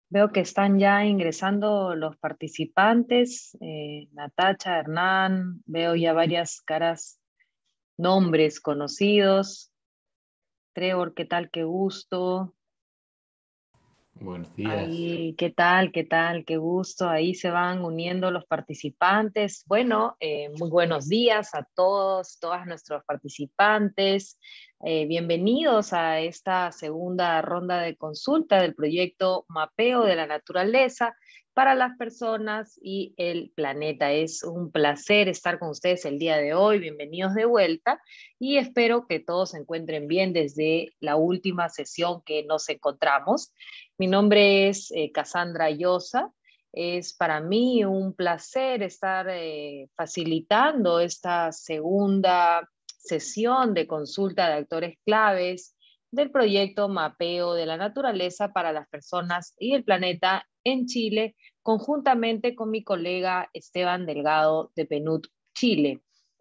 Veo que están ya ingresando los participantes. Natacha, Hernán, veo ya varias caras, nombres conocidos. Trevor, ¿qué tal? Qué gusto. Buenos días. Ahí, ¿qué tal? ¿Qué tal? Qué gusto. Ahí se van uniendo los participantes. Bueno, muy buenos días a todos, todas nuestros participantes. Bienvenidos a esta segunda ronda de consulta del proyecto Mapeo de la Naturaleza para las personas y el planeta. Es un placer estar con ustedes el día de hoy. Bienvenidos de vuelta y espero que todos se encuentren bien desde la última sesión que nos encontramos. Mi nombre es Cassandra Llosa. Es para mí un placer estar facilitando esta segunda sesión de consulta de actores claves del proyecto Mapeo de la Naturaleza para las personas y el planeta en Chile, conjuntamente con mi colega Esteban Delgado de PNUD Chile.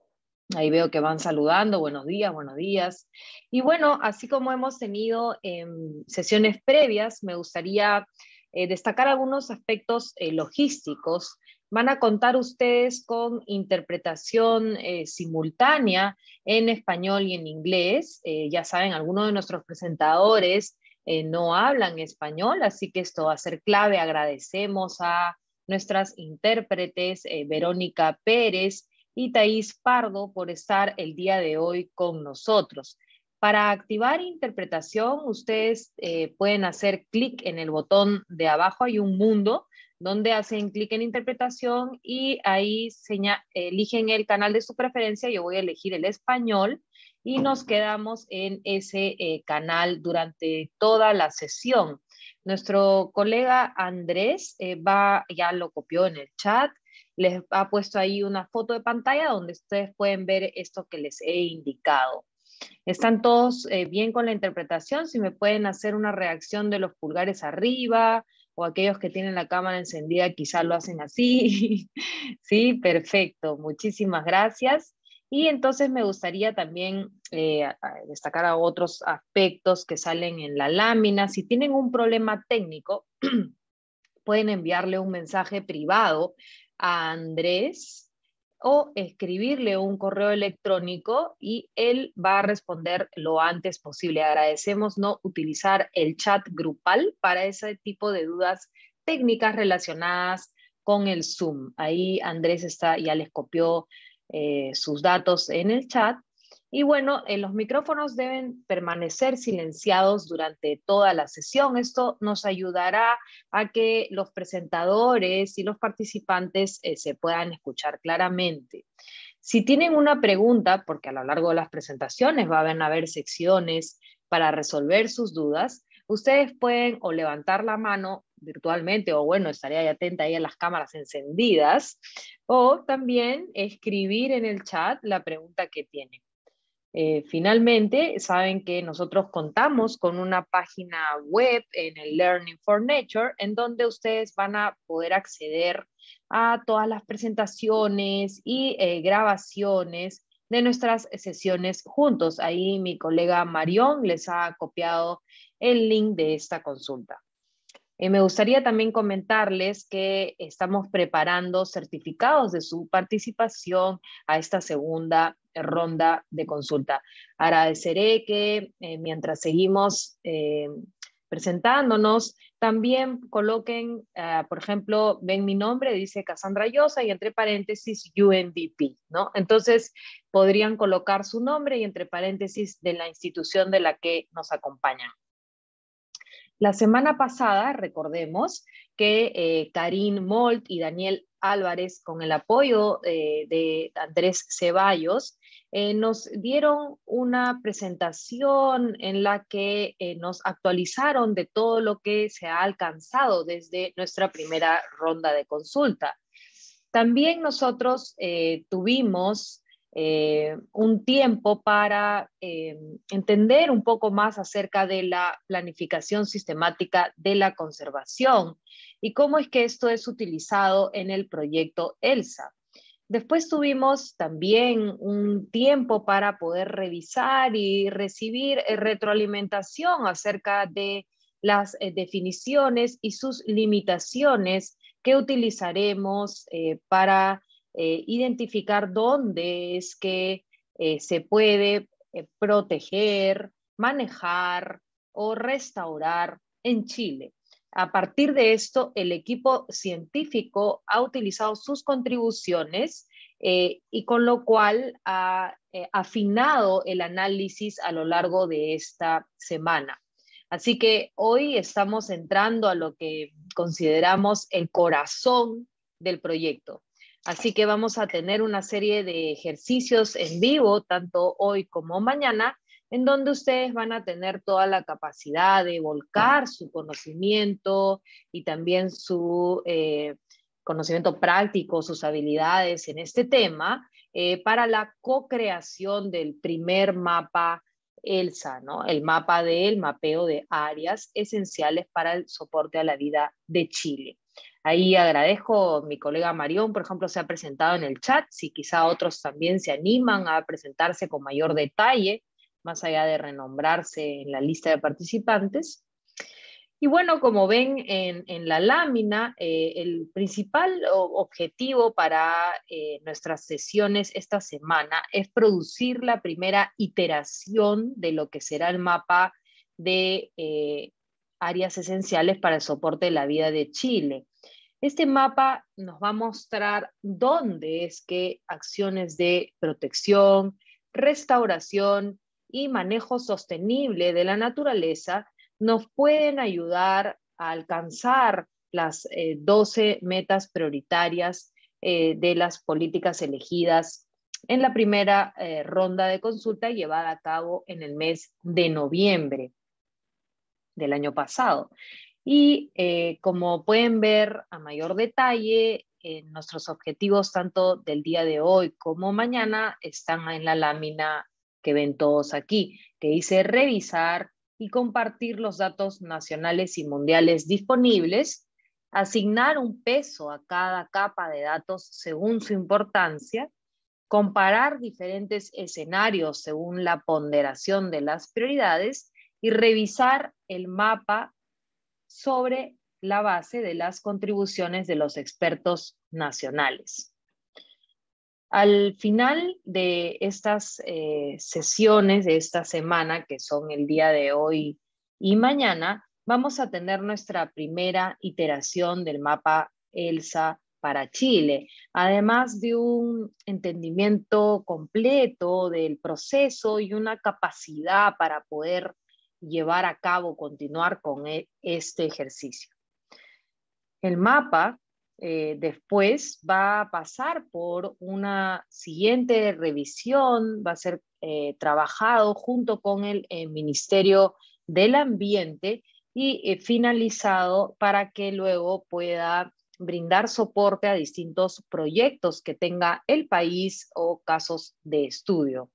Ahí veo que van saludando, buenos días, buenos días. Y bueno, así como hemos tenido sesiones previas, me gustaría destacar algunos aspectos logísticos. Van a contar ustedes con interpretación simultánea en español y en inglés. Ya saben, algunos de nuestros presentadores no hablan español, así que esto va a ser clave. Agradecemos a nuestras intérpretes, Verónica Pérez y Thaís Pardo por estar el día de hoy con nosotros. Para activar interpretación, ustedes pueden hacer clic en el botón de abajo, hay un mundo donde hacen clic en interpretación y ahí eligen el canal de su preferencia. Yo voy a elegir el español y nos quedamos en ese canal durante toda la sesión. Nuestro colega Andrés ya lo copió en el chat, les ha puesto ahí una foto de pantalla donde ustedes pueden ver esto que les he indicado. ¿Están todos bien con la interpretación? Si me pueden hacer una reacción de los pulgares arriba, o aquellos que tienen la cámara encendida quizá lo hacen así. Sí, perfecto. Muchísimas gracias. Y entonces me gustaría también destacar a otros aspectos que salen en la lámina. Si tienen un problema técnico, pueden enviarle un mensaje privado a Andrés o escribirle un correo electrónico y él va a responder lo antes posible. Agradecemos no utilizar el chat grupal para ese tipo de dudas técnicas relacionadas con el Zoom. Ahí Andrés ya les copió sus datos en el chat. Y bueno, los micrófonos deben permanecer silenciados durante toda la sesión. Esto nos ayudará a que los presentadores y los participantes se puedan escuchar claramente. Si tienen una pregunta, porque a lo largo de las presentaciones van a haber secciones para resolver sus dudas, ustedes pueden o levantar la mano virtualmente, o bueno, estaré ahí atenta ahí a las cámaras encendidas, o también escribir en el chat la pregunta que tienen. Finalmente, saben que nosotros contamos con una página web en el Learning for Nature, en donde ustedes van a poder acceder a todas las presentaciones y grabaciones de nuestras sesiones juntos. Ahí mi colega Marión les ha copiado el link de esta consulta. Me gustaría también comentarles que estamos preparando certificados de su participación a esta segunda ronda de consulta. Agradeceré que mientras seguimos presentándonos, también coloquen, por ejemplo, ven mi nombre, dice Cassandra Llosa y entre paréntesis UNDP, ¿no? Entonces podrían colocar su nombre y entre paréntesis de la institución de la que nos acompañan. La semana pasada, recordemos que Karin Molt y Daniel Álvarez, con el apoyo de Andrés Ceballos, nos dieron una presentación en la que nos actualizaron de todo lo que se ha alcanzado desde nuestra primera ronda de consulta. También nosotros tuvimos un tiempo para entender un poco más acerca de la planificación sistemática de la conservación y cómo es que esto es utilizado en el proyecto ELSA. Después tuvimos también un tiempo para poder revisar y recibir retroalimentación acerca de las definiciones y sus limitaciones que utilizaremos para identificar dónde es que se puede proteger, manejar o restaurar en Chile. A partir de esto, el equipo científico ha utilizado sus contribuciones y con lo cual ha afinado el análisis a lo largo de esta semana. Así que hoy estamos entrando a lo que consideramos el corazón del proyecto. Así que vamos a tener una serie de ejercicios en vivo, tanto hoy como mañana, en donde ustedes van a tener toda la capacidad de volcar su conocimiento y también su conocimiento práctico, sus habilidades en este tema, para la co-creación del primer mapa ELSA, ¿no? El mapa del mapeo de áreas esenciales para el soporte a la vida de Chile. Ahí agradezco, mi colega Marión, por ejemplo, se ha presentado en el chat, si quizá otros también se animan a presentarse con mayor detalle, más allá de renombrarse en la lista de participantes. Y bueno, como ven en la lámina, el principal objetivo para nuestras sesiones esta semana es producir la primera iteración de lo que será el mapa de áreas esenciales para el soporte de la vida de Chile. Este mapa nos va a mostrar dónde es que acciones de protección, restauración y manejo sostenible de la naturaleza nos pueden ayudar a alcanzar las 12 metas prioritarias de las políticas elegidas en la primera ronda de consulta llevada a cabo en el mes de noviembre del año pasado. Y como pueden ver a mayor detalle, nuestros objetivos tanto del día de hoy como mañana están en la lámina que ven todos aquí, que dice revisar y compartir los datos nacionales y mundiales disponibles, asignar un peso a cada capa de datos según su importancia, comparar diferentes escenarios según la ponderación de las prioridades y revisar el mapa sobre la base de las contribuciones de los expertos nacionales. Al final de estas sesiones de esta semana, que son el día de hoy y mañana, vamos a tener nuestra primera iteración del mapa ELSA para Chile, además de un entendimiento completo del proceso y una capacidad para poder llevar a cabo, continuar con este ejercicio. El mapa después va a pasar por una siguiente revisión, va a ser trabajado junto con el Ministerio del Ambiente y finalizado para que luego pueda brindar soporte a distintos proyectos que tenga el país o casos de estudio.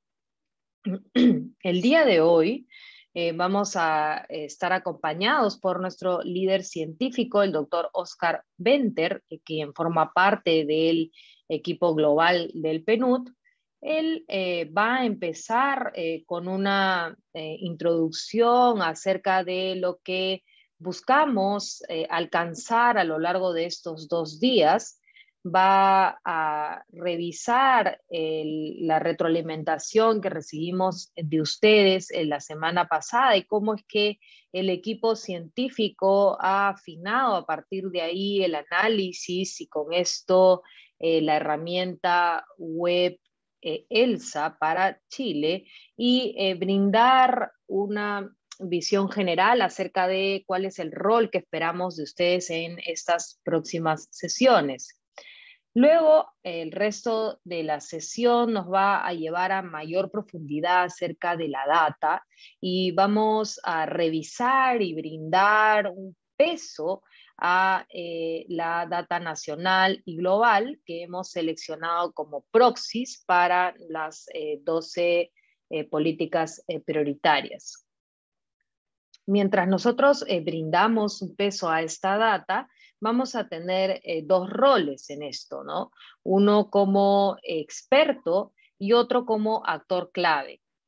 El día de hoy vamos a estar acompañados por nuestro líder científico, el doctor Oscar Venter, quien forma parte del equipo global del PNUD. Él va a empezar con una introducción acerca de lo que buscamos alcanzar a lo largo de estos 2 días. Va a revisar la retroalimentación que recibimos de ustedes en la semana pasada y cómo es que el equipo científico ha afinado a partir de ahí el análisis y con esto la herramienta web ELSA para Chile y brindar una visión general acerca de cuál es el rol que esperamos de ustedes en estas próximas sesiones. Luego, el resto de la sesión nos va a llevar a mayor profundidad acerca de la data y vamos a revisar y brindar un peso a la data nacional y global que hemos seleccionado como proxies para las 12 políticas prioritarias. Mientras nosotros brindamos un peso a esta data, vamos a tener 2 roles en esto, ¿no? Uno como experto y otro como actor clave.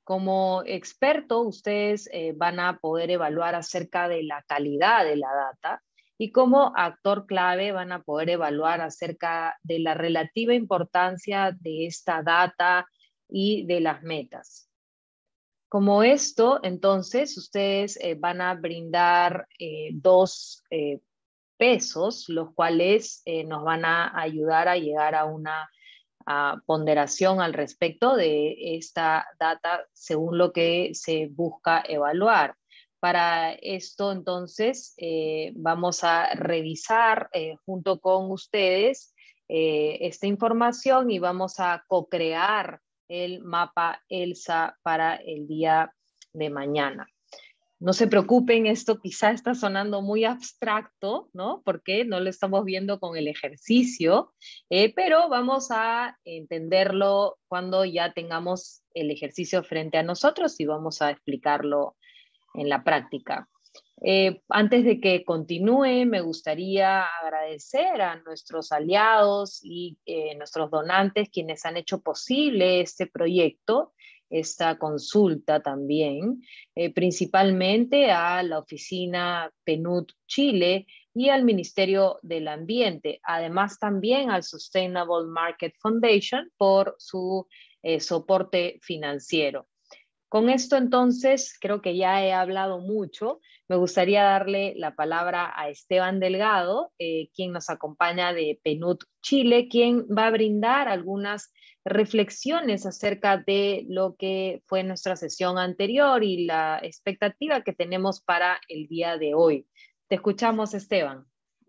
Como experto, ustedes van a poder evaluar acerca de la calidad de la data y como actor clave van a poder evaluar acerca de la relativa importancia de esta data y de las metas. Como esto, entonces, ustedes van a brindar dos pesos, los cuales nos van a ayudar a llegar a una ponderación al respecto de esta data según lo que se busca evaluar. Para esto, entonces, vamos a revisar junto con ustedes esta información y vamos a co-crear el mapa ELSA para el día de mañana. No se preocupen, esto quizá está sonando muy abstracto, ¿no? Porque no lo estamos viendo con el ejercicio, pero vamos a entenderlo cuando ya tengamos el ejercicio frente a nosotros y vamos a explicarlo en la práctica. Antes de que continúe, me gustaría agradecer a nuestros aliados y nuestros donantes quienes han hecho posible este proyecto, esta consulta también, principalmente a la oficina PNUD Chile y al Ministerio del Ambiente, además también al Sustainable Market Foundation por su soporte financiero. Con esto entonces, creo que ya he hablado mucho. Me gustaría darle la palabra a Esteban Delgado, quien nos acompaña de PNUD Chile, quien va a brindar algunas reflexiones acerca de lo que fue nuestra sesión anterior y la expectativa que tenemos para el día de hoy. Te escuchamos, Esteban.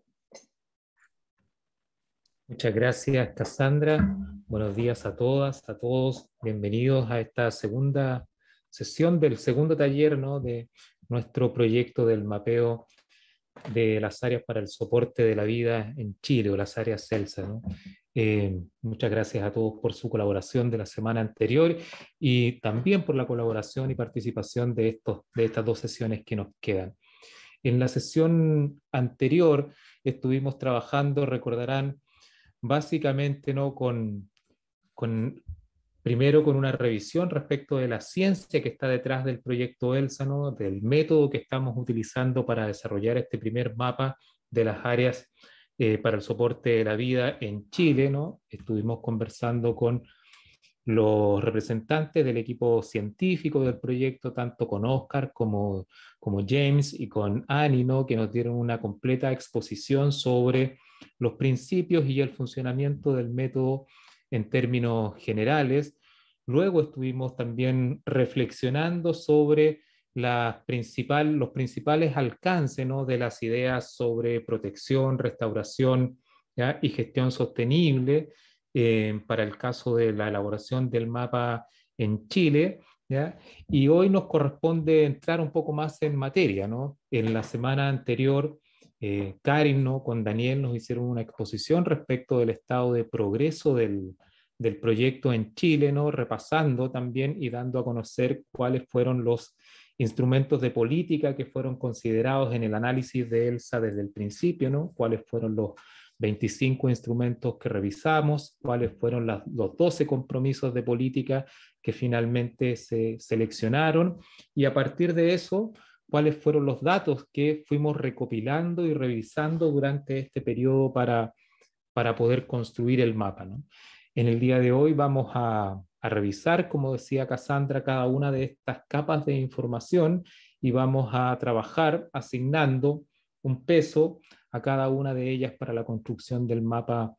Muchas gracias, Cassandra. Buenos días a todas, a todos. Bienvenidos a esta segunda sesión del segundo taller, ¿no?, de nuestro proyecto del mapeo de las áreas para el soporte de la vida en Chile, o las áreas CELSA, ¿no? Muchas gracias a todos por su colaboración de la semana anterior y también por la colaboración y participación de estas dos sesiones que nos quedan. En la sesión anterior estuvimos trabajando, recordarán, básicamente, ¿no?, primero con una revisión respecto de la ciencia que está detrás del proyecto ELSA, ¿no?, del método que estamos utilizando para desarrollar este primer mapa de las áreas para el soporte de la vida en Chile, ¿no? Estuvimos conversando con los representantes del equipo científico del proyecto, tanto con Oscar como James y con Annie, ¿no?, que nos dieron una completa exposición sobre los principios y el funcionamiento del método en términos generales. Luego estuvimos también reflexionando sobre los principales alcances, ¿no?, de las ideas sobre protección, restauración, ¿ya?, y gestión sostenible para el caso de la elaboración del mapa en Chile, ¿ya? Y hoy nos corresponde entrar un poco más en materia, ¿no? En la semana anterior, Karin, ¿no?, con Daniel nos hicieron una exposición respecto del estado de progreso del proyecto en Chile, ¿no?, repasando también y dando a conocer cuáles fueron los instrumentos de política que fueron considerados en el análisis de ELSA desde el principio, ¿no?, cuáles fueron los 25 instrumentos que revisamos, cuáles fueron los 12 compromisos de política que finalmente se seleccionaron, y a partir de eso, cuáles fueron los datos que fuimos recopilando y revisando durante este periodo para poder construir el mapa, ¿no? En el día de hoy vamos a revisar, como decía Cassandra, cada una de estas capas de información y vamos a trabajar asignando un peso a cada una de ellas para la construcción del mapa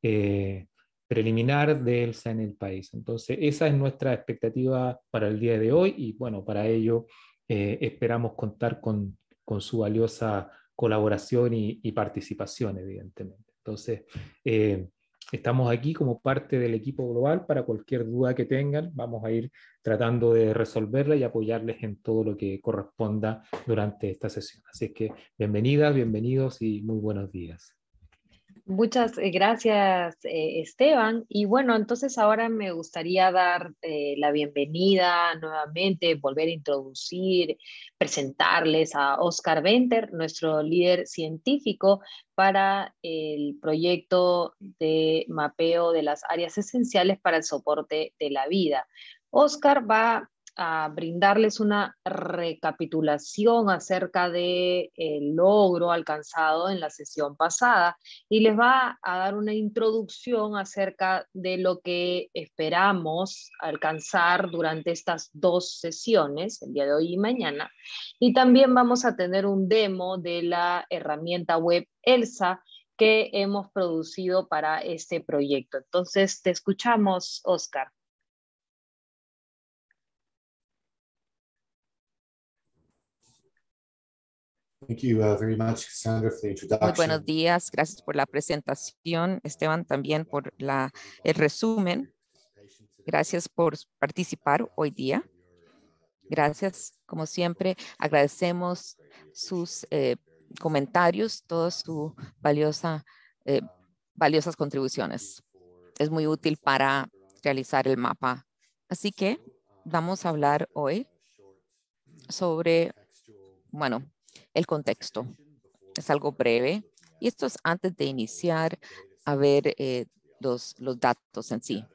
preliminar de ELSA en el país. Entonces, esa es nuestra expectativa para el día de hoy y bueno, para ello esperamos contar con su valiosa colaboración y participación, evidentemente. Entonces, estamos aquí como parte del equipo global para cualquier duda que tengan. Vamos a ir tratando de resolverla y apoyarles en todo lo que corresponda durante esta sesión. Así es que bienvenidas, bienvenidos y muy buenos días. Muchas gracias, Esteban. Y bueno, entonces ahora me gustaría dar la bienvenida nuevamente, volver a introducir, presentarles a Oscar Venter, nuestro líder científico para el proyecto de mapeo de las áreas esenciales para el soporte de la vida. Oscar va a brindarles una recapitulación acerca de el logro alcanzado en la sesión pasada y les va a dar una introducción acerca de lo que esperamos alcanzar durante estas dos sesiones, el día de hoy y mañana. Y también vamos a tener un demo de la herramienta web ELSA que hemos producido para este proyecto. Entonces, te escuchamos, Oscar. Thank you very much, Cassandra, for the introduction. Muy buenos días, gracias por la presentación, Esteban, también por el resumen. Gracias por participar hoy día. Gracias, como siempre, agradecemos sus comentarios, todas sus valiosas contribuciones. Es muy útil para realizar el mapa. Así que vamos a hablar hoy sobre, bueno, el contexto. Es algo breve y esto es antes de iniciar a ver los datos en sí.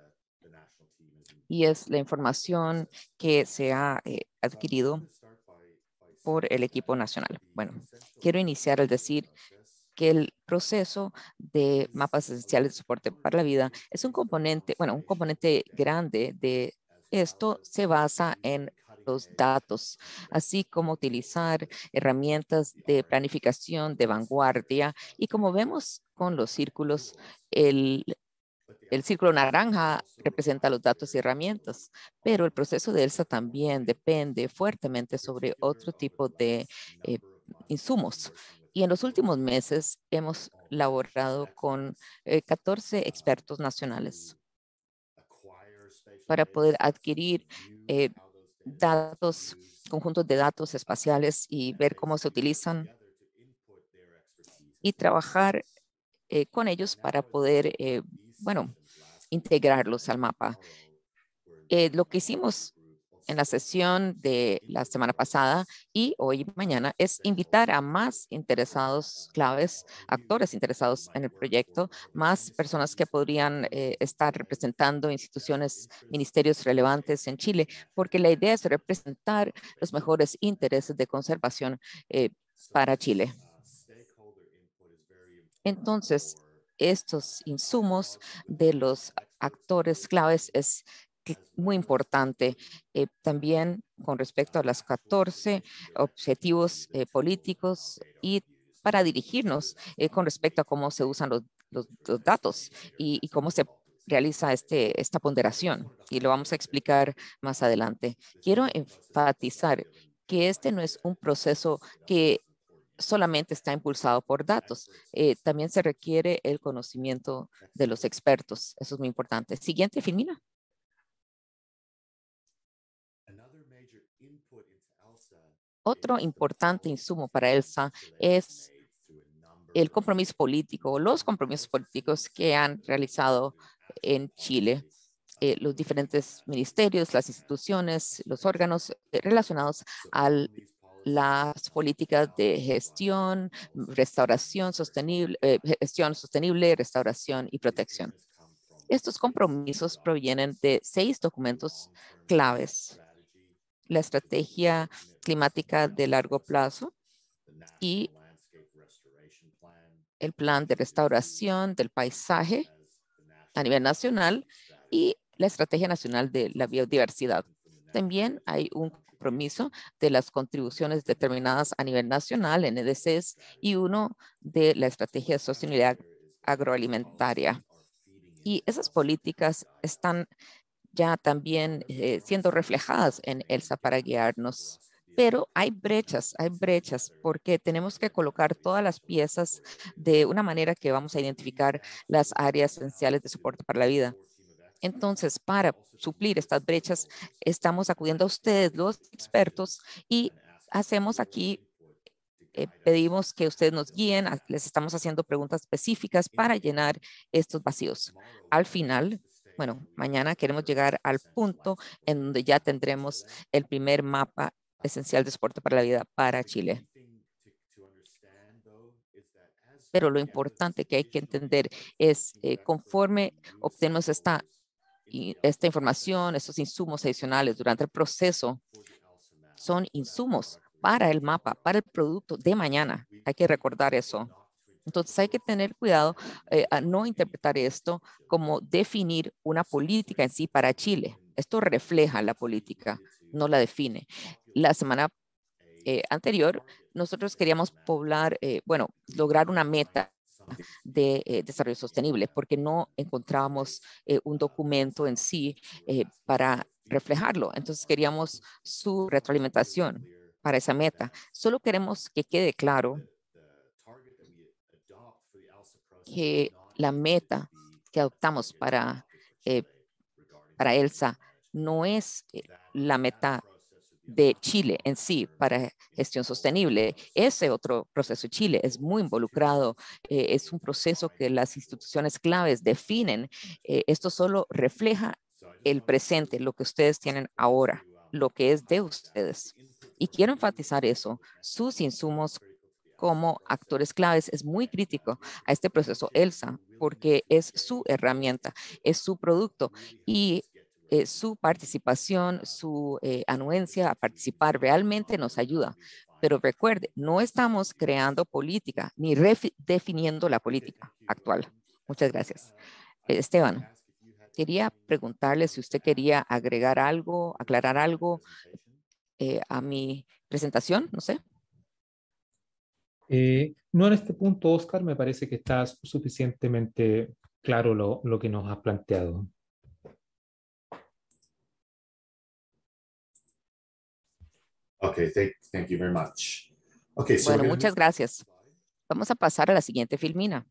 Y es la información que se ha adquirido por el equipo nacional. Bueno, quiero iniciar al decir que el proceso de mapas esenciales de soporte para la vida es un componente, bueno, un componente grande de esto se basa en los datos, así como utilizar herramientas de planificación de vanguardia. Y como vemos con los círculos, el círculo naranja representa los datos y herramientas, pero el proceso de ELSA también depende fuertemente sobre otro tipo de insumos. Y en los últimos meses hemos laborado con 14 expertos nacionales para poder adquirir datos, conjuntos de datos espaciales y ver cómo se utilizan y trabajar con ellos para poder, bueno, integrarlos al mapa. Lo que hicimos en la sesión de la semana pasada y hoy y mañana es invitar a más interesados claves, actores interesados en el proyecto, más personas que podrían estar representando instituciones, ministerios relevantes en Chile, porque la idea es representar los mejores intereses de conservación para Chile. Entonces, estos insumos de los actores claves es muy importante. También con respecto a los 14 objetivos políticos y para dirigirnos con respecto a cómo se usan los datos y cómo se realiza esta ponderación. Y lo vamos a explicar más adelante. Quiero enfatizar que este no es un proceso que solamente está impulsado por datos. También se requiere el conocimiento de los expertos. Eso es muy importante. Siguiente, Filmina. Otro importante insumo para ELSA es el compromiso político, los compromisos políticos que han realizado en Chile. Los diferentes ministerios, las instituciones, los órganos relacionados a las políticas de gestión, restauración sostenible, restauración y protección. Estos compromisos provienen de 6 documentos claves: la estrategia climática de largo plazo y el plan de restauración del paisaje a nivel nacional y la estrategia nacional de la biodiversidad. También hay un compromiso de las contribuciones determinadas a nivel nacional, NDCs, y uno de la estrategia de sostenibilidad agroalimentaria. Y esas políticas están ya también siendo reflejadas en ELSA para guiarnos. Pero hay brechas porque tenemos que colocar todas las piezas de una manera que vamos a identificar las áreas esenciales de soporte para la vida. Entonces, para suplir estas brechas, estamos acudiendo a ustedes, los expertos, y hacemos aquí, pedimos que ustedes nos guíen, les estamos haciendo preguntas específicas para llenar estos vacíos. Al final, bueno, mañana queremos llegar al punto en donde ya tendremos el primer mapa esencial de soporte para la vida para Chile. Pero lo importante que hay que entender es, conforme obtenemos esta y esta información, estos insumos adicionales durante el proceso son insumos para el mapa, para el producto de mañana. Hay que recordar eso. Entonces hay que tener cuidado a no interpretar esto como definir una política en sí para Chile. Esto refleja la política, no la define. La semana anterior, nosotros queríamos lograr una meta de desarrollo sostenible, porque no encontrábamos un documento en sí para reflejarlo. Entonces queríamos su retroalimentación para esa meta. Solo queremos que quede claro que la meta que adoptamos para ELSA no es la meta de Chile en sí para gestión sostenible. Ese otro proceso, Chile es muy involucrado, es un proceso que las instituciones claves definen. Esto solo refleja el presente, lo que ustedes tienen ahora, lo que es de ustedes. Y quiero enfatizar eso, sus insumos como actores claves es muy crítico a este proceso ELSA, porque es su herramienta, es su producto y su participación, su anuencia a participar realmente nos ayuda. Pero recuerde, no estamos creando política ni definiendo la política actual. Muchas gracias. Esteban, quería preguntarle si usted quería agregar algo, aclarar algo a mi presentación, no sé. No en este punto, Oscar, me parece que está suficientemente claro lo que nos has planteado. Okay, thank you very much. Okay, so Bueno, muchas gracias. Vamos a pasar a la siguiente filmina.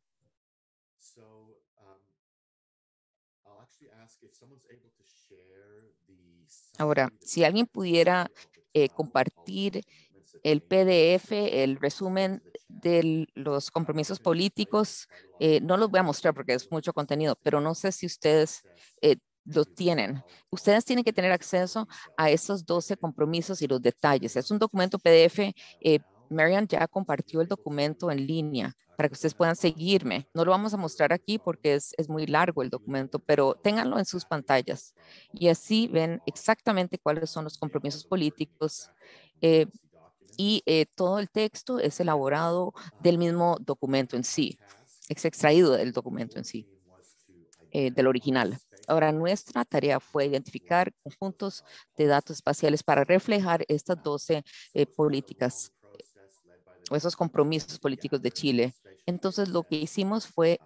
Ahora, si alguien pudiera compartir el PDF, el resumen de los compromisos políticos, no los voy a mostrar porque es mucho contenido, pero no sé si ustedes lo tienen. Ustedes tienen que tener acceso a esos 12 compromisos y los detalles. Es un documento PDF. Marian ya compartió el documento en línea para que ustedes puedan seguirme. No lo vamos a mostrar aquí porque es muy largo el documento, pero ténganlo en sus pantallas y así ven exactamente cuáles son los compromisos políticos. Y todo el texto es elaborado del mismo documento en sí, es extraído del documento en sí, del original. Ahora, nuestra tarea fue identificar conjuntos de datos espaciales para reflejar estas 12 políticas o esos compromisos políticos de Chile. Entonces, lo que hicimos fue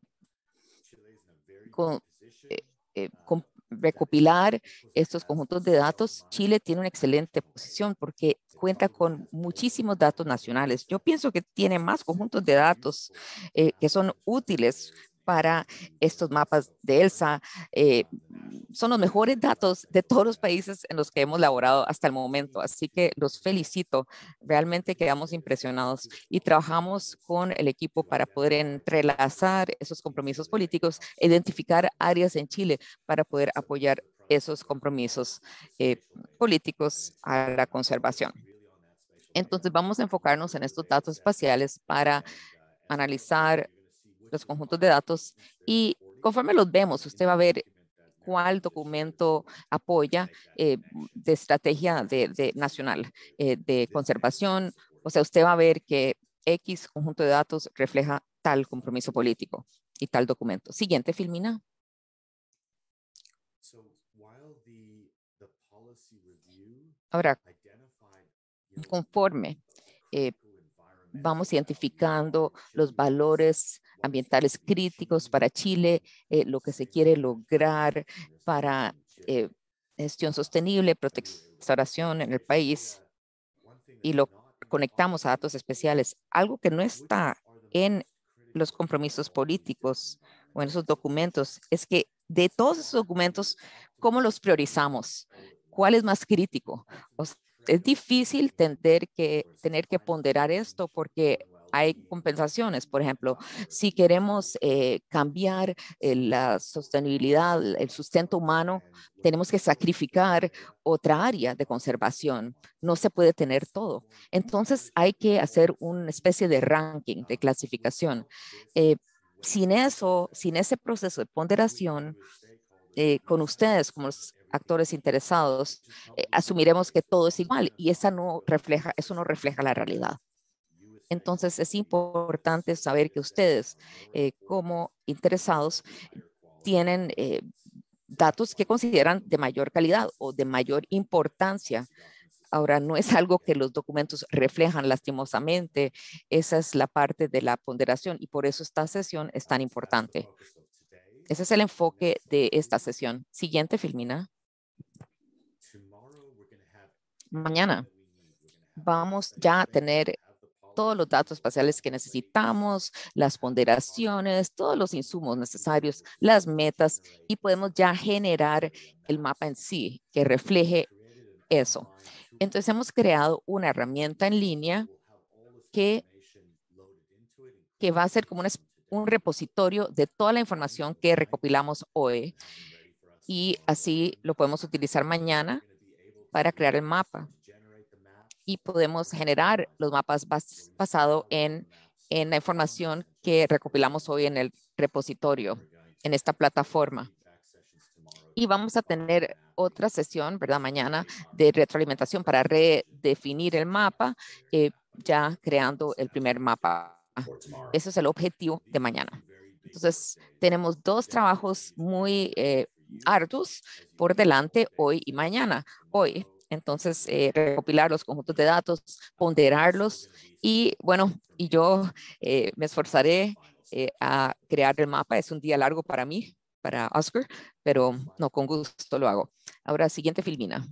recopilar estos conjuntos de datos. Chile tiene una excelente posición porque cuenta con muchísimos datos nacionales. Yo pienso que tiene más conjuntos de datos que son útiles para estos mapas de ELSA. Son los mejores datos de todos los países en los que hemos laborado hasta el momento. Así que los felicito. Realmente quedamos impresionados y trabajamos con el equipo para poder entrelazar esos compromisos políticos, identificar áreas en Chile para poder apoyar esos compromisos políticos a la conservación. Entonces vamos a enfocarnos en estos datos espaciales para analizar los conjuntos de datos y conforme los vemos, usted va a ver cuál documento apoya de estrategia nacional de conservación. O sea, usted va a ver que X conjunto de datos refleja tal compromiso político y tal documento. Siguiente, Filmina. Ahora, conforme vamos identificando los valores ambientales críticos para Chile, lo que se quiere lograr para gestión sostenible, protección en el país, y lo conectamos a datos especiales. Algo que no está en los compromisos políticos o en esos documentos es que de todos esos documentos, ¿cómo los priorizamos? ¿Cuál es más crítico? O sea, es difícil tener que ponderar esto porque hay compensaciones. Por ejemplo, si queremos cambiar la sostenibilidad, el sustento humano, tenemos que sacrificar otra área de conservación. No se puede tener todo. Entonces hay que hacer una especie de ranking, de clasificación. Sin eso, sin ese proceso de ponderación, con ustedes como los actores interesados, asumiremos que todo es igual y eso no refleja la realidad. Entonces es importante saber que ustedes como interesados tienen datos que consideran de mayor calidad o de mayor importancia. Ahora, no es algo que los documentos reflejan lastimosamente. Esa es la parte de la ponderación y por eso esta sesión es tan importante. Ese es el enfoque de esta sesión. Siguiente, Filmina. Mañana vamos ya a tener todos los datos espaciales que necesitamos, las ponderaciones, todos los insumos necesarios, las metas, y podemos ya generar el mapa en sí que refleje eso. Entonces hemos creado una herramienta en línea que va a ser como un repositorio de toda la información que recopilamos hoy, y así lo podemos utilizar mañana para crear el mapa. Y podemos generar los mapas basado en la información que recopilamos hoy en el repositorio, en esta plataforma. Y vamos a tener otra sesión, ¿verdad? Mañana de retroalimentación para redefinir el mapa, ya creando el primer mapa. Ese es el objetivo de mañana. Entonces, tenemos dos trabajos muy arduos por delante hoy y mañana. Hoy, entonces, recopilar los conjuntos de datos, ponderarlos y, bueno, y yo me esforzaré a crear el mapa. Es un día largo para mí, para Oscar, pero no, con gusto lo hago. Ahora, siguiente, Filmina.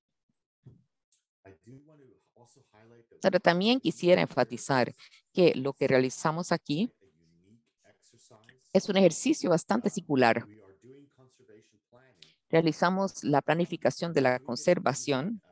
Pero también quisiera enfatizar que lo que realizamos aquí es un ejercicio bastante singular. Realizamos la planificación de la conservación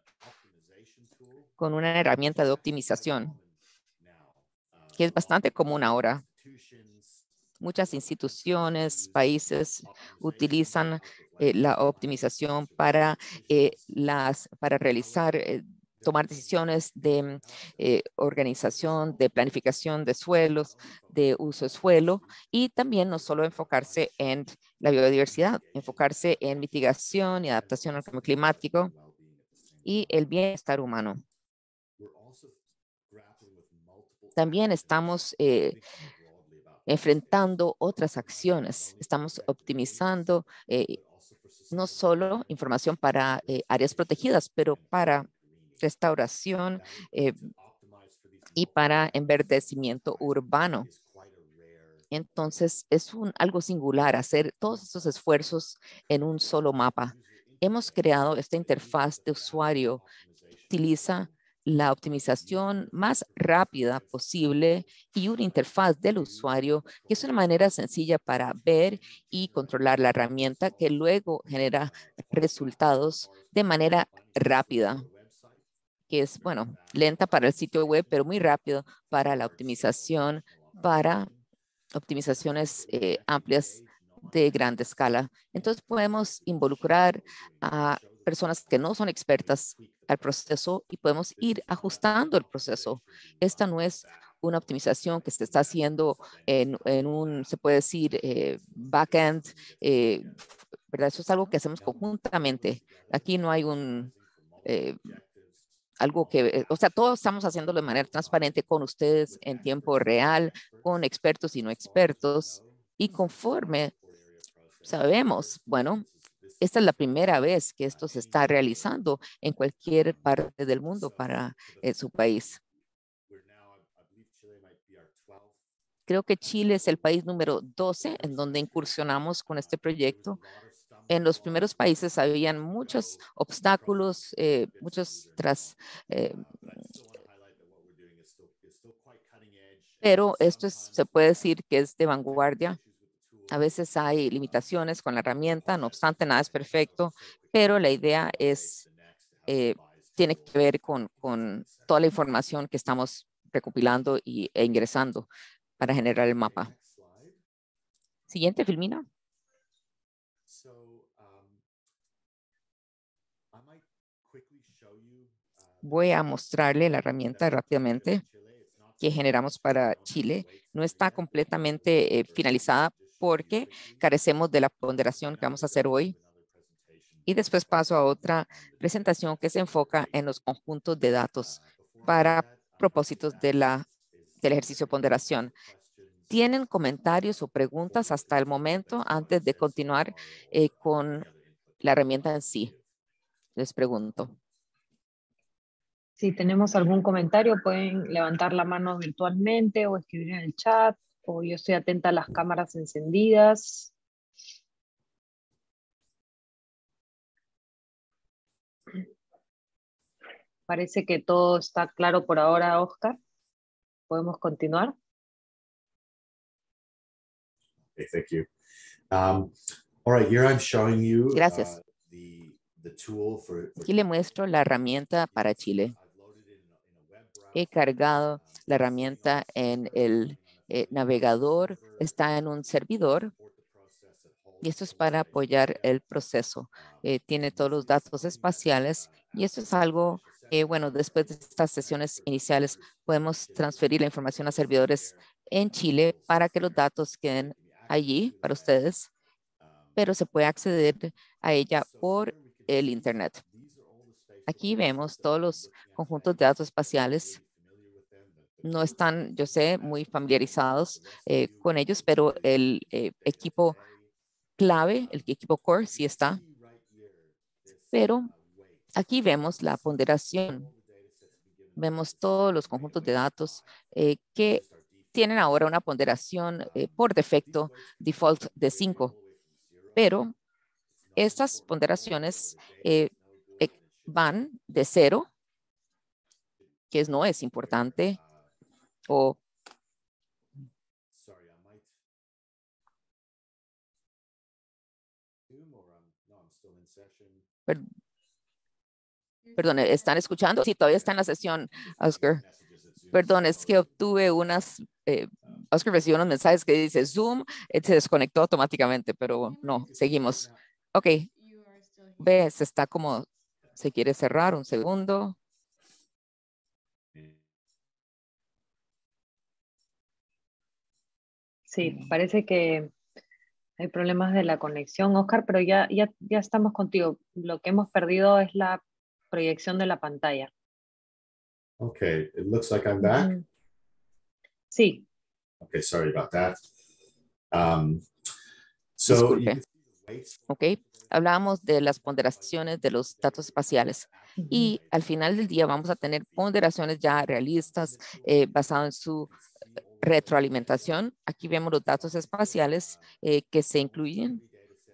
con una herramienta de optimización que es bastante común ahora. Muchas instituciones, países utilizan la optimización para realizar, tomar decisiones de organización, de planificación de suelos, de uso de suelo, y también no solo enfocarse en la biodiversidad, enfocarse en mitigación y adaptación al cambio climático y el bienestar humano. También estamos enfrentando otras acciones. Estamos optimizando no solo información para áreas protegidas, pero para restauración y para enverdecimiento urbano. Entonces, es algo singular hacer todos estos esfuerzos en un solo mapa. Hemos creado esta interfaz de usuario que utiliza la optimización más rápida posible y una interfaz del usuario que es una manera sencilla para ver y controlar la herramienta que luego genera resultados de manera rápida, que es, bueno, lenta para el sitio web, pero muy rápido para la optimización, para optimizaciones amplias de gran escala. Entonces podemos involucrar a personas que no son expertas al proceso y podemos ir ajustando el proceso. Esta no es una optimización que se está haciendo en un, se puede decir, backend, ¿verdad? Eso es algo que hacemos conjuntamente. Aquí no hay algo que, o sea, todos estamos haciéndolo de manera transparente con ustedes en tiempo real, con expertos y no expertos. Y conforme sabemos, bueno, esta es la primera vez que esto se está realizando en cualquier parte del mundo para su país. Creo que Chile es el país número 12 en donde incursionamos con este proyecto. En los primeros países habían muchos obstáculos, pero esto se puede decir que es de vanguardia. A veces hay limitaciones con la herramienta, no obstante, nada es perfecto, pero la idea tiene que ver con toda la información que estamos recopilando e ingresando para generar el mapa. Siguiente, Filmina. Voy a mostrarle la herramienta rápidamente que generamos para Chile. No está completamente finalizada, porque carecemos de la ponderación que vamos a hacer hoy. Y después paso a otra presentación que se enfoca en los conjuntos de datos para propósitos del ejercicio de ponderación. ¿Tienen comentarios o preguntas hasta el momento antes de continuar con la herramienta en sí? Les pregunto. Si tenemos algún comentario, pueden levantar la mano virtualmente o escribir en el chat, o yo estoy atenta a las cámaras encendidas. Parece que todo está claro por ahora, Oscar. ¿Podemos continuar? Okay, thank you. All right, here I'm showing you Gracias. the tool for Aquí le muestro la herramienta para Chile. He cargado la herramienta en el navegador, está en un servidor y esto es para apoyar el proceso. Tiene todos los datos espaciales y esto es algo, bueno, después de estas sesiones iniciales podemos transferir la información a servidores en Chile para que los datos queden allí para ustedes, pero se puede acceder a ella por el Internet. Aquí vemos todos los conjuntos de datos espaciales. No están, yo sé, muy familiarizados con ellos, pero el equipo clave, el equipo core sí está. Pero aquí vemos la ponderación. Vemos todos los conjuntos de datos que tienen ahora una ponderación por defecto, default de 5. Pero estas ponderaciones van de 0, que no es importante, o perdón, ¿están escuchando? Sí, todavía está en la sesión, Oscar. Perdón, es que obtuve Oscar recibió unos mensajes que dice Zoom, se desconectó automáticamente, pero no, seguimos. Ok, ve, se está como, se quiere cerrar un segundo. Sí, parece que hay problemas de la conexión, Oscar, pero ya estamos contigo. Lo que hemos perdido es la proyección de la pantalla. Okay, it looks like I'm back. Sí. Okay, sorry about that. Disculpe. Ok, hablábamos de las ponderaciones de los datos espaciales y al final del día vamos a tener ponderaciones ya realistas basadas en su retroalimentación. Aquí vemos los datos espaciales que se incluyen.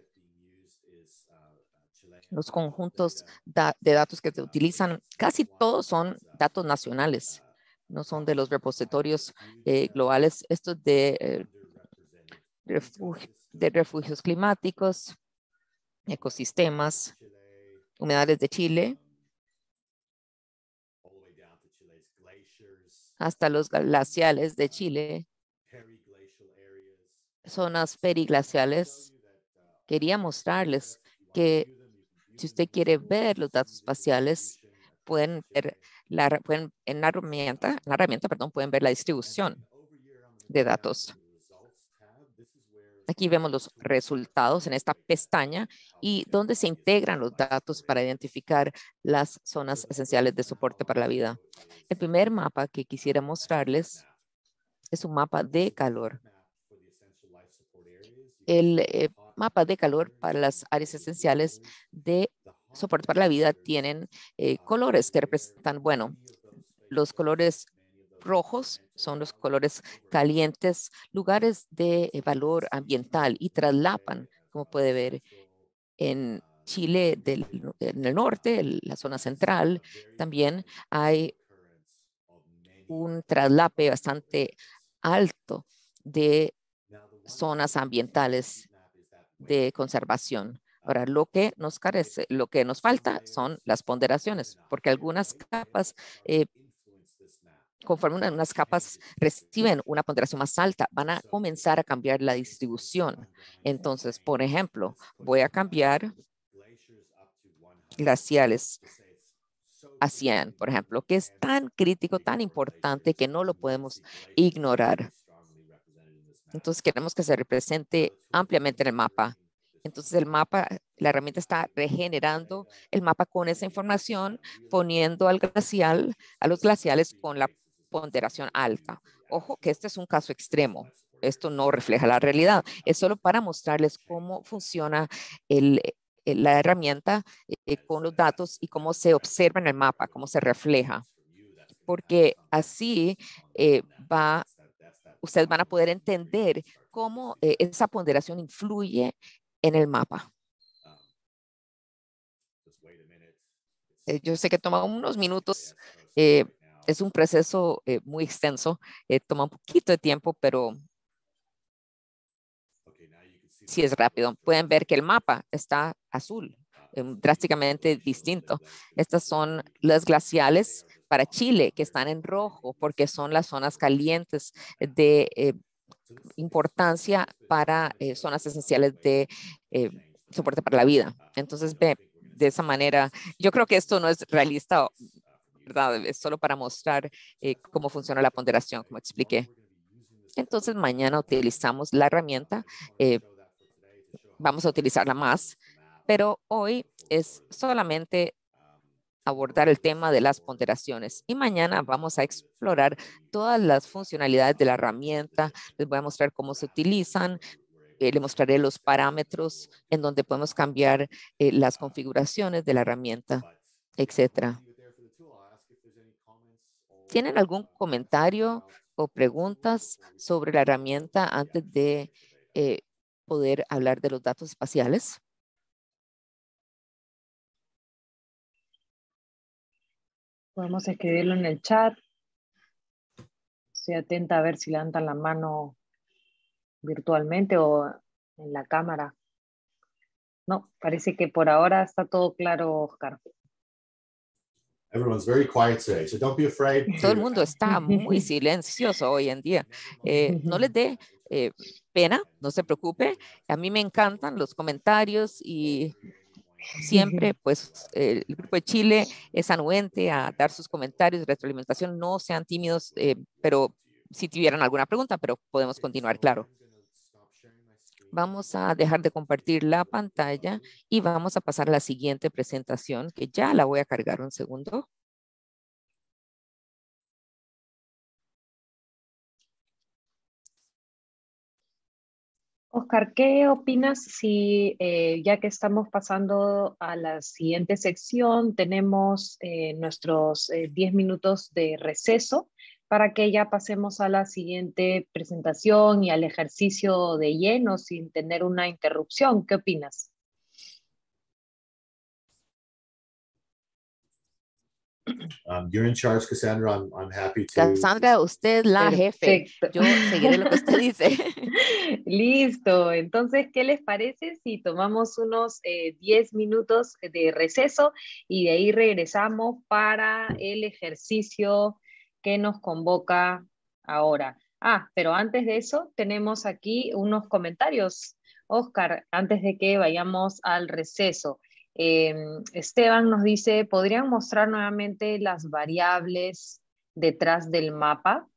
Los conjuntos de datos que se utilizan, casi todos son datos nacionales, no son de los repositorios globales. Estos de refugios climáticos, ecosistemas, humedales de Chile, hasta los glaciales de Chile, zonas periglaciales. Quería mostrarles que si usted quiere ver los datos espaciales, pueden ver en la herramienta, perdón, pueden ver la distribución de datos. Aquí vemos los resultados en esta pestaña y donde se integran los datos para identificar las zonas esenciales de soporte para la vida. El primer mapa que quisiera mostrarles es un mapa de calor. El mapa de calor para las áreas esenciales de soporte para la vida tienen colores que representan, bueno, los colores rojos son los colores calientes, lugares de valor ambiental y traslapan, como puede ver en Chile en el norte, la zona central, también hay un traslape bastante alto de zonas ambientales de conservación. Ahora, lo que nos falta son las ponderaciones, porque algunas capas, conforme unas capas reciben una ponderación más alta, van a comenzar a cambiar la distribución. Entonces, por ejemplo, voy a cambiar glaciales a 100, por ejemplo, que es tan crítico, tan importante que no lo podemos ignorar. Entonces queremos que se represente ampliamente en el mapa. Entonces el mapa, la herramienta está regenerando el mapa con esa información, poniendo al glacial, a los glaciales con la ponderación alta. Ojo que este es un caso extremo. Esto no refleja la realidad. Es solo para mostrarles cómo funciona la herramienta con los datos y cómo se observa en el mapa, cómo se refleja. Porque así ustedes van a poder entender cómo esa ponderación influye en el mapa. Yo sé que toma unos minutos. Es un proceso muy extenso. Toma un poquito de tiempo, pero sí es rápido. Pueden ver que el mapa está azul, drásticamente distinto. Estas son las glaciales para Chile que están en rojo porque son las zonas calientes de importancia para zonas esenciales de soporte para la vida. Entonces, ve de esa manera, yo creo que esto no es realista, ¿verdad? Es solo para mostrar cómo funciona la ponderación, como expliqué. Entonces, mañana utilizamos la herramienta, vamos a utilizarla más, pero hoy es solamente abordar el tema de las ponderaciones y mañana vamos a explorar todas las funcionalidades de la herramienta. Les voy a mostrar cómo se utilizan, le mostraré los parámetros en donde podemos cambiar las configuraciones de la herramienta, etcétera. ¿Tienen algún comentario o preguntas sobre la herramienta antes de poder hablar de los datos espaciales? Podemos escribirlo en el chat. Estoy atenta a ver si levantan la mano virtualmente o en la cámara. No, parece que por ahora está todo claro, Oscar. Everyone's very quiet today, so don't be afraid. Todo el mundo está muy silencioso hoy en día. No les dé pena, no se preocupe. A mí me encantan los comentarios y siempre, pues, el Grupo de Chile es anuente a dar sus comentarios, retroalimentación. No sean tímidos, pero si tuvieran alguna pregunta, pero podemos continuar, claro. Vamos a dejar de compartir la pantalla y vamos a pasar a la siguiente presentación, que ya la voy a cargar un segundo. Oscar, ¿qué opinas si ya que estamos pasando a la siguiente sección, tenemos nuestros 10 minutos de receso para que ya pasemos a la siguiente presentación y al ejercicio de lleno sin tener una interrupción? ¿Qué opinas? You're in charge, Cassandra. I'm happy to. Cassandra, usted es la jefe. Yo seguiré lo que usted dice. Listo. Entonces, ¿qué les parece si tomamos unos 10 minutos de receso y de ahí regresamos para el ejercicio que nos convoca ahora? Ah, pero antes de eso, tenemos aquí unos comentarios. Oscar, antes de que vayamos al receso. Esteban nos dice, ¿podrían mostrar nuevamente las variables detrás del mapa?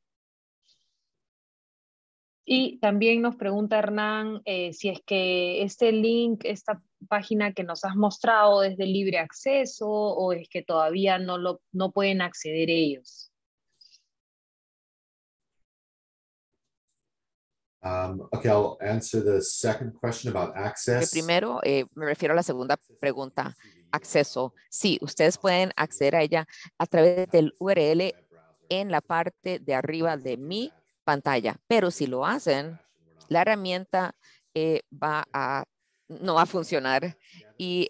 Y también nos pregunta Hernán si es que este link, esta página que nos has mostrado es de libre acceso o es que todavía no pueden acceder ellos. Okay, I'll answer the second question about access. Primero, me refiero a la segunda pregunta, acceso. Sí, ustedes pueden acceder a ella a través del URL en la parte de arriba de mi pantalla, pero si lo hacen, la herramienta no va a funcionar y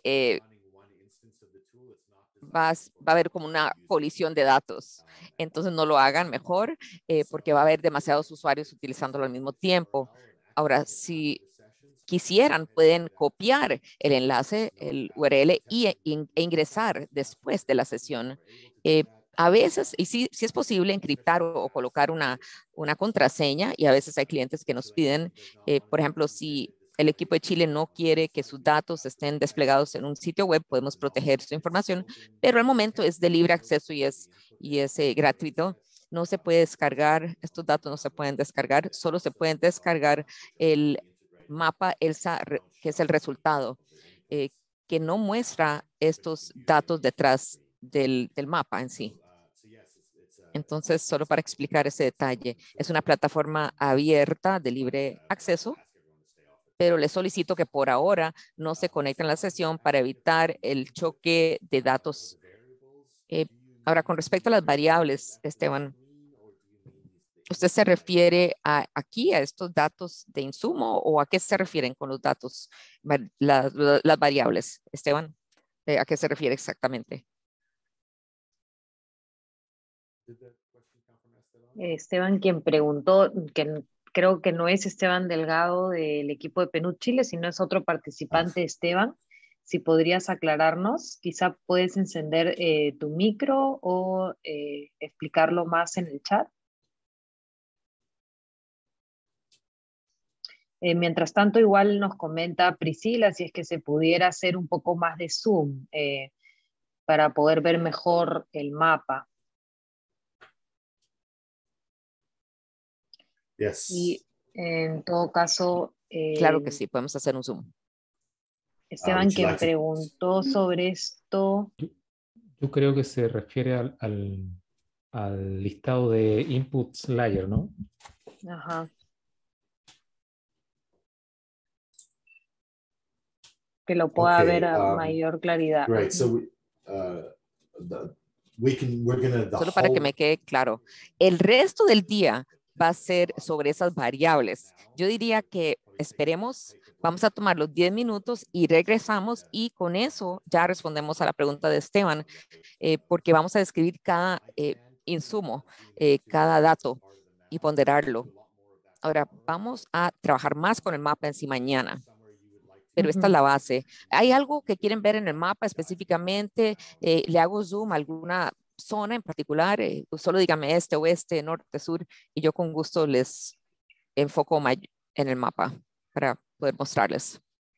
va a haber como una colisión de datos. Entonces no lo hagan mejor porque va a haber demasiados usuarios utilizándolo al mismo tiempo. Ahora, si quisieran, pueden copiar el enlace, el URL e ingresar después de la sesión. A veces, y sí es posible encriptar o colocar una contraseña y a veces hay clientes que nos piden, por ejemplo, si el equipo de Chile no quiere que sus datos estén desplegados en un sitio web, podemos proteger su información, pero al momento es de libre acceso y es gratuito. no se puede descargar, estos datos no se pueden descargar, solo se pueden descargar el mapa ELSA, que es el resultado, que no muestra estos datos detrás del mapa en sí. Entonces, solo para explicar ese detalle, es una plataforma abierta de libre acceso, pero les solicito que por ahora no se conecten a la sesión para evitar el choque de datos. Ahora, con respecto a las variables, Esteban, ¿usted se refiere aquí a estos datos de insumo o a qué se refieren con los datos, las variables? Esteban, ¿a qué se refiere exactamente? Esteban, quien preguntó, que creo que no es Esteban Delgado del equipo de PNUD Chile, sino es otro participante, Esteban. Si podrías aclararnos, quizá puedes encender tu micro o explicarlo más en el chat. Mientras tanto, igual nos comenta Priscila si es que se pudiera hacer un poco más de zoom para poder ver mejor el mapa. Yes. Y en todo caso... claro que sí, podemos hacer un zoom. Esteban, quien preguntó sobre esto... Yo creo que se refiere al listado de inputs layer, ¿no? Ajá. Que lo pueda ver a mayor claridad. Great. So solo para que me quede claro, el resto del día va a ser sobre esas variables. Yo diría que esperemos, vamos a tomar los 10 minutos y regresamos y con eso ya respondemos a la pregunta de Esteban, porque vamos a describir cada insumo, cada dato y ponderarlo. Ahora vamos a trabajar más con el mapa en sí mañana. Pero esta es la base. ¿Hay algo que quieren ver en el mapa específicamente? ¿Le hago zoom a alguna zona en particular? Solo dígame este, oeste, norte, sur, y yo con gusto les enfoco en el mapa para poder mostrarles.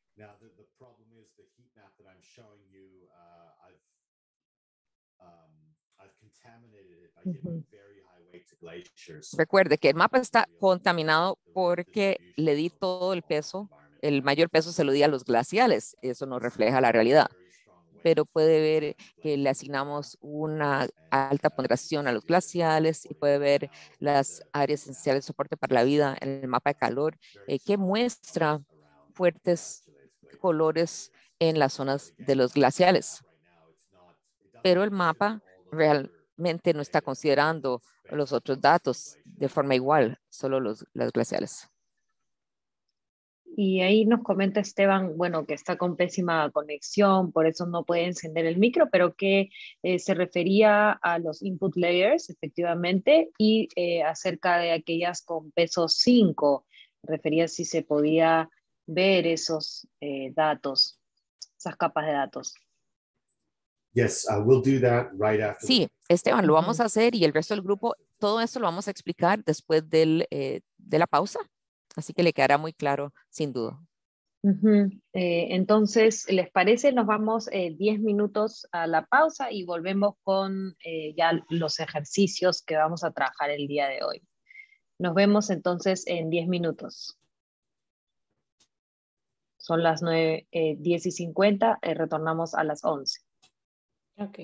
Recuerde que el mapa está contaminado porque le di todo el peso. El mayor peso se lo di a los glaciales, eso no refleja la realidad, pero puede ver que le asignamos una alta ponderación a los glaciales y puede ver las áreas esenciales de soporte para la vida en el mapa de calor, que muestra fuertes colores en las zonas de los glaciales. Pero el mapa realmente no está considerando los otros datos de forma igual, solo los glaciales. Y ahí nos comenta Esteban, bueno, que está con pésima conexión, por eso no puede encender el micro, pero que se refería a los input layers, efectivamente, y acerca de aquellas con peso 5, refería si se podía ver esos datos, esas capas de datos. Yes, we'll do that right after. Sí, Esteban, lo vamos a hacer y el resto del grupo, todo esto lo vamos a explicar después de la pausa. Así que le quedará muy claro, sin duda. Entonces, ¿les parece? Nos vamos 10 minutos a la pausa y volvemos con ya los ejercicios que vamos a trabajar el día de hoy. Nos vemos entonces en 10 minutos. Son las 10:50, retornamos a las 11. Ok.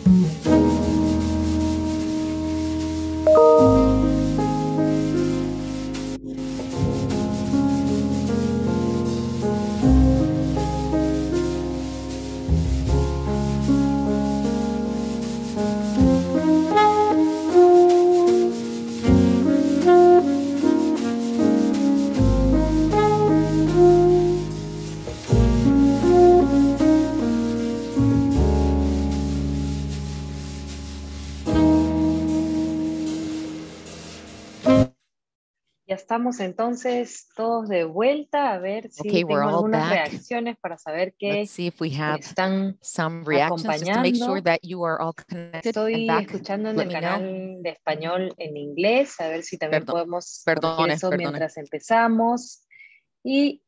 Ya estamos entonces todos de vuelta, a ver si Okay, we're tengo all algunas back. reacciones para saber que Let's see if we me have están some reactions just to make sure acompañando. that you are all connected and Estoy back. escuchando en Let el me know. canal de español en inglés, a ver si también podemos corregir Perdone. eso mientras empezamos. Y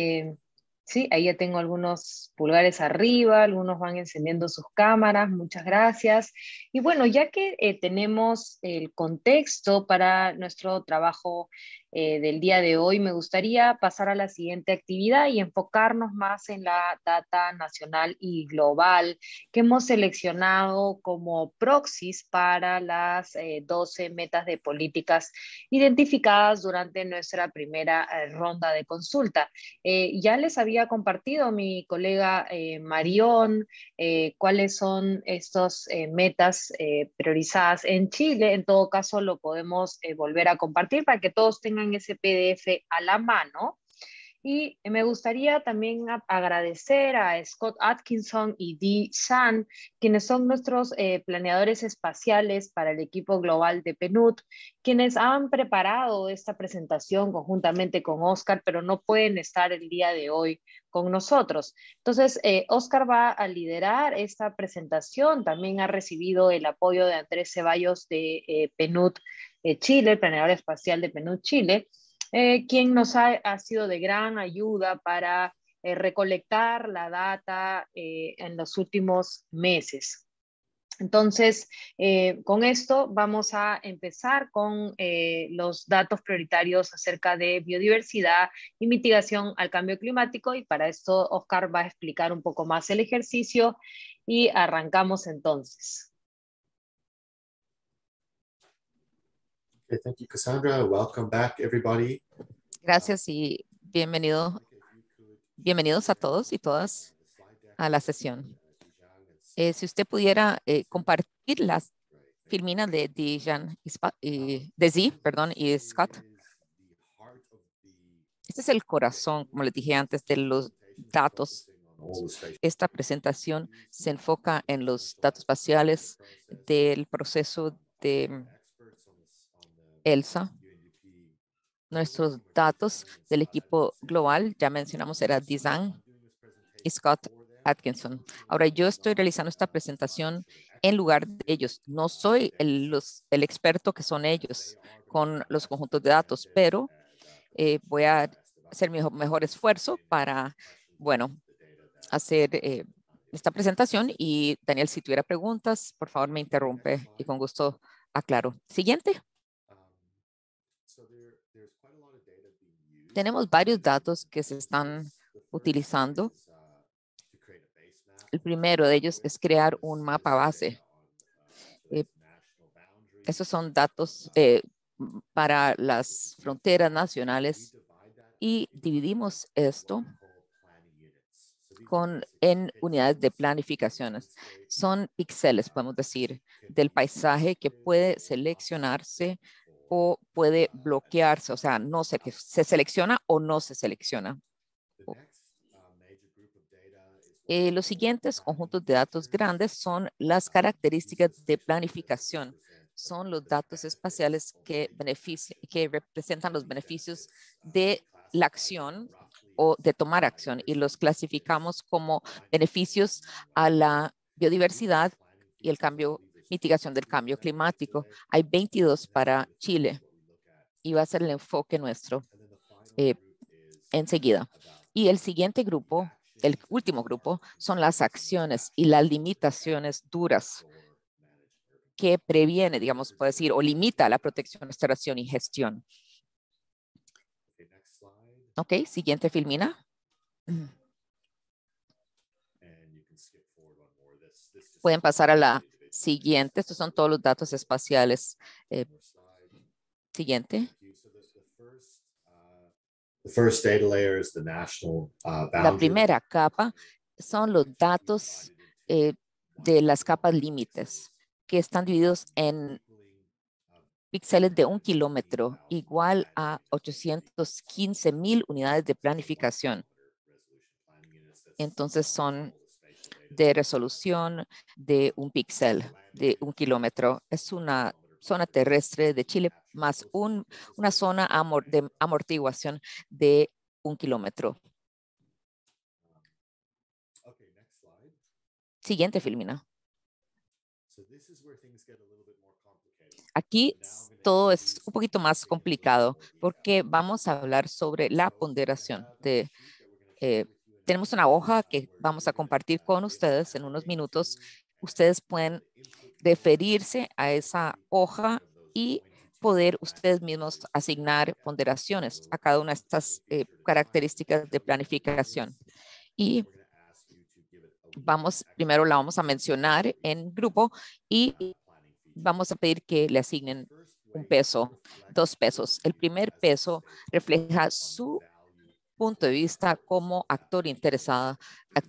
sí, ahí ya tengo algunos pulgares arriba, algunos van encendiendo sus cámaras, muchas gracias. Y bueno, ya que tenemos el contexto para nuestro trabajo del día de hoy, me gustaría pasar a la siguiente actividad y enfocarnos más en la data nacional y global que hemos seleccionado como proxies para las 12 metas de políticas identificadas durante nuestra primera ronda de consulta. Ya les había compartido mi colega Marión cuáles son estas metas priorizadas en Chile. En todo caso, lo podemos volver a compartir para que todos tengan ese PDF a la mano. Y me gustaría también agradecer a Scott Atkinson y Dee Shan, quienes son nuestros planeadores espaciales para el equipo global de PNUD, quienes han preparado esta presentación conjuntamente con Oscar, pero no pueden estar el día de hoy con nosotros. Entonces, Oscar va a liderar esta presentación. También ha recibido el apoyo de Andrés Ceballos de PNUD Chile, el planeador espacial de PNUD Chile, quien nos ha sido de gran ayuda para recolectar la data en los últimos meses. Entonces, con esto vamos a empezar con los datos prioritarios acerca de biodiversidad y mitigación al cambio climático, y para esto Oscar va a explicar un poco más el ejercicio y arrancamos entonces. Okay, thank you, Cassandra. Welcome back, everybody. Gracias y bienvenidos a todos y todas a la sesión. Si usted pudiera compartir las filminas de Dijan y Scott. Este es el corazón, como les dije antes, de los datos. Esta presentación se enfoca en los datos espaciales del proceso de ELSA. Nuestros datos del equipo global, ya mencionamos, era Dizan y Scott Atkinson. Ahora yo estoy realizando esta presentación en lugar de ellos. No soy el experto que son ellos con los conjuntos de datos, pero voy a hacer mi mejor esfuerzo para, bueno, hacer esta presentación. Y Daniel, si tuviera preguntas, por favor me interrumpe y con gusto aclaro. Siguiente. Tenemos varios datos que se están utilizando. El primero de ellos es crear un mapa base. Esos son datos para las fronteras nacionales y dividimos esto en unidades de planificaciones. Son píxeles, podemos decir, del paisaje que puede seleccionarse o puede bloquearse, o sea, no se selecciona o no se selecciona. Los siguientes conjuntos de datos grandes son las características de planificación. Son los datos espaciales que representan los beneficios de la acción o de tomar acción, y los clasificamos como beneficios a la biodiversidad y mitigación del cambio climático. Hay 22 para Chile y va a ser el enfoque nuestro enseguida. Y el siguiente grupo, el último grupo, son las acciones y las limitaciones duras que previene, digamos, puede decir, o limita la protección, restauración y gestión. Ok, siguiente filmina. Pueden pasar a la Siguiente, estos son todos los datos espaciales. Siguiente. The first data layer is the national La boundary. primera capa son los datos de las capas límites, que están divididos en píxeles de 1 kilómetro, igual a 815,000 unidades de planificación. Entonces son de resolución de 1 píxel, de 1 kilómetro. Es una zona terrestre de Chile más una zona de amortiguación de 1 kilómetro. Siguiente, Filomena. Aquí todo es un poquito más complicado porque vamos a hablar sobre la ponderación. Tenemos una hoja que vamos a compartir con ustedes en unos minutos. Ustedes pueden referirse a esa hoja y poder ustedes mismos asignar ponderaciones a cada una de estas características de planificación. Y primero la vamos a mencionar en grupo y vamos a pedir que le asignen un peso, 2 pesos. El primer peso refleja su punto de vista como actor interesado,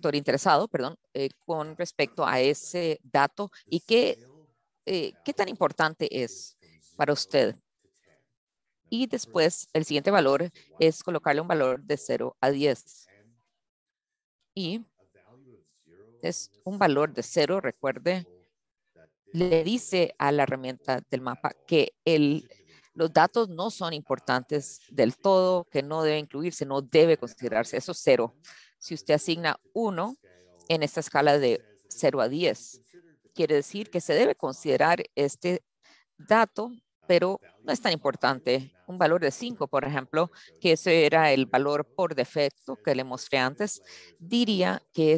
con respecto a ese dato y qué tan importante es para usted. Y después el siguiente valor es colocarle un valor de 0 a 10. Y es un valor de 0, recuerde, le dice a la herramienta del mapa que los datos no son importantes del todo, que no debe incluirse, no debe considerarse. Eso es 0. Si usted asigna 1 en esta escala de 0 a 10, quiere decir que se debe considerar este dato, pero no es tan importante. Un valor de 5, por ejemplo, que ese era el valor por defecto que le mostré antes, diría que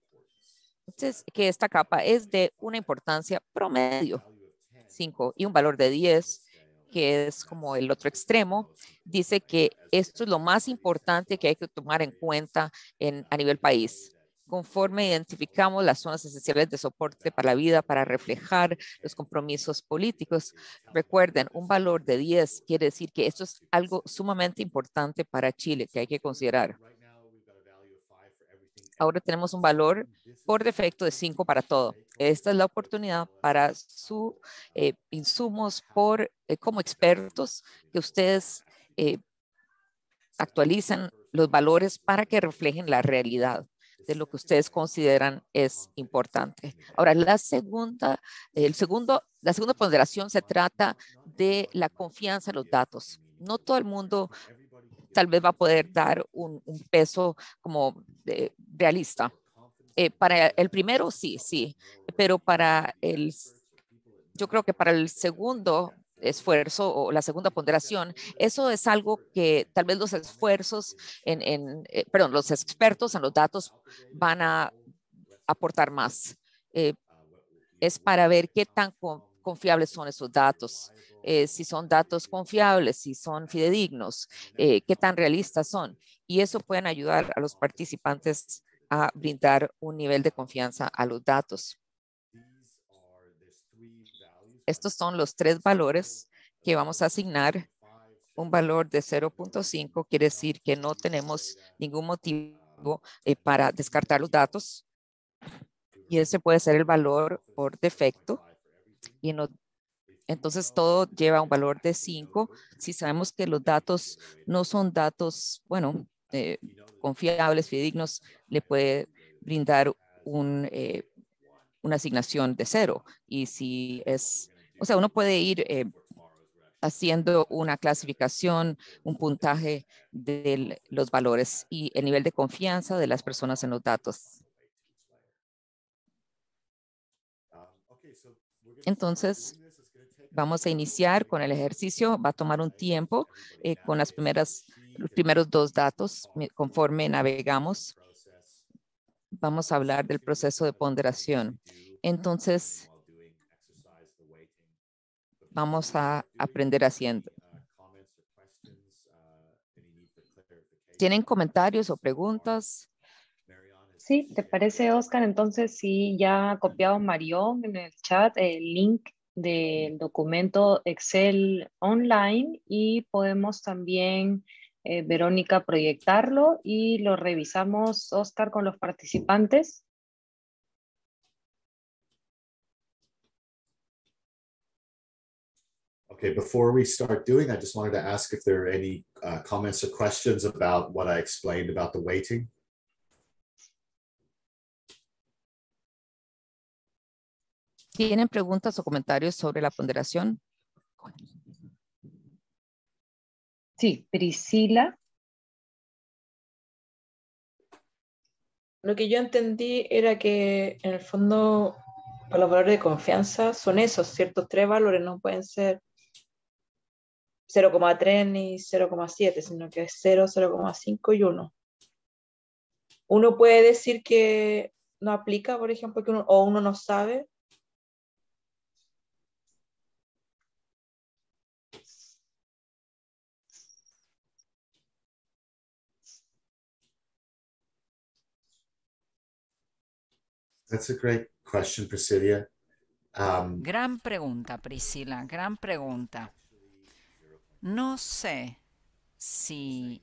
esta capa es de una importancia promedio, 5, y un valor de 10, que es como el otro extremo, dice que esto es lo más importante que hay que tomar en cuenta a nivel país. Conforme identificamos las zonas esenciales de soporte para la vida para reflejar los compromisos políticos, recuerden, un valor de 10 quiere decir que esto es algo sumamente importante para Chile que hay que considerar. Ahora tenemos un valor por defecto de 5 para todo. Esta es la oportunidad para sus insumos como expertos que ustedes actualicen los valores para que reflejen la realidad de lo que ustedes consideran es importante. Ahora, la segunda ponderación se trata de la confianza en los datos. No todo el mundo tal vez va a poder dar un peso como realista. Para el primero, sí, pero yo creo que para el segundo esfuerzo o la segunda ponderación, eso es algo que tal vez los los expertos en los datos van a aportar más. Es para ver qué tan confiables son esos datos, si son datos confiables, si son fidedignos, qué tan realistas son. Y eso pueden ayudar a los participantes a brindar un nivel de confianza a los datos. Estos son los 3 valores que vamos a asignar. Un valor de 0.5 quiere decir que no tenemos ningún motivo para descartar los datos. Y ese puede ser el valor por defecto. Y entonces todo lleva un valor de 5. Si sabemos que los datos no son datos, confiables, fidedignos, le puede brindar una asignación de 0. Y si uno puede ir haciendo una clasificación, un puntaje de los valores y el nivel de confianza de las personas en los datos. Entonces, vamos a iniciar con el ejercicio. Va a tomar un tiempo con los primeros 2 datos conforme navegamos. Vamos a hablar del proceso de ponderación. Entonces, vamos a aprender haciendo. ¿Tienen comentarios o preguntas? Sí, ¿te parece, Oscar? Entonces, sí, ya ha copiado Marión en el chat el link del documento Excel online y podemos también, Verónica, proyectarlo y lo revisamos, Oscar, con los participantes. Okay, before we start doing, I just wanted to ask if there are any comments or questions about what I explained about the weighting. ¿Tienen preguntas o comentarios sobre la ponderación? Sí, Priscila. Lo que yo entendí era que en el fondo para los valores de confianza son esos, ciertos tres valores, no pueden ser 0,3 ni 0,7, sino que es 0, 0,5 y 1. Uno puede decir que no aplica, por ejemplo, que uno no sabe. That's a great question, Priscilla. Gran pregunta, Priscila, gran pregunta. No sé si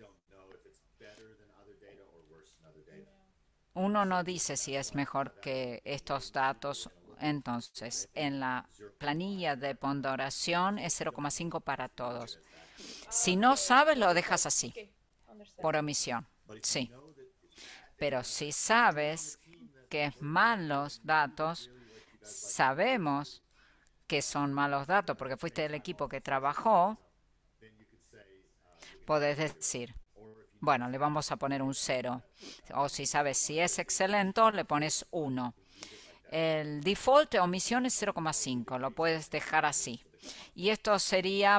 uno no dice si es mejor que estos datos. Entonces, en la planilla de ponderación es 0,5 para todos. Si no sabes, lo dejas así, por omisión. Sí. Pero si sabes que es malos datos, sabemos que son malos datos porque fuiste el equipo que trabajó, podés decir, bueno, le vamos a poner un 0. O si sabes si es excelente, le pones 1. El default de omisión es 0,5. Lo puedes dejar así. Y esto sería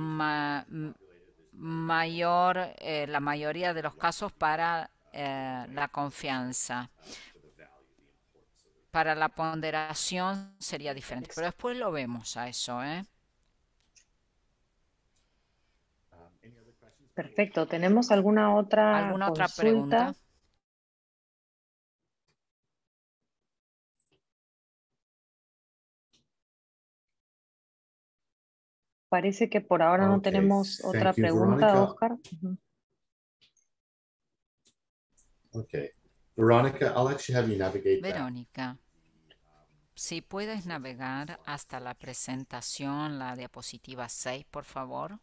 la mayoría de los casos para la confianza. Para la ponderación sería diferente. Pero después lo vemos a eso, ¿eh? Perfecto. ¿Tenemos alguna otra ¿Alguna otra consulta? pregunta? Parece que por ahora no Okay, tenemos otra thank you, pregunta, Veronica. Oscar. Ujú. Okay, Veronica, I'll actually have you navigate back. Verónica, si puedes navegar hasta la presentación, la diapositiva 6, por favor.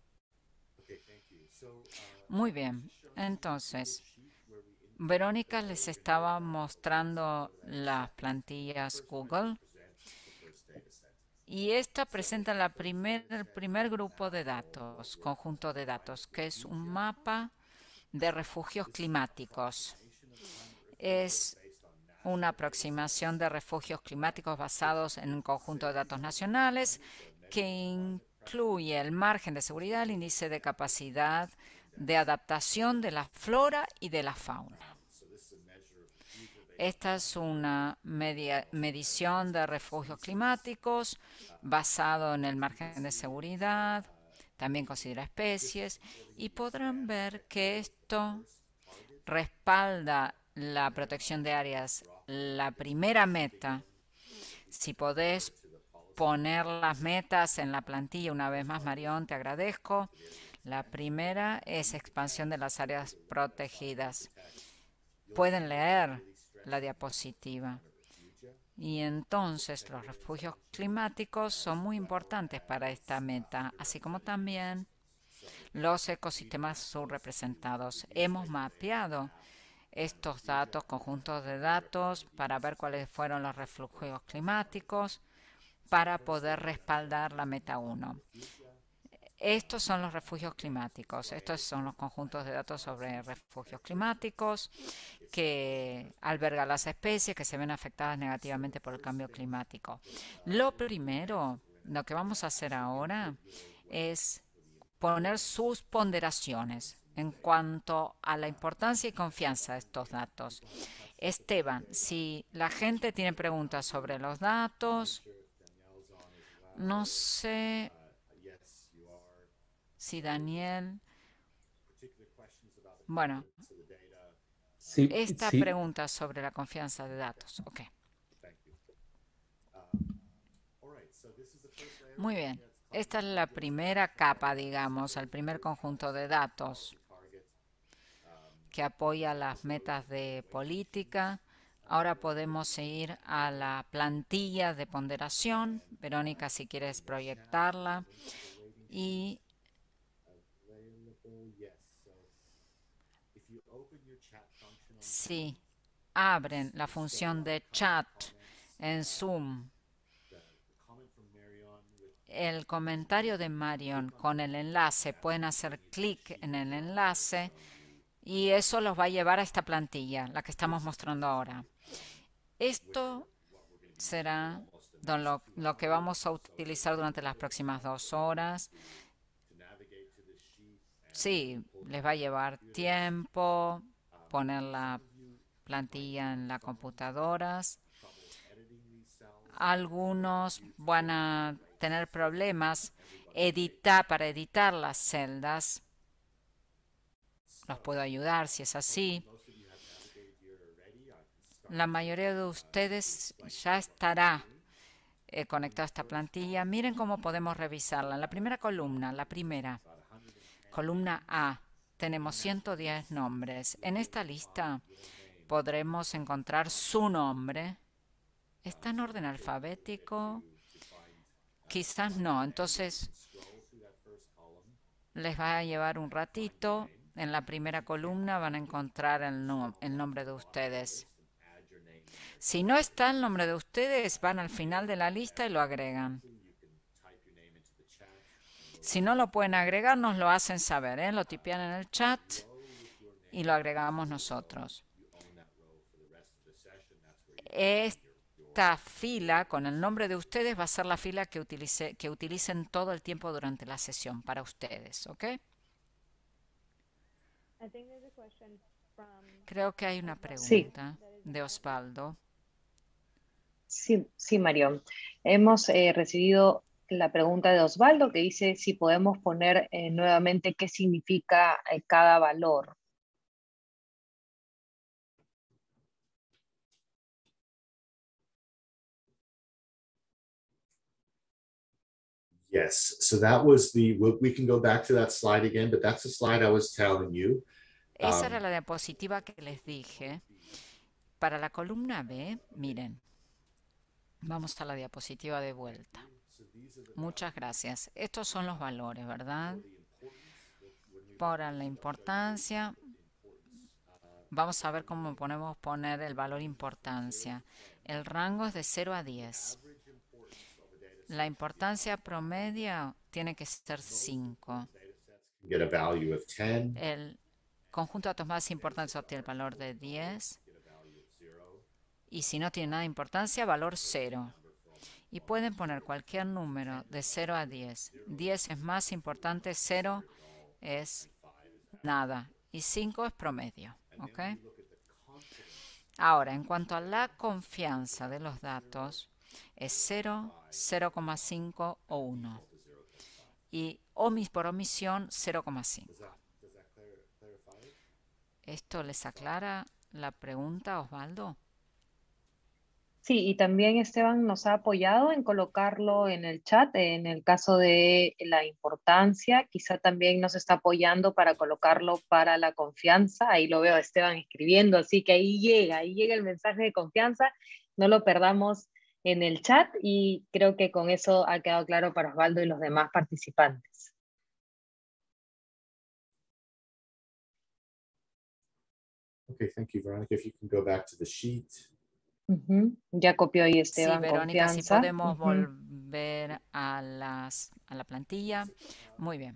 Muy bien. Entonces, Verónica les estaba mostrando las plantillas Google y esta presenta el primer grupo de datos, conjunto de datos, que es un mapa de refugios climáticos. Es una aproximación de refugios climáticos basados en un conjunto de datos nacionales que incluye el margen de seguridad, el índice de capacidad de adaptación de la flora y de la fauna. Esta es una medición de refugios climáticos basado en el margen de seguridad, también considera especies y podrán ver que esto respalda la protección de áreas. La primera meta, si podés poner las metas en la plantilla una vez más, Marión, te agradezco. La primera es expansión de las áreas protegidas. Pueden leer la diapositiva. Y entonces los refugios climáticos son muy importantes para esta meta, así como también los ecosistemas subrepresentados. Hemos mapeado estos datos, conjuntos de datos, para ver cuáles fueron los refugios climáticos, para poder respaldar la meta 1. Estos son los refugios climáticos. Estos son los conjuntos de datos sobre refugios climáticos que albergan las especies que se ven afectadas negativamente por el cambio climático. Lo primero, lo que vamos a hacer ahora es poner sus ponderaciones en cuanto a la importancia y confianza de estos datos. Esteban, si la gente tiene preguntas sobre los datos, no sé si Daniel, bueno, Sí, esta sí. pregunta sobre la confianza de datos. Ok. Muy bien. Esta es la primera capa, digamos, el primer conjunto de datos que apoya las metas de política. Ahora podemos ir a la plantilla de ponderación. Verónica, si quieres proyectarla. Y si abren la función de chat en Zoom, el comentario de Marion con el enlace, pueden hacer clic en el enlace y eso los va a llevar a esta plantilla, la que estamos mostrando ahora. Esto será lo que vamos a utilizar durante las próximas 2 horas. Sí, les va a llevar tiempo poner la plantilla en las computadoras. Algunos van a tener problemas para editar las celdas. Los puedo ayudar si es así. La mayoría de ustedes ya estará conectado a esta plantilla. Miren cómo podemos revisarla. En la primera columna, columna A, tenemos 110 nombres. En esta lista podremos encontrar su nombre. ¿Está en orden alfabético? Quizás no. Entonces, les va a llevar un ratito. En la primera columna van a encontrar el nombre de ustedes. Si no está el nombre de ustedes, van al final de la lista y lo agregan. Si no lo pueden agregar, nos lo hacen saber, ¿eh? Lo tipean en el chat y lo agregamos nosotros. Esta fila con el nombre de ustedes va a ser la fila que utilicen todo el tiempo durante la sesión para ustedes, ¿ok? Creo que hay una pregunta de Osvaldo. Sí, Marión. Hemos recibido la pregunta de Osvaldo que dice si podemos poner nuevamente qué significa cada valor. Yes, so that was we can go back to that slide again, but that's the slide I was telling you. Esa era la diapositiva que les dije. Para la columna B, miren, vamos a la diapositiva de vuelta. Muchas gracias. Estos son los valores, ¿verdad? Por la importancia, vamos a ver cómo podemos poner el valor importancia. El rango es de 0 a 10. La importancia promedio tiene que ser 5. El conjunto de datos más importantes obtiene el valor de 10. Y si no tiene nada de importancia, valor 0. Y pueden poner cualquier número de 0 a 10. 10 es más importante, 0 es nada y 5 es promedio. ¿Ok? Ahora, en cuanto a la confianza de los datos, es 0, 0,5 o 1. Y por omisión, 0,5. ¿Esto les aclara la pregunta, Osvaldo? Sí, y también Esteban nos ha apoyado en colocarlo en el chat, en el caso de la importancia, quizá también nos está apoyando para colocarlo para la confianza, ahí lo veo a Esteban escribiendo, así que ahí llega el mensaje de confianza, no lo perdamos en el chat y creo que con eso ha quedado claro para Osvaldo y los demás participantes. Okay, thank you, Veronica. If you can go back to the sheet. Ya copió ahí Esteban. Sí, Verónica, confianza. si podemos volver a la plantilla. Muy bien.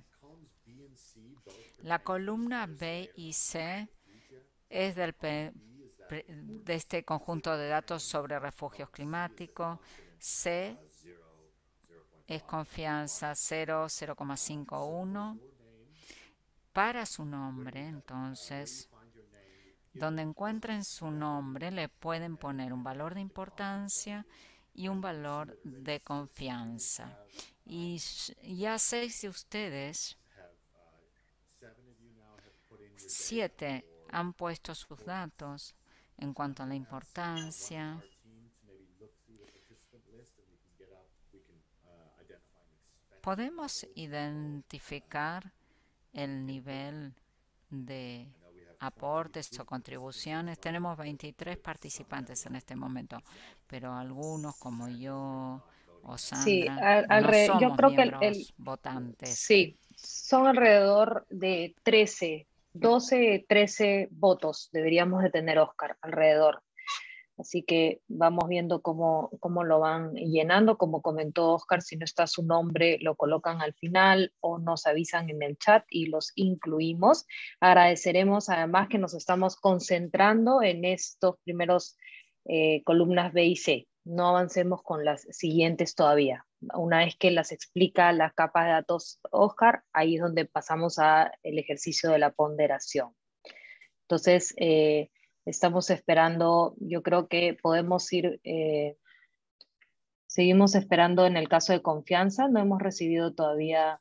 La columna B y C es de este conjunto de datos sobre refugios climáticos. C es confianza 0, 0,51. Para su nombre, entonces, donde encuentren su nombre, le pueden poner un valor de importancia y un valor de confianza. Y ya sé si ustedes, 7 han puesto sus datos en cuanto a la importancia. Podemos identificar el nivel de aportes o contribuciones. Tenemos 23 participantes en este momento, pero algunos como yo o Sí, Sandra no yo somos creo que miembros votantes. sí, son alrededor de 13, 12, 13 votos deberíamos de tener, Oscar, alrededor. Así que vamos viendo cómo lo van llenando. Como comentó Oscar, si no está su nombre, lo colocan al final o nos avisan en el chat y los incluimos. Agradeceremos además que nos estamos concentrando en estos primeros columnas B y C. No avancemos con las siguientes todavía. Una vez que las explica las capas de datos Oscar, ahí es donde pasamos al ejercicio de la ponderación. Entonces, estamos esperando, yo creo que podemos ir, seguimos esperando en el caso de confianza, no hemos recibido todavía.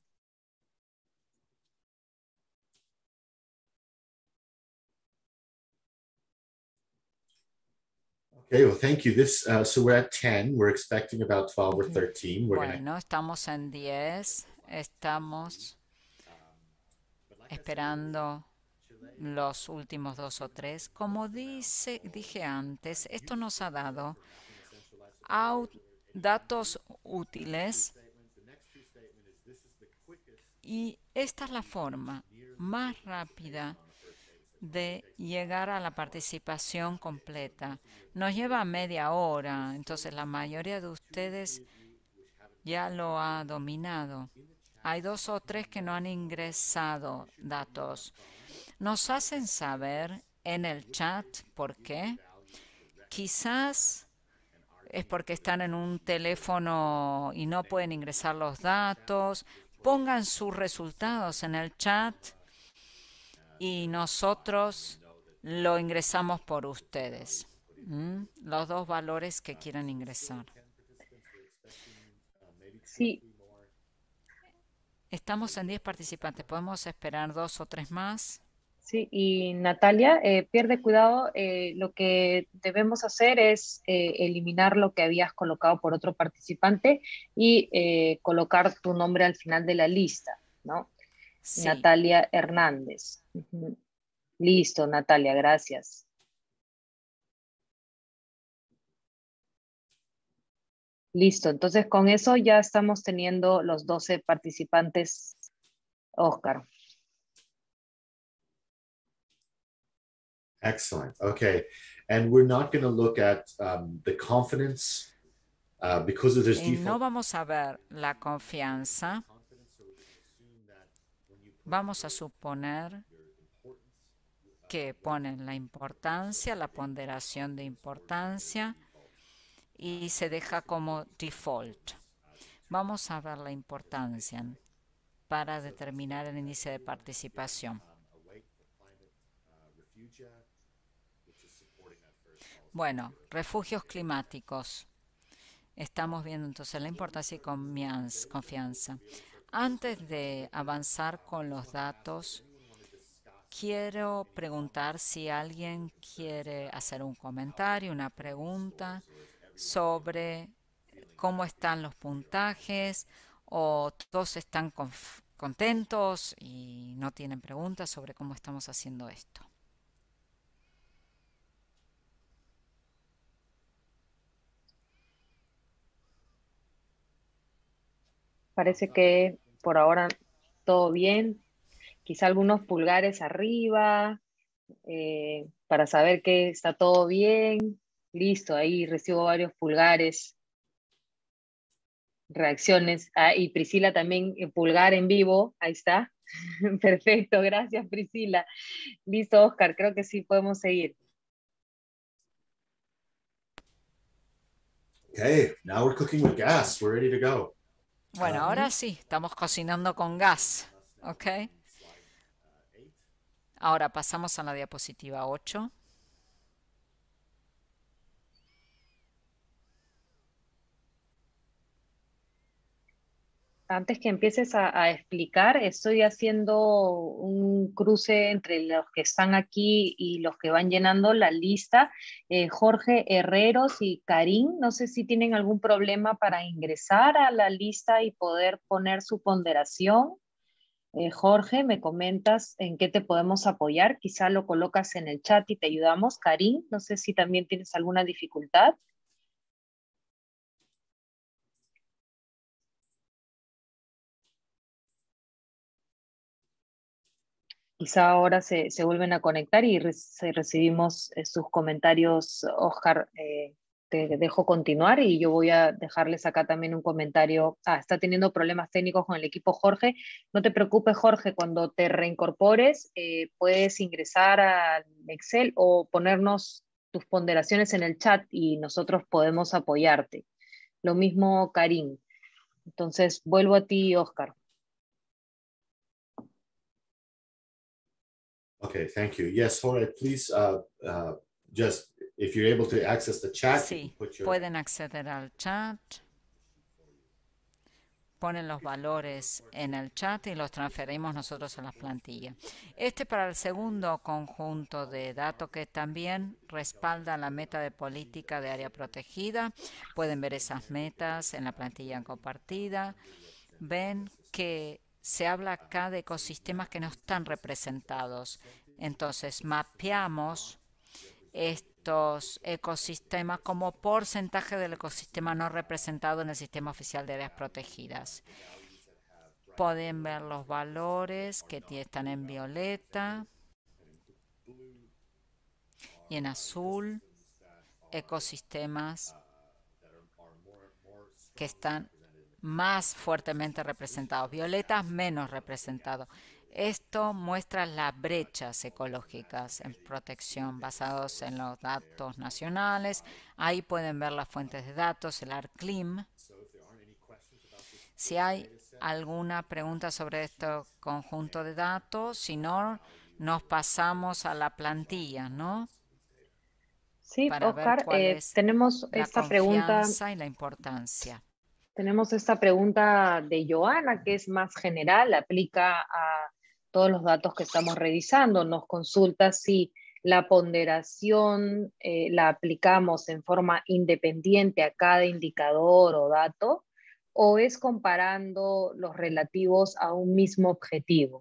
Okay, well, thank you. So we're at 10. We're expecting about 12 or 13. Bueno, estamos en 10. Estamos esperando los últimos 2 o 3. Como dije antes, esto nos ha dado datos útiles y esta es la forma más rápida de llegar a la participación completa. Nos lleva media hora, entonces la mayoría de ustedes ya lo ha dominado. Hay 2 o 3 que no han ingresado datos. Nos hacen saber en el chat por qué. Quizás es porque están en un teléfono y no pueden ingresar los datos. Pongan sus resultados en el chat y nosotros lo ingresamos por ustedes. Los 2 valores que quieran ingresar. Sí. Estamos en 10 participantes. ¿Podemos esperar 2 o 3 más? Sí, y Natalia, pierde cuidado, lo que debemos hacer es eliminar lo que habías colocado por otro participante y colocar tu nombre al final de la lista, ¿no? Sí. Natalia Hernández. Listo, Natalia, gracias. Listo, entonces con eso ya estamos teniendo los 12 participantes, Oscar. Excellent. Okay. And we're not going to look at the confidence because of this default. No vamos a ver la confianza. Vamos a suponer que ponen la importancia, la ponderación de importancia y se deja como default. Vamos a ver la importancia para determinar el índice de participación. Bueno, refugios climáticos. Estamos viendo entonces la importancia y confianza. Antes de avanzar con los datos, quiero preguntar si alguien quiere hacer un comentario, una pregunta sobre cómo están los puntajes o todos están contentos y no tienen preguntas sobre cómo estamos haciendo esto. Parece que por ahora todo bien. Quizá algunos pulgares arriba para saber que está todo bien. Listo, ahí recibo varios pulgares, reacciones. Y Priscila también, pulgar en vivo, ahí está. Perfecto, gracias Priscila. Listo, Oscar, creo que sí podemos seguir. Okay, now we're cooking with gas. We're ready to go. Bueno, ahora sí, estamos cocinando con gas. ¿Ok? Ahora pasamos a la diapositiva 8. Antes que empieces a explicar, estoy haciendo un cruce entre los que están aquí y los que van llenando la lista. Jorge Herreros y Karim, no sé si tienen algún problema para ingresar a la lista y poder poner su ponderación. Jorge, me comentas en qué te podemos apoyar. Quizá lo colocas en el chat y te ayudamos. Karim, no sé si también tienes alguna dificultad. Quizá ahora se vuelven a conectar y recibimos sus comentarios. Oscar, te dejo continuar y yo voy a dejarles acá también un comentario. Está teniendo problemas técnicos con el equipo Jorge. No te preocupes, Jorge, cuando te reincorpores puedes ingresar al Excel o ponernos tus ponderaciones en el chat y nosotros podemos apoyarte. Lo mismo, Karim. Entonces, vuelvo a ti, Oscar. Okay, thank you. Yes, Jorge, please just, if you're able to access the chat, Sí, pueden acceder al chat, ponen los valores en el chat y los transferimos nosotros a las plantillas. Este para el segundo conjunto de datos que también respalda la meta de política de área protegida. Pueden ver esas metas en la plantilla compartida. Ven que se habla acá de ecosistemas que no están representados. Entonces mapeamos estos ecosistemas como porcentaje del ecosistema no representado en el Sistema Oficial de Áreas Protegidas. Pueden ver los valores que están en violeta y en azul, ecosistemas que están más fuertemente representados, violetas menos representados. Esto muestra las brechas ecológicas en protección basados en los datos nacionales. Ahí pueden ver las fuentes de datos, el ARCLIM. Si hay alguna pregunta sobre este conjunto de datos, si no, nos pasamos a la plantilla, ¿no? Sí, Para ver Oscar, cuál es tenemos la esta pregunta. confianza y la importancia. Tenemos esta pregunta de Joana, que es más general, aplica a todos los datos que estamos revisando. Nos consulta si la ponderación la aplicamos en forma independiente a cada indicador o dato, o es comparando los relativos a un mismo objetivo.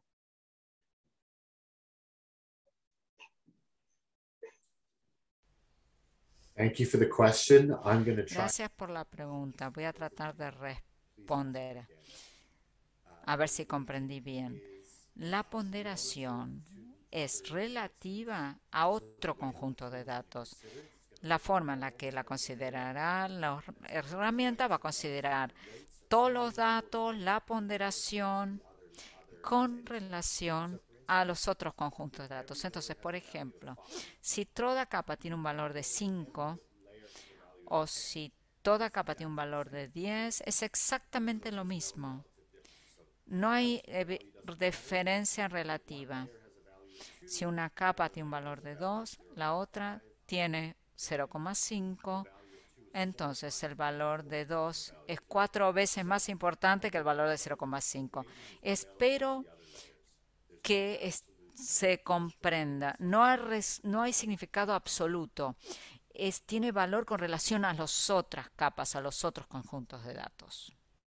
Thank you for the question. I'm going to try. Gracias por la pregunta. Voy a tratar de responder. A ver si comprendí bien. La ponderación es relativa a otro conjunto de datos. La forma en la que la considerará la herramienta va a considerar todos los datos, la ponderación con relación a los otros conjuntos de datos. Entonces, por ejemplo, si toda capa tiene un valor de 5 o si toda capa tiene un valor de 10, es exactamente lo mismo. No hay diferencia relativa. Si una capa tiene un valor de 2, la otra tiene 0,5, entonces el valor de 2 es 4 veces más importante que el valor de 0,5. Espero que se comprenda. No hay significado absoluto. Tiene valor con relación a las otras capas, a los otros conjuntos de datos.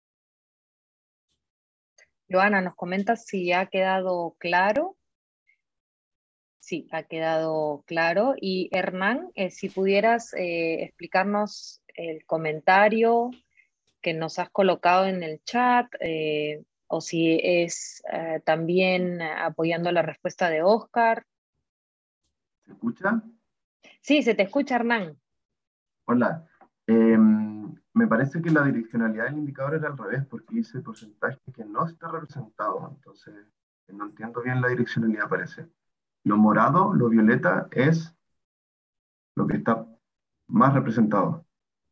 Joana, ¿nos comentas si ya ha quedado claro? Sí, ha quedado claro. Y Hernán, si pudieras explicarnos el comentario que nos has colocado en el chat, o si es también apoyando la respuesta de Oscar. ¿Se escucha? Sí, se te escucha, Hernán. Hola. Me parece que la direccionalidad del indicador era al revés, porque dice porcentaje que no está representado. Entonces, no entiendo bien la direccionalidad, parece. Lo morado, lo violeta, es lo que está más representado.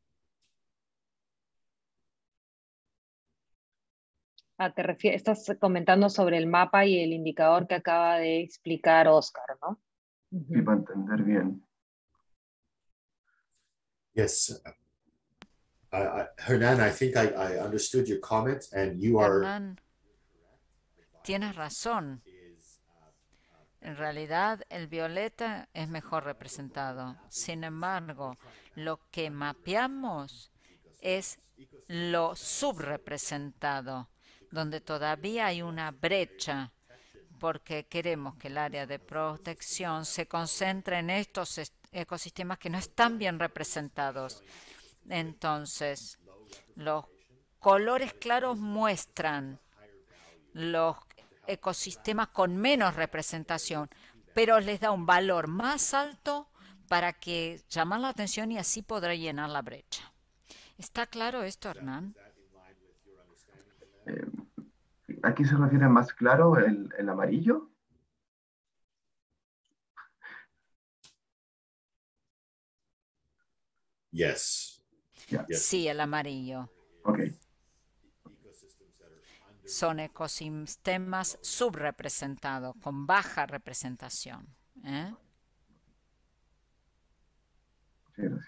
Estás comentando sobre el mapa y el indicador que acaba de explicar Oscar, ¿no? Sí, para entender bien. Yes. Hernan, I think I understood your comment, and you are. Hernán, tienes razón. En realidad, el violeta es mejor representado. Sin embargo, lo que mapeamos es lo subrepresentado, donde todavía hay una brecha, porque queremos que el área de protección se concentre en estos ecosistemas que no están bien representados. Entonces, los colores claros muestran los ecosistemas con menos representación, pero les da un valor más alto para que llamar la atención y así podrá llenar la brecha. ¿Está claro esto, Hernán? ¿A qué se refiere más claro el amarillo? Yes. Yeah. Yes. Sí, el amarillo. Okay. Son ecosistemas subrepresentados, con baja representación. Muchas gracias.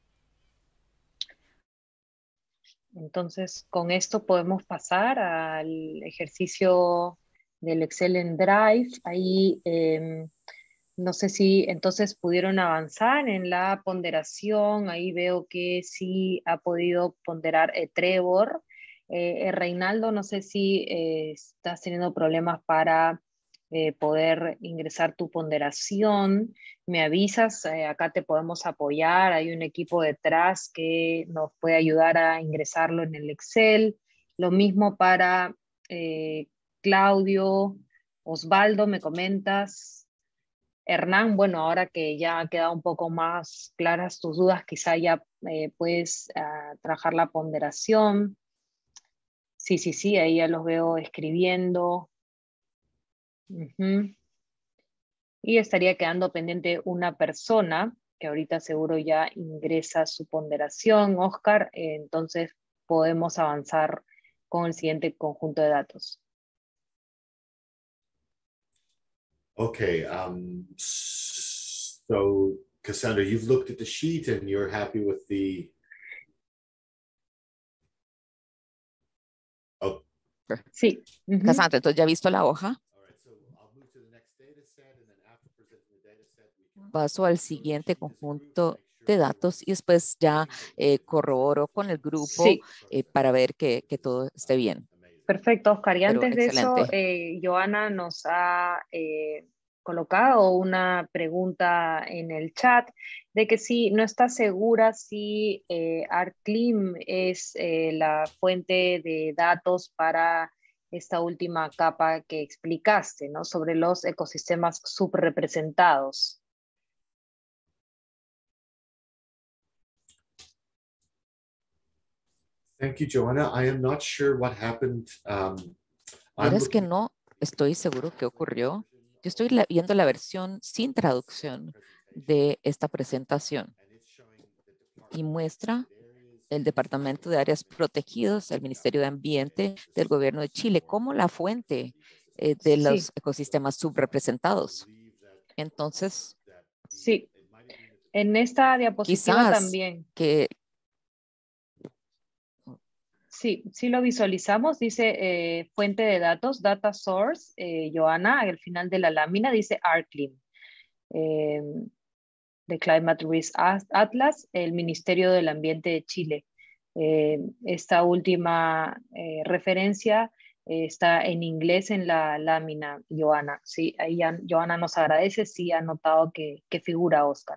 Entonces, con esto podemos pasar al ejercicio del Excel en Drive. Ahí no sé si entonces pudieron avanzar en la ponderación. Ahí veo que sí ha podido ponderar Trevor. Reinaldo, no sé si estás teniendo problemas para poder ingresar tu ponderación. Me avisas, acá te podemos apoyar. Hay un equipo detrás que nos puede ayudar a ingresarlo en el Excel. Lo mismo para Claudio, Osvaldo, me comentas. Hernán, bueno, ahora que ya han quedado un poco más claras tus dudas, quizá ya puedes trabajar la ponderación. Sí, ahí ya los veo escribiendo. Y estaría quedando pendiente una persona, que ahorita seguro ya ingresa su ponderación, Oscar, entonces podemos avanzar con el siguiente conjunto de datos. Okay, so Cassandra, you've looked at the sheet and you're happy with the. Oh. Sí. Cassandra, entonces ya ha visto la hoja. Paso al siguiente conjunto de datos y después ya corroboro con el grupo para ver que todo esté bien. Perfecto, Oscar. Y Pero antes de eso, excelente. Joana nos ha colocado una pregunta en el chat de que si no está segura si ArcClim es la fuente de datos para esta última capa que explicaste, ¿no? Sobre los ecosistemas subrepresentados. Thank you, Joanna. I am not sure what happened. Es que no estoy seguro qué ocurrió. Yo estoy viendo la versión sin traducción de esta presentación y muestra el Departamento de Áreas Protegidas, el Ministerio de Ambiente del Gobierno de Chile, como la fuente de los ecosistemas subrepresentados. Entonces, sí, en esta diapositiva también. Sí, lo visualizamos, dice fuente de datos, data source, Joana, al final de la lámina dice ArcClim, de Climate Risk Atlas, el Ministerio del Ambiente de Chile. Esta última referencia está en inglés en la lámina, Joana. Sí, ahí Joana nos agradece, sí ha notado que figura Oscar.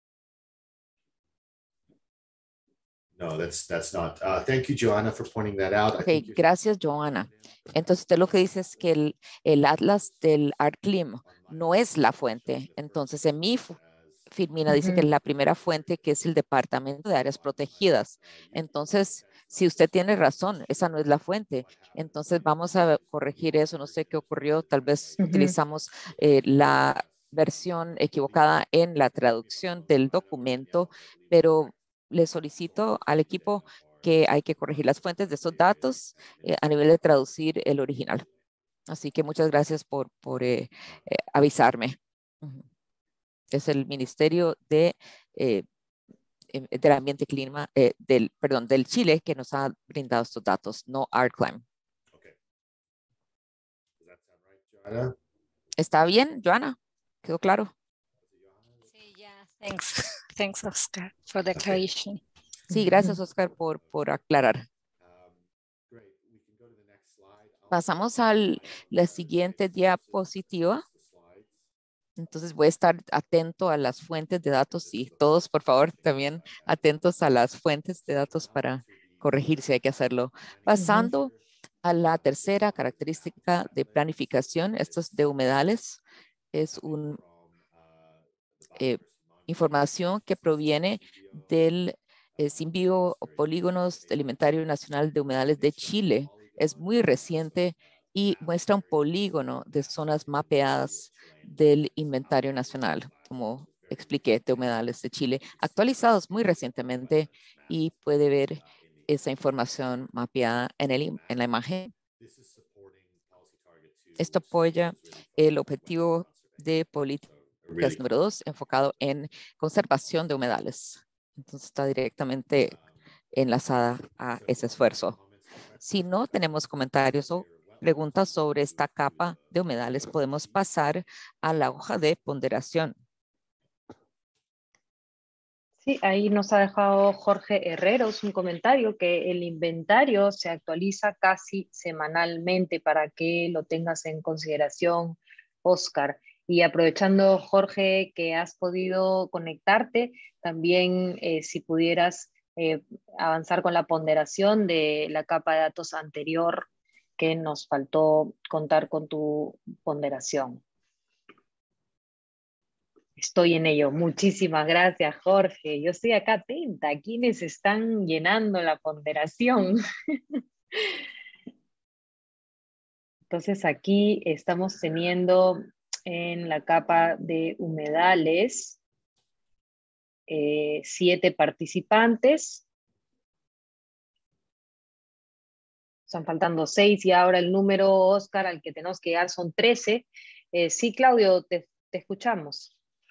No, that's not. Thank you, Joanna, for pointing that out. Okay, gracias, Joanna. Entonces, usted lo que dice es que el atlas del ArcClim no es la fuente. Entonces, en mi Firmina dice que es la primera fuente, que es el Departamento de Áreas Protegidas. Entonces, si usted tiene razón, esa no es la fuente. Entonces, vamos a corregir eso. No sé qué ocurrió. Tal vez utilizamos la versión equivocada en la traducción del documento, pero le solicito al equipo que hay que corregir las fuentes de esos datos a nivel de traducir el original. Así que muchas gracias por avisarme. Es el Ministerio de del ambiente clima, del Chile, que nos ha brindado estos datos, no ArcLine. Okay. Does that sound right, Joanna? ¿Está bien, Joana? ¿Quedó claro? Sí, ya. Thanks. Thanks, Oscar, for the clarification. Sí, gracias, Oscar, por aclarar. Great. We can go to the next slide. Pasamos a la siguiente diapositiva. Entonces voy a estar atento a las fuentes de datos y todos, por favor, también atentos a las fuentes de datos para corregir si hay que hacerlo. Pasando a la tercera característica de planificación, esto es de humedales. Es una información que proviene del Sinbio Polígonos del Inventario Nacional de Humedales de Chile. Es muy reciente y muestra un polígono de zonas mapeadas del Inventario Nacional, como expliqué, de humedales de Chile, actualizados muy recientemente, y puede ver esa información mapeada en la imagen. Esto apoya el objetivo de políticas número 2, enfocado en conservación de humedales. Entonces está directamente enlazada a ese esfuerzo. Si no tenemos comentarios o preguntas sobre esta capa de humedales, podemos pasar a la hoja de ponderación. Sí, ahí nos ha dejado Jorge Herreros un comentario que el inventario se actualiza casi semanalmente para que lo tengas en consideración, Oscar. Y aprovechando, Jorge, que has podido conectarte, también si pudieras avanzar con la ponderación de la capa de datos anterior, que nos faltó contar con tu ponderación. Estoy en ello. Muchísimas gracias, Jorge. Yo estoy acá atenta. ¿Quiénes están llenando la ponderación? Entonces aquí estamos teniendo en la capa de humedales 7 participantes. Están faltando 6 y ahora el número, Oscar, al que tenemos que llegar son 13. Sí, Claudio, te escuchamos.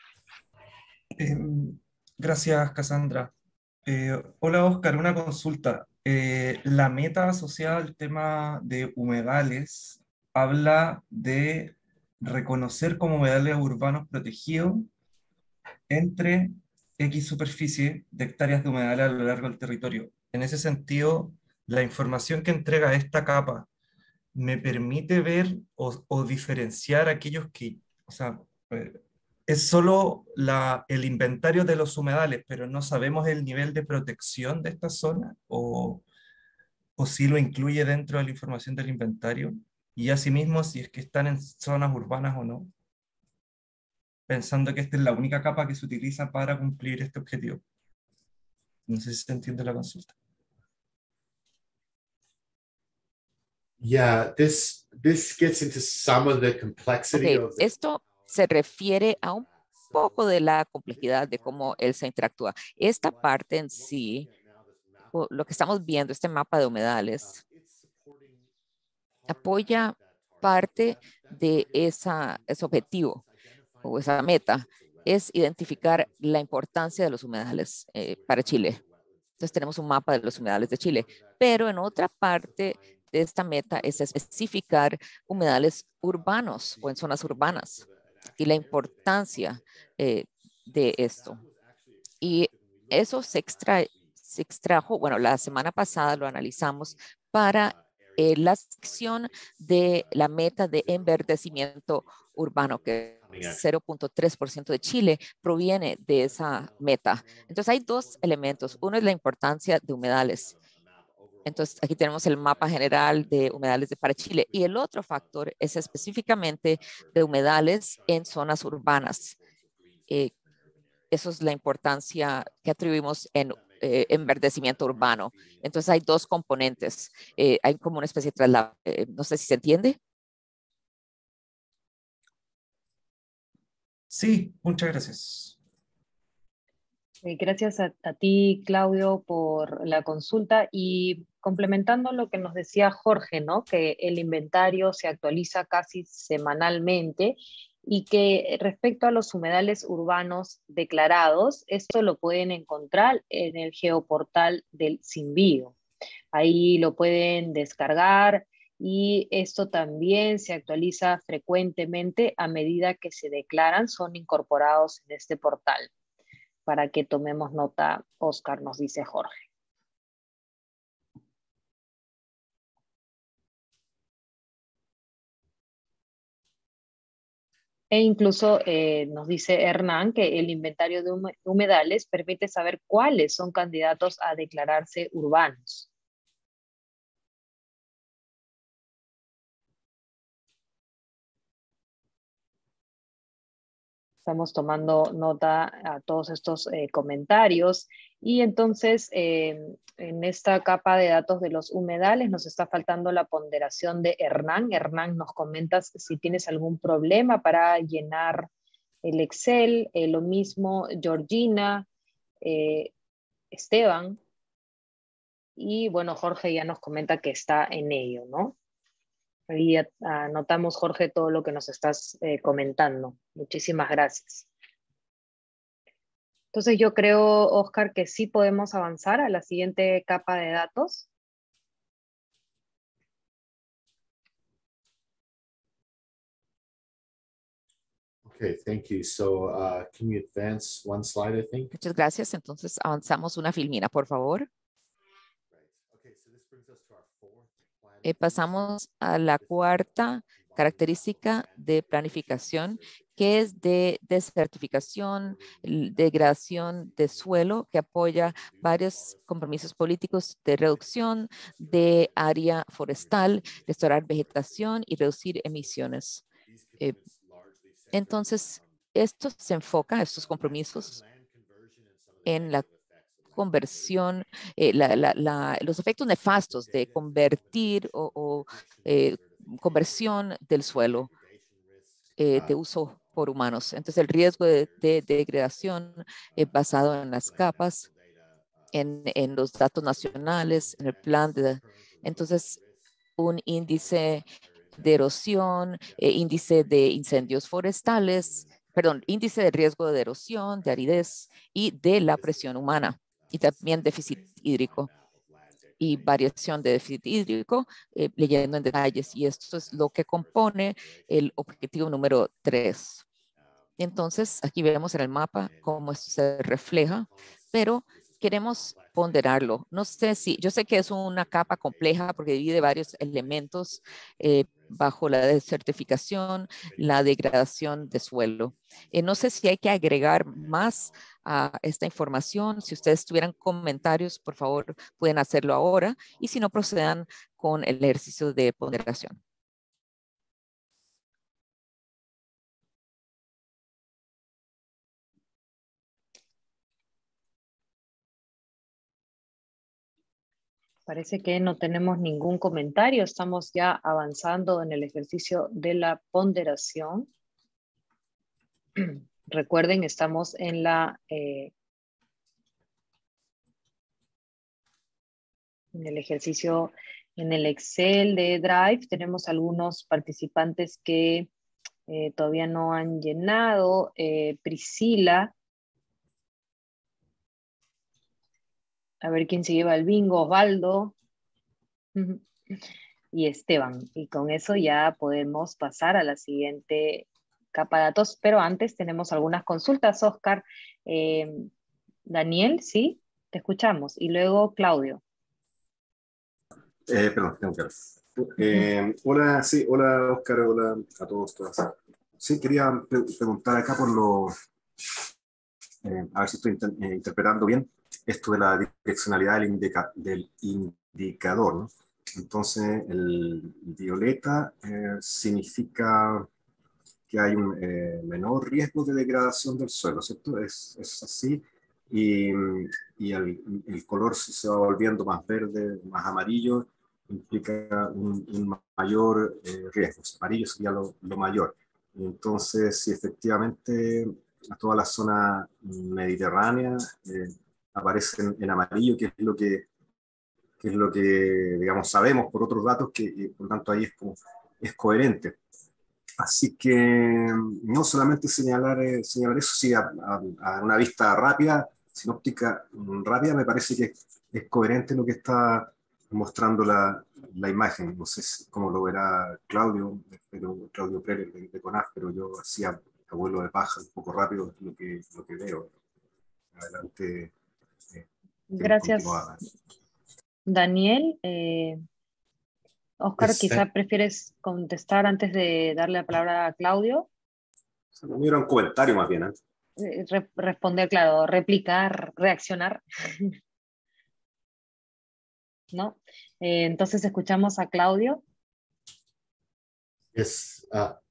Gracias, Cassandra. Hola, Oscar, una consulta. La meta asociada al tema de humedales habla de reconocer como humedales urbanos protegidos entre X superficie de hectáreas de humedales a lo largo del territorio. En ese sentido, la información que entrega esta capa me permite ver o diferenciar aquellos que, o sea, es solo el inventario de los humedales, pero no sabemos el nivel de protección de esta zona o si lo incluye dentro de la información del inventario y asimismo si es que están en zonas urbanas o no, pensando que esta es la única capa que se utiliza para cumplir este objetivo. No sé si se entiende la consulta. Yeah, this gets into some of the complexity of the... Esto se refiere a un poco de la complejidad de cómo él se interactúa. Esta parte en sí, lo que estamos viendo, este mapa de humedales, apoya parte de ese objetivo o esa meta, es identificar la importancia de los humedales para Chile. Entonces tenemos un mapa de los humedales de Chile, pero en otra parte de esta meta es especificar humedales urbanos o en zonas urbanas y la importancia de esto. Y eso se extrajo, bueno, la semana pasada lo analizamos para la sección de la meta de enverdecimiento urbano, que 0.3% de Chile proviene de esa meta. Entonces hay dos elementos. Uno es la importancia de humedales. Entonces aquí tenemos el mapa general de humedales para Chile y el otro factor es específicamente de humedales en zonas urbanas. Eso es la importancia que atribuimos en enverdecimiento urbano. Entonces hay dos componentes. Hay como una especie de traslado. No sé si se entiende. Sí, muchas gracias. Gracias a ti, Claudio, por la consulta y complementando lo que nos decía Jorge, ¿no? Que el inventario se actualiza casi semanalmente y que respecto a los humedales urbanos declarados, esto lo pueden encontrar en el geoportal del Sinbio. Ahí lo pueden descargar y esto también se actualiza frecuentemente a medida que se declaran, son incorporados en este portal. Para que tomemos nota, Oscar, nos dice Jorge. E incluso nos dice Hernán que el inventario de humedales permite saber cuáles son candidatos a declararse urbanos. Estamos tomando nota a todos estos comentarios y entonces en esta capa de datos de los humedales nos está faltando la ponderación de Hernán. Hernán, nos comentas si tienes algún problema para llenar el Excel, lo mismo Georgina, Esteban y bueno, Jorge ya nos comenta que está en ello, ¿no? Ahí anotamos, Jorge, todo lo que nos estás comentando. Muchísimas gracias. Entonces yo creo, Oscar, que sí podemos avanzar a la siguiente capa de datos. Okay, thank you. So can you advance one slide, I think? Muchas gracias. Entonces avanzamos una filmina, por favor. Pasamos a la cuarta característica de planificación, que es de desertificación, degradación de suelo, que apoya varios compromisos políticos de reducción de área forestal, restaurar vegetación y reducir emisiones. Entonces, esto se enfoca, estos compromisos, en la conversión, los efectos nefastos de convertir o conversión del suelo de uso por humanos. Entonces, el riesgo de degradación basado en las capas, en los datos nacionales, en el plan de... Entonces, un índice de erosión, índice de incendios forestales, perdón, índice de riesgo de erosión, de aridez y de la presión humana. Y también déficit hídrico y variación de déficit hídrico, leyendo en detalles. Y esto es lo que compone el objetivo número 3. Entonces, aquí vemos en el mapa cómo esto se refleja, pero queremos ponderarlo. No sé si, yo sé que es una capa compleja porque divide varios elementos bajo la desertificación, la degradación de suelo. No sé si hay que agregar más a esta información. Si ustedes tuvieran comentarios, por favor, pueden hacerlo ahora. Y si no, procedan con el ejercicio de ponderación. Parece que no tenemos ningún comentario. Estamos ya avanzando en el ejercicio de la ponderación. Recuerden, estamos en en el ejercicio en el Excel de Drive. Tenemos algunos participantes que todavía no han llenado. Priscila. A ver quién se lleva el bingo. Osvaldo. Y Esteban. Y con eso ya podemos pasar a la siguiente capa de datos. Pero antes tenemos algunas consultas, Oscar. Daniel, ¿sí? Te escuchamos. Y luego Claudio. Perdón, tengo que hola, sí, hola Oscar, hola a todos, todas. Sí, quería preguntar acá por a ver si estoy interpretando bien esto de la direccionalidad del indicador, ¿no? Entonces, el violeta significa que hay un menor riesgo de degradación del suelo, ¿cierto? Es así. Y el color se va volviendo más verde, más amarillo, implica un mayor riesgo. Amarillo sería lo mayor. Entonces, si efectivamente toda la zona mediterránea aparece en amarillo, que es lo que, digamos, sabemos por otros datos, que por lo tanto ahí es coherente. Así que no solamente señalar eso, sí, a una vista rápida, sinóptica rápida, me parece que es coherente lo que está mostrando la imagen. No sé cómo lo verá Claudio, pero Claudio Pérez de CONAF, pero yo hacía abuelo de paja un poco rápido lo que veo. Adelante, Gracias, Daniel. Oscar, quizá prefieres contestar antes de darle la palabra a Claudio. No era un comentario más bien, ¿eh? Responder, claro, replicar, reaccionar. ¿No? Entonces escuchamos a Claudio. Yes.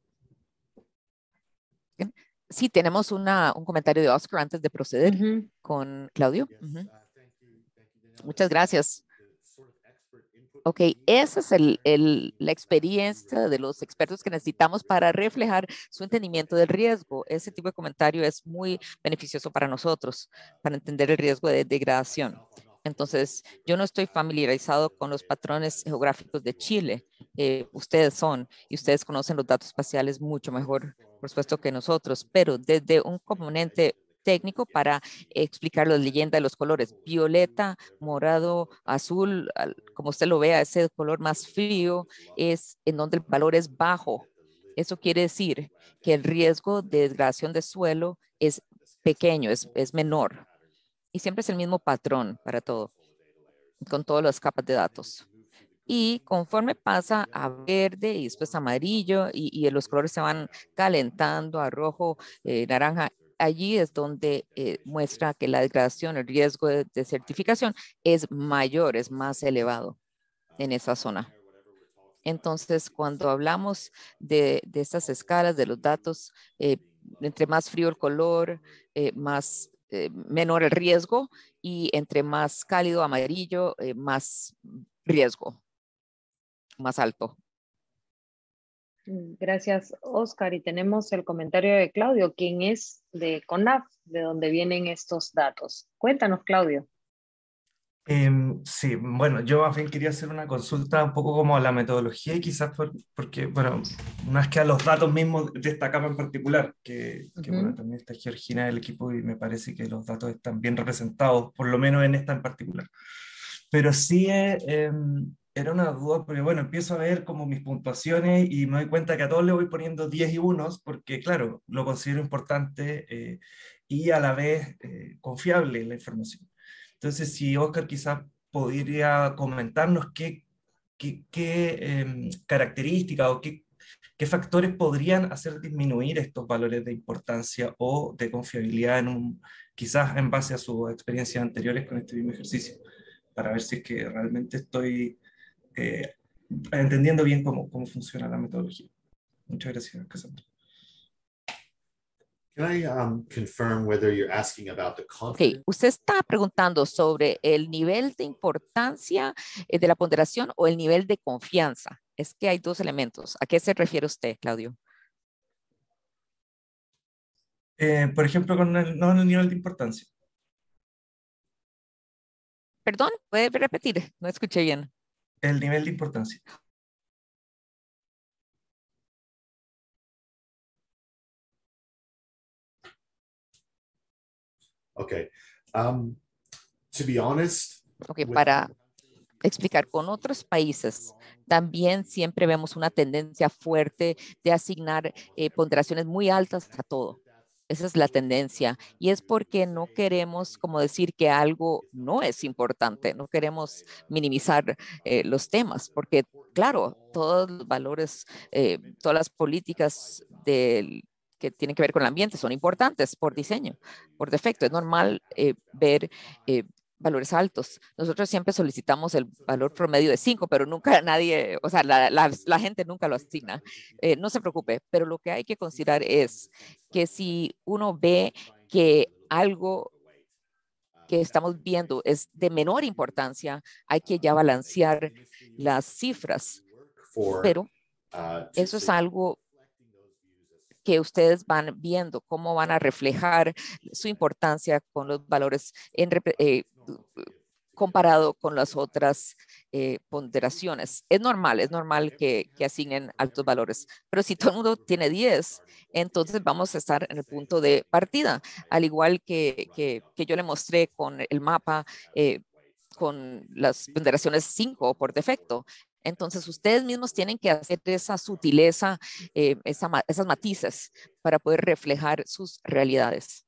Sí, tenemos un comentario de Oscar antes de proceder con Claudio. Muchas gracias. Ok, esa es la experiencia de los expertos que necesitamos para reflejar su entendimiento del riesgo. Ese tipo de comentario es muy beneficioso para nosotros, para entender el riesgo de degradación. Entonces, yo no estoy familiarizado con los patrones geográficos de Chile. Ustedes son, y ustedes conocen los datos espaciales mucho mejor, por supuesto, que nosotros, pero desde un componente técnico para explicar la leyenda de los colores, violeta, morado, azul, como usted lo vea, ese color más frío es en donde el valor es bajo. Eso quiere decir que el riesgo de degradación de suelo es pequeño, es menor. Y siempre es el mismo patrón para todo, con todas las capas de datos. Y conforme pasa a verde y después amarillo y los colores se van calentando a rojo, naranja, allí es donde muestra que la degradación, el riesgo de desertificación es mayor, es más elevado en esa zona. Entonces, cuando hablamos de estas escalas, de los datos, entre más frío el color, menor el riesgo, y entre más cálido amarillo, más riesgo, más alto. Gracias, Oscar. Y tenemos el comentario de Claudio, quien es de CONAF, de donde vienen estos datos. Cuéntanos, Claudio. Sí, bueno, yo más bien quería hacer una consulta un poco como a la metodología y quizás porque, bueno, más que a los datos mismos de esta capa en particular, que bueno, también está Georgina del equipo y me parece que los datos están bien representados, por lo menos en esta en particular. Pero sí era una duda, porque bueno, empiezo a ver como mis puntuaciones y me doy cuenta que a todos le voy poniendo 10 y unos, porque claro, lo considero importante y a la vez confiable la información. Entonces, si Oscar quizás podría comentarnos qué características o qué factores podrían hacer disminuir estos valores de importancia o de confiabilidad quizás en base a sus experiencias anteriores con este mismo ejercicio, para ver si es que realmente estoy entendiendo bien cómo funciona la metodología. Muchas gracias, Cassandra. Can I confirm whether you're asking about the confidence? Okay. ¿Usted está preguntando sobre el nivel de importancia de la ponderación o el nivel de confianza? Es que hay dos elementos. ¿A qué se refiere usted, Claudio? Por ejemplo, con el nivel de importancia. Perdón, ¿puede repetir? No escuché bien. El nivel de importancia. Okay. To be honest. Okay, para explicar, con otros países también siempre vemos una tendencia fuerte de asignar ponderaciones muy altas a todo. Esa es la tendencia y es porque no queremos como decir que algo no es importante, no queremos minimizar los temas, porque claro, todos los valores, todas las políticas que tienen que ver con el ambiente son importantes por diseño, por defecto. Es normal ver valores altos. Nosotros siempre solicitamos el valor promedio de 5, pero nunca nadie, o sea, la gente nunca lo asigna. No se preocupe, pero lo que hay que considerar es que si uno ve que algo que estamos viendo es de menor importancia, hay que ya balancear las cifras. Pero eso es algo que ustedes van viendo, cómo van a reflejar su importancia con los valores comparado con las otras ponderaciones. Es normal que asignen altos valores, pero si todo el mundo tiene 10, entonces vamos a estar en el punto de partida, al igual que yo le mostré con el mapa con las ponderaciones 5 por defecto. Entonces, ustedes mismos tienen que hacer esa sutileza, esas matices para poder reflejar sus realidades.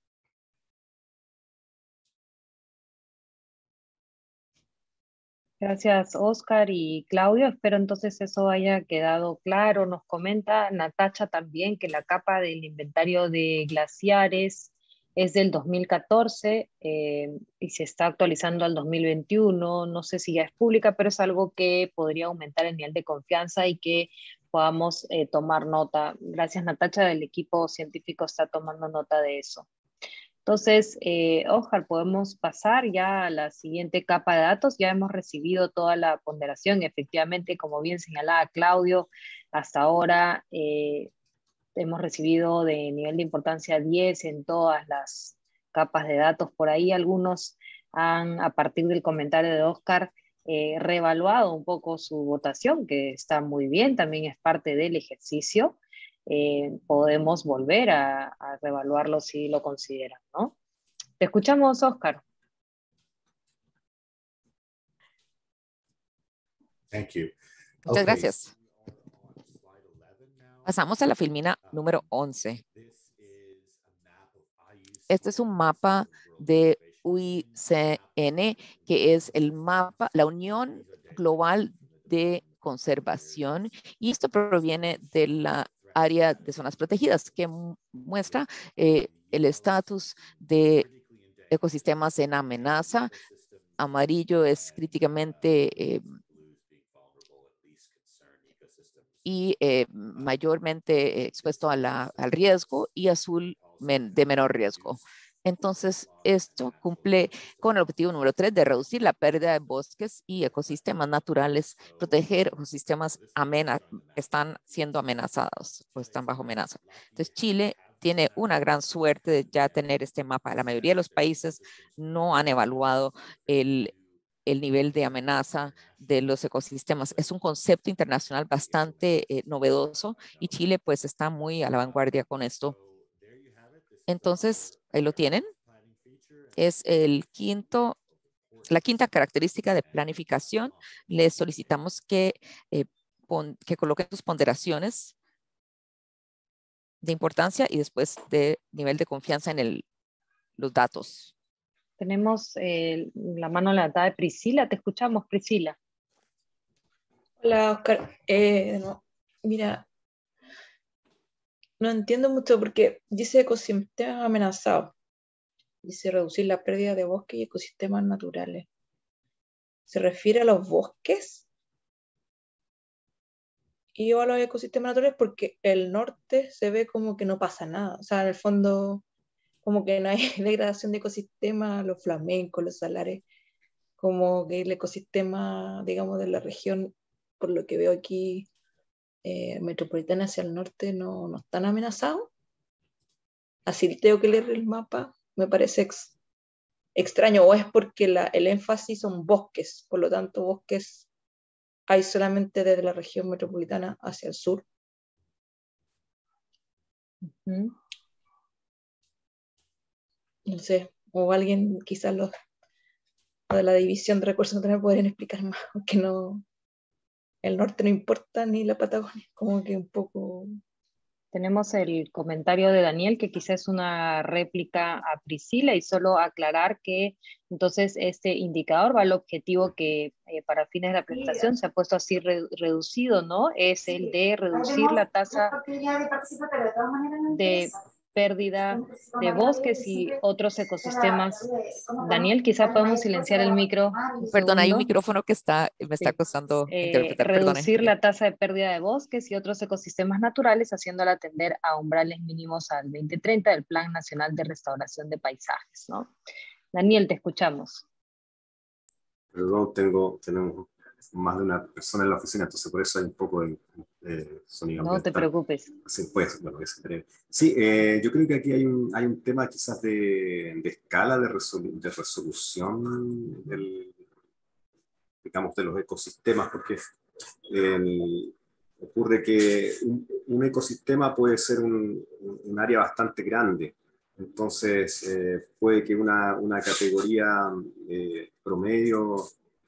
Gracias, Oscar y Claudio. Espero entonces eso haya quedado claro. Nos comenta Natacha también que la capa del inventario de glaciares es del 2014 y se está actualizando al 2021. No sé si ya es pública, pero es algo que podría aumentar el nivel de confianza y que podamos tomar nota. Gracias, Natacha. El equipo científico está tomando nota de eso. Entonces, Oscar, podemos pasar ya a la siguiente capa de datos. Ya hemos recibido toda la ponderación. Efectivamente, como bien señalaba Claudio, hasta ahora hemos recibido de nivel de importancia 10 en todas las capas de datos. Por ahí algunos han, a partir del comentario de Oscar, reevaluado un poco su votación, que está muy bien, también es parte del ejercicio. Podemos volver a reevaluarlo si lo consideran, ¿no? Te escuchamos, Oscar. Thank you. Muchas gracias. Pasamos a la filmina número 11. Este es un mapa de UICN, que es el mapa, la Unión Global de Conservación, y esto proviene de la área de zonas protegidas, que muestra el estatus de ecosistemas en amenaza. Amarillo es críticamente mayormente expuesto al riesgo, y azul de menor riesgo. Entonces, esto cumple con el objetivo número 3 de reducir la pérdida de bosques y ecosistemas naturales, proteger ecosistemas que están siendo amenazados o están bajo amenaza. Entonces, Chile tiene una gran suerte de ya tener este mapa. La mayoría de los países no han evaluado el nivel de amenaza de los ecosistemas. Es un concepto internacional bastante novedoso, y Chile pues está muy a la vanguardia con esto. Entonces, ahí lo tienen. Es la quinta característica de planificación. Les solicitamos que coloquen sus ponderaciones de importancia y después de nivel de confianza en los datos. Tenemos la mano levantada de Priscila. Te escuchamos, Priscila. Hola, Oscar. No, mira, no entiendo mucho porque dice ecosistemas amenazados. Dice reducir la pérdida de bosques y ecosistemas naturales. ¿Se refiere a los bosques y a los ecosistemas naturales? Porque el norte se ve como que no pasa nada. O sea, en el fondo, como que no hay degradación de ecosistemas, los flamencos, los salares, como que el ecosistema, digamos, de la región, por lo que veo aquí, metropolitana hacia el norte, no están amenazados. Así tengo que leer el mapa. Me parece extraño, o es porque el énfasis son bosques, por lo tanto bosques hay solamente desde la región metropolitana hacia el sur. No sé, o alguien, quizás los de la división de recursos naturales podrían explicar más, aunque no, el norte no importa ni la Patagonia, como que un poco... Tenemos el comentario de Daniel, que quizás es una réplica a Priscila, y solo aclarar que entonces este indicador va al objetivo que para fines de la presentación se ha puesto así reducido, ¿no? Es el de reducir la tasa de pérdida de bosques y otros ecosistemas. Daniel, quizá podemos silenciar el micro. Perdón, hay un micrófono que me está costando interpretar. Reducir la tasa de pérdida de bosques y otros ecosistemas naturales, haciéndola atender a umbrales mínimos al 2030 del Plan Nacional de Restauración de Paisajes, ¿no? Daniel, te escuchamos. Perdón, tenemos más de una persona en la oficina, entonces por eso hay un poco de sonido ambiental. No te preocupes. Sí, pues, bueno, sí, yo creo que aquí hay un tema quizás de escala de resolución digamos, de los ecosistemas, porque ocurre que un ecosistema puede ser un área bastante grande. Entonces, puede que una categoría promedio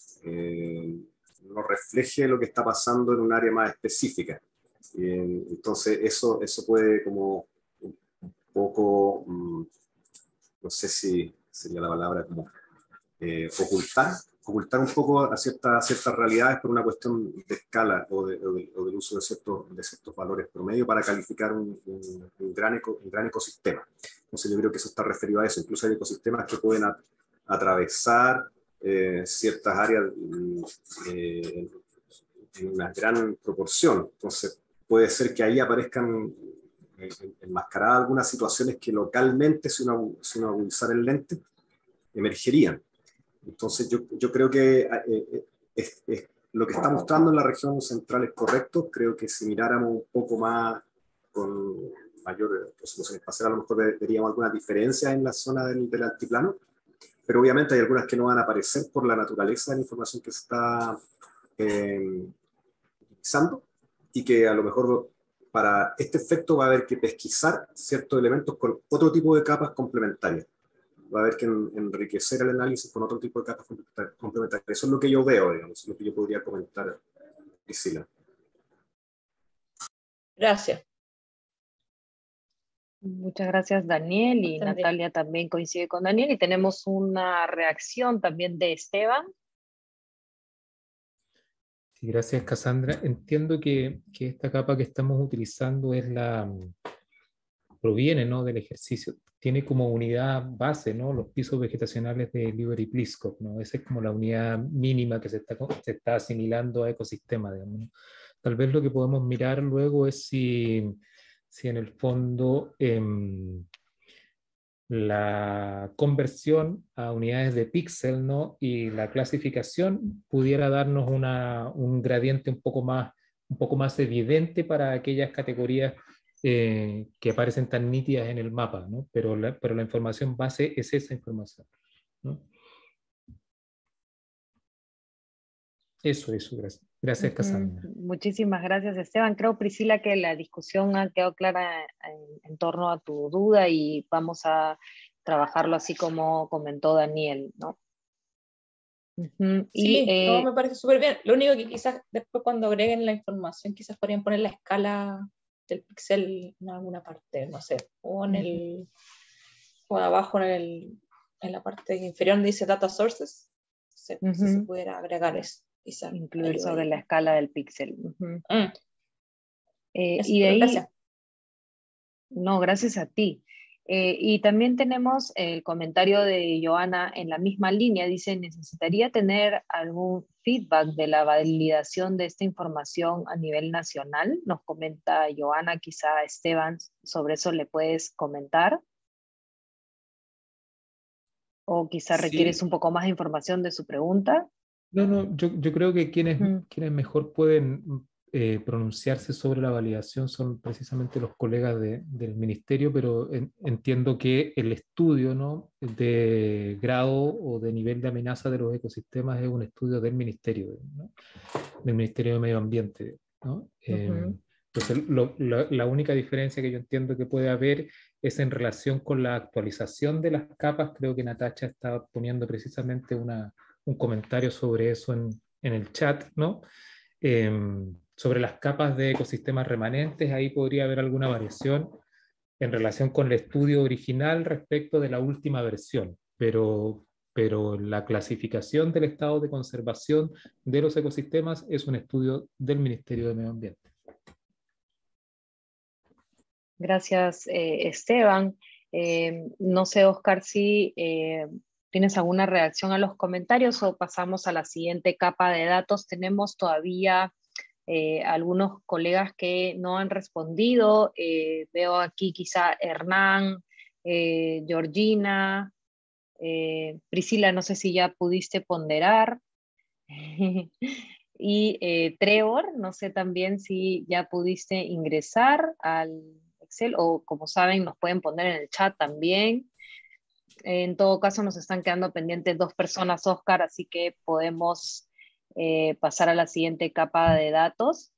no refleje lo que está pasando en un área más específica. Entonces, eso puede como un poco, no sé si sería la palabra, como ocultar un poco a ciertas realidades por una cuestión de escala o del uso de ciertos valores promedio para calificar un gran ecosistema. Entonces yo creo que eso está referido a eso. Incluso hay ecosistemas que pueden atravesar ciertas áreas en una gran proporción. Entonces puede ser que ahí aparezcan enmascaradas algunas situaciones que localmente, si uno agudizara el lente, emergerían. Entonces yo creo que lo que está mostrando en la región central es correcto. Creo que si miráramos un poco más con mayor resolución espacial, a lo mejor veríamos algunas diferencias en la zona del altiplano, pero obviamente hay algunas que no van a aparecer por la naturaleza de la información que se está utilizando, y que a lo mejor para este efecto va a haber que pesquisar ciertos elementos con otro tipo de capas complementarias. Va a haber que enriquecer el análisis con otro tipo de capas complementarias. Eso es lo que yo veo, digamos, lo que yo podría comentar, Priscila. Gracias. Muchas gracias, Daniel, y Natalia también coincide con Daniel, y tenemos una reacción también de Esteban. Sí, gracias, Cassandra. Entiendo que esta capa que estamos utilizando proviene, ¿no?, del ejercicio. Tiene como unidad base, ¿no?, los pisos vegetacionales de Liuber-y-Pliskov, ¿no? Esa es como la unidad mínima que se está asimilando a ecosistema, digamos, ¿no? Tal vez lo que podemos mirar luego es si en el fondo la conversión a unidades de píxel, ¿no?, y la clasificación pudiera darnos un gradiente un poco más evidente para aquellas categorías que aparecen tan nítidas en el mapa, ¿no? Pero la información base es esa información, ¿no? Eso, gracias. Gracias, Cassandra. Muchísimas gracias, Esteban. Creo, Priscila, que la discusión ha quedado clara en torno a tu duda, y vamos a trabajarlo así como comentó Daniel, ¿no? Sí, no, me parece súper bien. Lo único que quizás después, cuando agreguen la información, quizás podrían poner la escala del píxel en alguna parte, no sé, o o abajo en la parte inferior donde dice Data Sources, si se pudiera agregar eso. Incluir sobre la escala del píxel. Y de ahí... Gracias. No, gracias a ti. Y también tenemos el comentario de Joana en la misma línea. Dice, ¿necesitaría tener algún feedback de la validación de esta información a nivel nacional? Nos comenta Joana, quizá Esteban, sobre eso le puedes comentar. O quizá requieres un poco más de información de su pregunta. No, yo creo que quienes mejor pueden pronunciarse sobre la validación son precisamente los colegas del ministerio, pero entiendo que el estudio, ¿no?, de grado o de nivel de amenaza de los ecosistemas es un estudio del ministerio, ¿no?, del Ministerio de Medio Ambiente, ¿no? Entonces, la única diferencia que yo entiendo que puede haber es en relación con la actualización de las capas. Creo que Natacha está poniendo precisamente un comentario sobre eso en el chat, ¿no? Sobre las capas de ecosistemas remanentes, ahí podría haber alguna variación en relación con el estudio original respecto de la última versión, pero la clasificación del estado de conservación de los ecosistemas es un estudio del Ministerio de Medio Ambiente. Gracias, Esteban. No sé, Oscar, si tienes alguna reacción a los comentarios o pasamos a la siguiente capa de datos. Tenemos todavía algunos colegas que no han respondido. Veo aquí quizá Hernán, Georgina, Priscila, no sé si ya pudiste ponderar. Y Trevor, no sé también si ya pudiste ingresar al Excel, o como saben nos pueden poner en el chat también. En todo caso nos están quedando pendientes 2 personas, Oscar, así que podemos pasar a la siguiente capa de datos.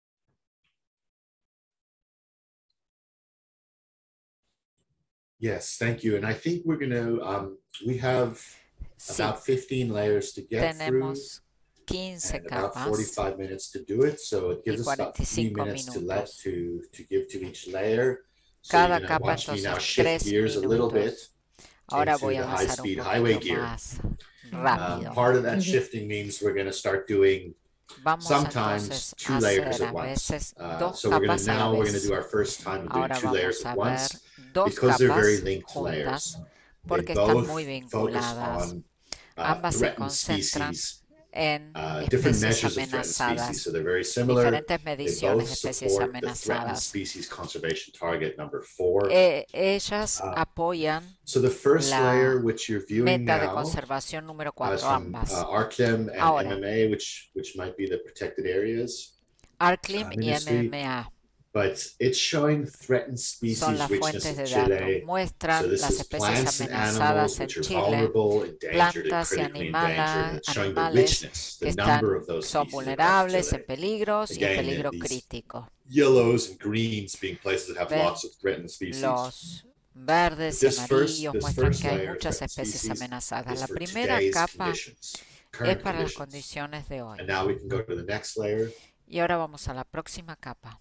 Yes, thank you. And I think we're going to, we have about 15 layers to get through. Tenemos 15 and about capas 45 minutes to do it, so it gives us about 3 minutes to give to each layer. So Cada you're going to capa watch me now entonces shift 3 gears a little bit minutos. Ahora into voy a the avanzar un high-speed highway poquito gear. más rápido. Part of that shifting means we're going to start doing Vamos sometimes entonces 2 a layers hacer at a once. veces dos So we're going capas to a la now we're going to vez. do our first time of doing Ahora 2 layers vamos at a ver once dos because they're very capas linked layers. juntas They porque están both muy focus vinculadas. on Ambas se threatened concentran species. en Different especies measures of threatened species, amenazadas, so they're very similar. diferentes They mediciones both de especies support the threatened amenazadas. species conservation target number 4. Ellas apoyan So the first la layer, which you're viewing meta de now, conservación número is 4, from ambas. ARCLIM and Ahora, MMA, which might be the protected areas ARCLIM y ministry. MMA But it's showing threatened son species las richness fuentes in de datos. Chile. Muestran So this las is especies plants and amenazadas animals en which are Chile, vulnerable, endangered, and plantas y critically endangered, and it's showing the richness, que the number están, of those son species across vulnerables, Chile. en peligros y en Again, peligro these crítico. yellows and greens being places that have Ven lots of threatened species. Los verdes y amarillos muestran que hay muchas especies amenazadas. La primera capa es para las condiciones de hoy. And now we can go to the next layer. Y ahora vamos a la próxima capa.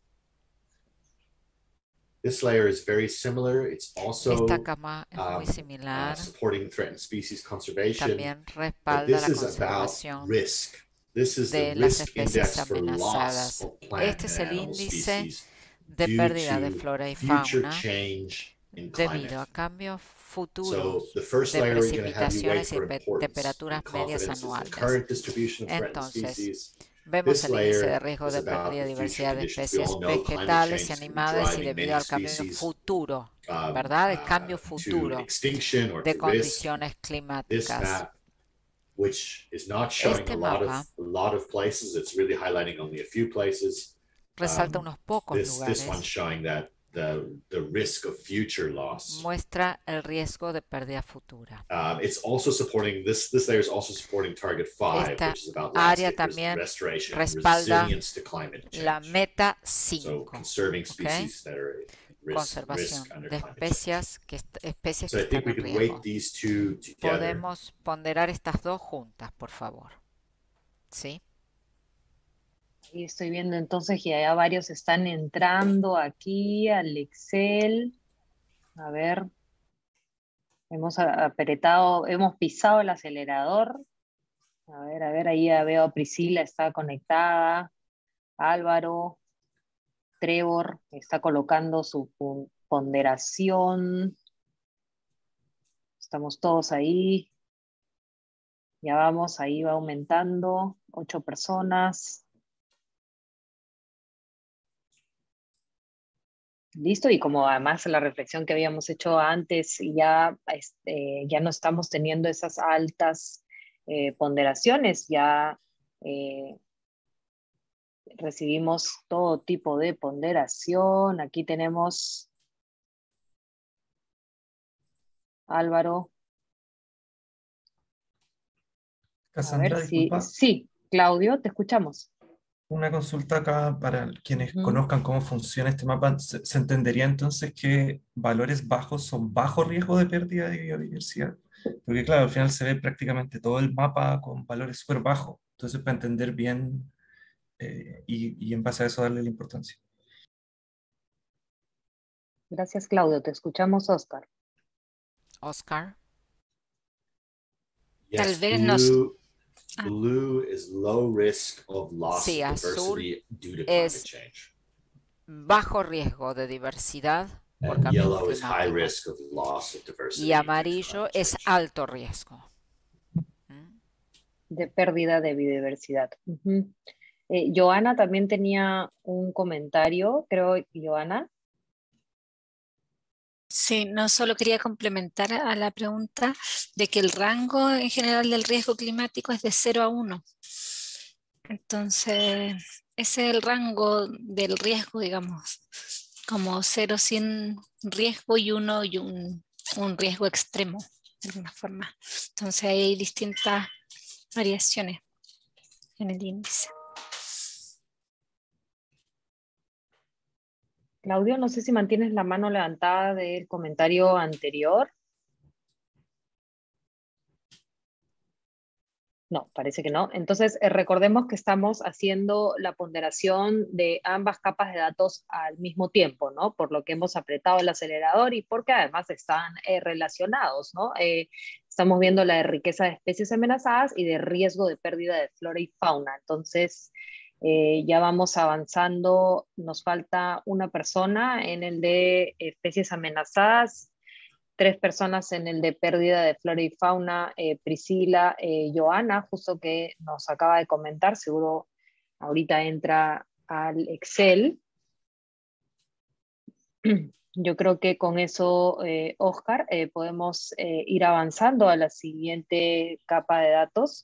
This layer is very similar. It's also Esta capa es muy similar. supporting threatened species conservation. También But respalda this la is about conservación risk. This is the de las risk especies index for loss amenazadas. of plant Este es and el animal índice species de due pérdida de to flora y future fauna change in debido climate. a cambios So futuros the first de layer we're going to have you wait precipitaciones y for importance temperaturas and medias confidence is the anuales. current distribution of threatened Entonces, species. vemos This el índice de layer riesgo is de about pérdida de the future diversidad de conditions. We especies all know climate vegetales y change is animales y driving debido many al cambio species futuro, ¿verdad? El cambio to futuro extinction or de to risk. condiciones This climáticas. map, which is not showing Este a mapa lot of places, it's really highlighting only a few places. resalta unos pocos This one's lugares. showing that the risk of future loss. Muestra el riesgo de pérdida futura. It's also supporting this layer is also supporting target 5, Esta which is about área landscape también restoration, respalda resilience to climate change. la meta So 5, conserving ¿ok? species that are at risk Conservación under de climate change. especies So que I think están we en can weight riesgo. these two together. Podemos ponderar estas dos juntas, por favor. ¿Sí? Y estoy viendo entonces que ya varios están entrando aquí al Excel. A ver. Hemos apretado, hemos pisado el acelerador. A ver, ahí ya veo a Priscila, está conectada. Álvaro, Trevor, está colocando su ponderación. Estamos todos ahí. Ya vamos, ahí va aumentando. 8 personas. Listo, y como además la reflexión que habíamos hecho antes, ya no estamos teniendo esas altas ponderaciones, ya recibimos todo tipo de ponderación. Aquí tenemos Álvaro. Cassandra, A ver, disculpa. sí, Claudio, te escuchamos. Una consulta acá para quienes conozcan cómo funciona este mapa. ¿Se entendería entonces que valores bajos son bajo riesgo de pérdida de biodiversidad? Porque claro, al final se ve prácticamente todo el mapa con valores súper bajos. Entonces, para entender bien y en base a eso darle la importancia. Gracias, Claudio. Te escuchamos, Oscar. Oscar. Yes, Tal vez nos... Blue is low risk of loss Sí, of azul diversity due to climate es change. bajo riesgo de diversidad por And cambio yellow is high climático. risk of loss of diversity. Y amarillo es alto riesgo. De pérdida de biodiversidad. Joana también tenía un comentario, creo, Joana. Sí, no solo quería complementar a la pregunta de que el rango en general del riesgo climático es de 0 a 1. Entonces, ese es el rango del riesgo, digamos, como 0 sin riesgo y 1 y un riesgo extremo, de alguna forma. Entonces, hay distintas variaciones. en el índice. Claudio, no sé si mantienes la mano levantada del comentario anterior. No, parece que no. Entonces, recordemos que estamos haciendo la ponderación de ambas capas de datos al mismo tiempo, ¿no? Por lo que hemos apretado el acelerador y porque además están relacionados, ¿no? Estamos viendo la de riqueza de especies amenazadas y de riesgo de pérdida de flora y fauna. Entonces, ya vamos avanzando. Nos falta una persona en el de especies amenazadas, 3 personas en el de pérdida de flora y fauna, Priscila, Joana, justo que nos acaba de comentar, seguro ahorita entra al Excel. Yo creo que con eso, Oscar, podemos ir avanzando a la siguiente capa de datos.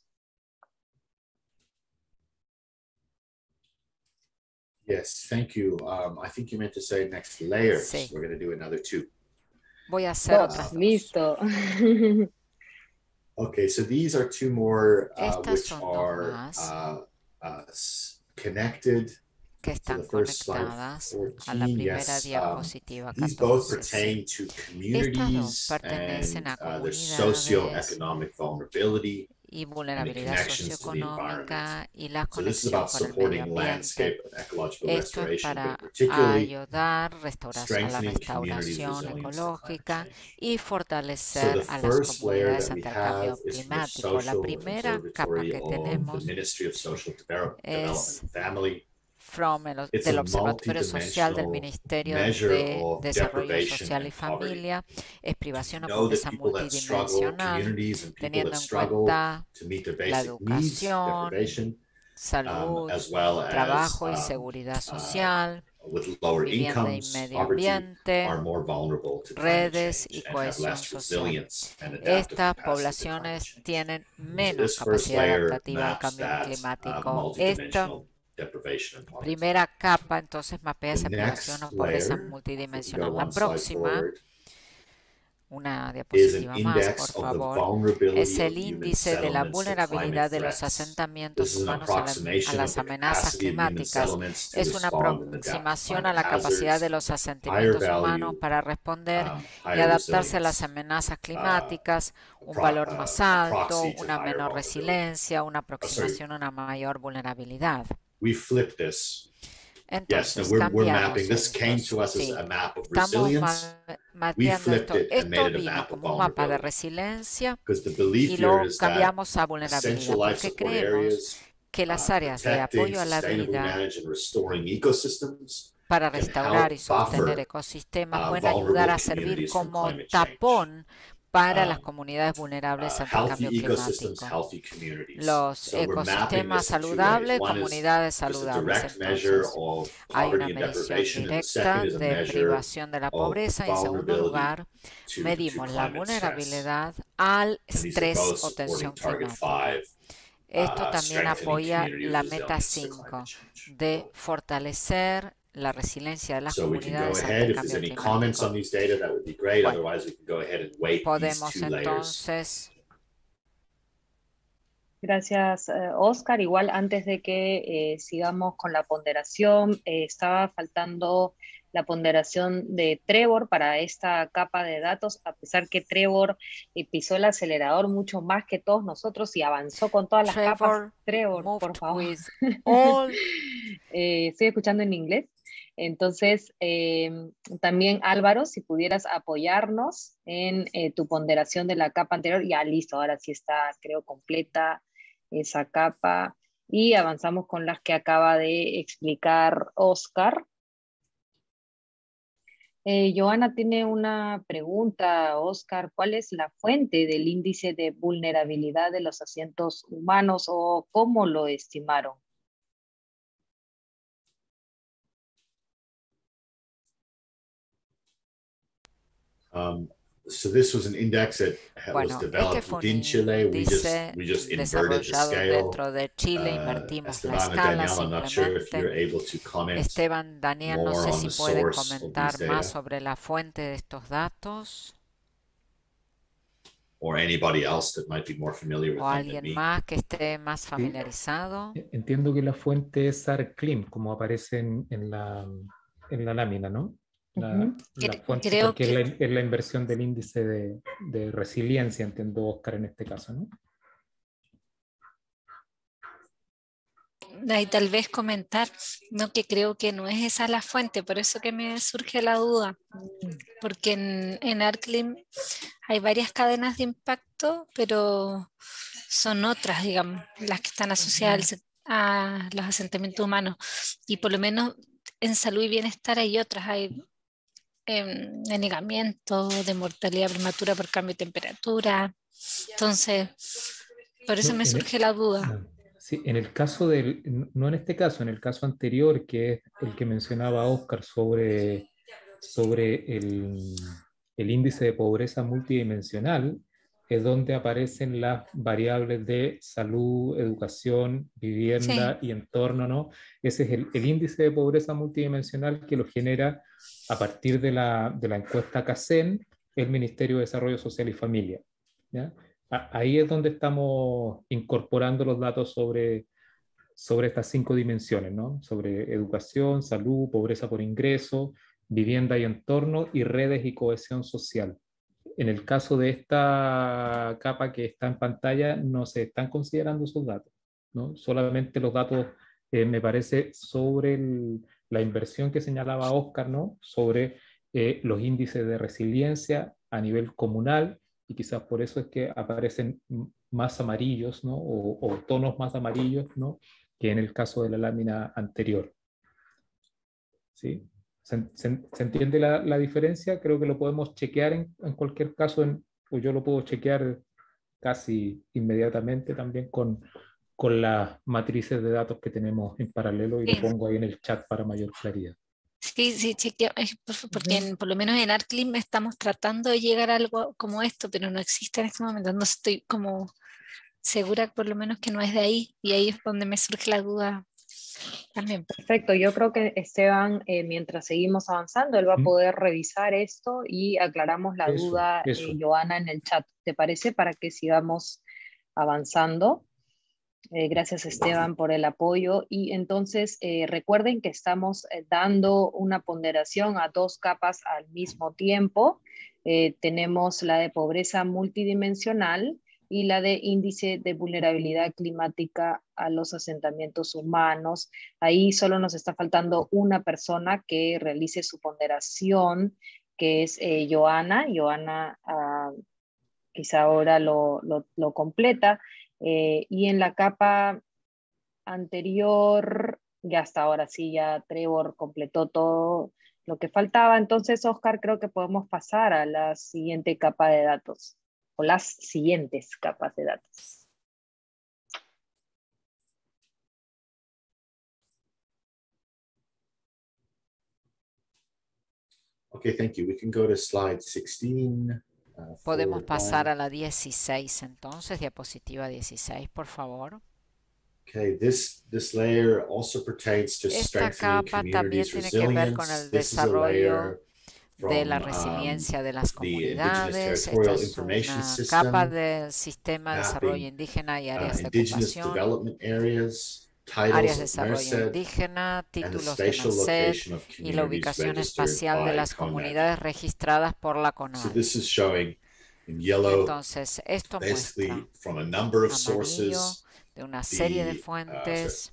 Yes, thank you. I think you meant to say next layers. Sí. We're going to do another 2. Voy a hacer otras 2. Listo. Okay, so these are 2 more Estas which son are 2 más connected que to están the first slide conectadas 14. a la primera Yes, diapositiva these both 14. pertain to Estas 2 communities pertenecen a and their comunidades socioeconomic vulnerability y and the vulnerabilidad connections to the environment. socioeconómica y la So this is conexión about con el medio supporting ambiente. landscape and ecological Esto es restoration, para but particularly ayudar a la strengthening communities' restauración resilience to climate ecológica change. y So fortalecer the a las first layer comunidades that we ante el cambio have is from the climático. La Social primera capa Observatory que of the tenemos Ministry of Social Development es and Family. It's del a Observatorio Social del multidimensional Ministerio measure de of Desarrollo deprivation Social y and poverty. Familia. Es privación o Know that pobreza people that struggle, multidimensional, communities and people teniendo that en struggle cuenta to meet their la basic needs, educación, deprivation, salud, as well as trabajo y seguridad social, with lower vivienda y incomes, medio poverty, ambiente, are more vulnerable to climate redes change y and have cohesión less social. resilience and adaptive Estas capacity to climate poblaciones change. tienen So menos this first capacidad layer adaptativa al maps cambio that climático. Esta multidimensional deprivation and poverty. primera capa entonces mapea The esa privación next o pobreza layer, if we can go multidimensional. La one slide próxima, forward, una is an diapositiva más, por index of the favor, vulnerability es of el human índice de la settlements to vulnerabilidad climate de los threats. asentamientos This is an humanos a approximation of las the amenazas capacity of human climáticas. settlements to Es una respond and adapt to aproximación a climate la capacidad de hazards, los higher asentamientos humanos value, para responder y higher adaptarse a las resilience, amenazas climáticas, un valor más alto, proxy to una higher menor vulnerability. resiliencia, una Sorry, aproximación a una mayor vulnerabilidad. we flipped this. Yes, Entonces, no, we're cambiamos mapping. This came esto. to us as Sí, a map of estamos resilience. We mapeando flipped esto. it and made Esto it a vino map of como un mapa de vulnerability. resiliencia Because the belief y here lo is that cambiamos a vulnerabilidad essential life porque support creemos areas, que las áreas de protecting, apoyo a la sustainably vida managed and restoring ecosystems para can restaurar y help sostener buffer ecosistemas pueden ayudar vulnerable a servir communities from como climate change. tapón para las comunidades vulnerables ante el Healthy cambio ecosystems, climático. healthy communities. Los So we're mapping ecosistemas this in 2 ways. saludables, One is comunidades just a saludables. direct measure Entonces, of hay una poverty and medición deprivation, and the directa second is a de measure privación de la of pobreza y en segundo vulnerability lugar, to medimos la climate stress. vulnerabilidad al And these are estrés both o supporting tensión target climática. 5, Esto también strengthening apoya community la meta resilience to 5 climate change. de fortalecer la resiliencia de las So we can go comunidades ante ahead. el If there's cambio any comments on climático. these data, that would be great. Bueno, Otherwise, we can go ahead and weight these podemos 2 layers. entonces. Gracias, Oscar. Igual antes de que sigamos con la ponderación, estaba faltando la ponderación de Trevor para esta capa de datos, a pesar que Trevor pisó el acelerador mucho más que todos nosotros y avanzó con todas las capas. Trevor, por favor. Estoy escuchando en inglés. Entonces, también Álvaro, si pudieras apoyarnos en tu ponderación de la capa anterior. Ya listo, ahora sí está, creo, completa esa capa. Y avanzamos con las que acaba de explicar Oscar. Joana tiene una pregunta, Oscar. ¿Cuál es la fuente del índice de vulnerabilidad de los asientos humanos o cómo lo estimaron? So this was an index that was developed within Chile. We just inverted the scale. Dentro de Chile invertimos la Esteban and escala Daniel, I'm not sure if you're able to comment Esteban, Daniel, no more sé on si the pueden source of comentar these más data. sobre la fuente de estos datos. or anybody else that might be more familiar with o them than alguien me. más que esté más familiarizado. Entiendo que la fuente es ArcClim, como aparece en la lámina, ¿no? La fuente, Creo porque que es la inversión del índice de resiliencia, entiendo, Oscar, en este caso, ¿no? ahí tal vez comentar, no, que creo que no es esa la fuente, por eso que me surge la duda, porque en ArcClim hay varias cadenas de impacto, pero son otras, digamos, las que están asociadas a los asentamientos humanos, y por lo menos en salud y bienestar hay otras, hay anegamiento, de mortalidad prematura por cambio de temperatura, entonces, por eso No, me surge la duda. sí, en el caso no en este caso, en el caso anterior, que es el que mencionaba Oscar sobre el índice de pobreza multidimensional, es donde aparecen las variables de salud, educación, vivienda Sí, y entorno, ¿no? Ese es el índice de pobreza multidimensional que lo genera a partir de la encuesta CACEN, el Ministerio de Desarrollo Social y Familia, ¿ya? Ahí es donde estamos incorporando los datos sobre estas 5 dimensiones, ¿no? Sobre educación, salud, pobreza por ingreso, vivienda y entorno, y redes y cohesión social. En el caso de esta capa que está en pantalla, no se están considerando esos datos, ¿no? Solamente los datos, me parece, sobre la inversión que señalaba Oscar, ¿no? Sobre los índices de resiliencia a nivel comunal, y quizás por eso es que aparecen más amarillos, ¿no? O tonos más amarillos, ¿no? Que en el caso de la lámina anterior. ¿Sí? ¿Se entiende la diferencia? Creo que lo podemos chequear en cualquier caso, o yo lo puedo chequear casi inmediatamente también con las matrices de datos que tenemos en paralelo, y lo sí, pongo ahí en el chat para mayor claridad. sí, chequeo, porque por lo menos en ArcClim estamos tratando de llegar a algo como esto, pero no existe en este momento, no estoy como segura por lo menos que no es de ahí, y ahí es donde me surge la duda también. Perfecto, yo creo que Esteban, mientras seguimos avanzando, él va a poder revisar esto y aclaramos la duda, Eso. Joana, en el chat. ¿Te parece? Para que sigamos avanzando. Gracias, Esteban, por el apoyo. Y entonces recuerden que estamos dando una ponderación a 2 capas al mismo tiempo. Tenemos la de pobreza multidimensional y la de índice de vulnerabilidad climática a los asentamientos humanos. Ahí solo nos está faltando una persona que realice su ponderación, que es Joana. Joana quizá ahora lo completa. Y en la capa anterior, ya hasta ahora sí, ya Trevor completó todo lo que faltaba. Entonces, Oscar, creo que podemos pasar a la siguiente capa de datos, o las siguientes capas de datos. Okay, thank you. We can go to slide 16. Podemos pasar a la 16 entonces, diapositiva 16, por favor. Okay, this layer also pertains to Esta strengthening capa también communities' tiene que ver con el resilience. This is a layer desarrollo de la from resiliencia de las the Indigenous comunidades. Esta Territorial es Information una System, capa del sistema de desarrollo mapping indígena y áreas de Indigenous ocupación, development areas, áreas titles de of desarrollo MERCED, indígena, and the títulos de spatial Merced location of y la communities ubicación registered espacial de by las CONAD. comunidades registradas por la So CONAD. this is showing in Y yellow, entonces esto muestra basically from a number of amarillo sources, de una serie de the fuentes,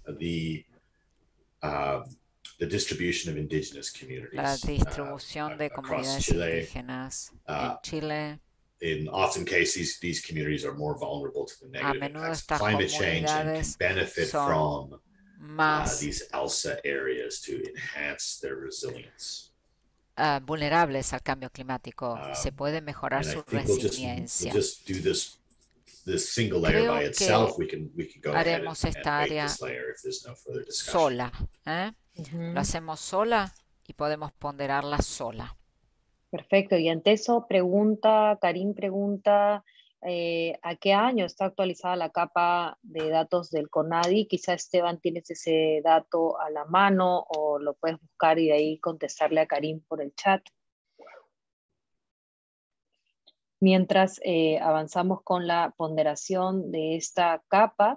the distribution of indigenous la communities distribución de across comunidades Chile. indígenas en Chile. In often cases, these communities are more vulnerable to the negative menudo impacts of estas climate change and can comunidades benefit son from más these ELSA areas to enhance their resilience. vulnerables al cambio climático. Se puede mejorar And I su think we'll resiliencia. just do this single layer by Creo itself. que We can go ahead haremos and esta make área this layer if there's no further discussion. sola. Lo hacemos sola y podemos ponderarla sola. Perfecto. Y ante eso Karim pregunta, ¿a qué año está actualizada la capa de datos del CONADI? Quizá, Esteban, tienes ese dato a la mano o lo puedes buscar y de ahí contestarle a Karim por el chat. Mientras avanzamos con la ponderación de esta capa,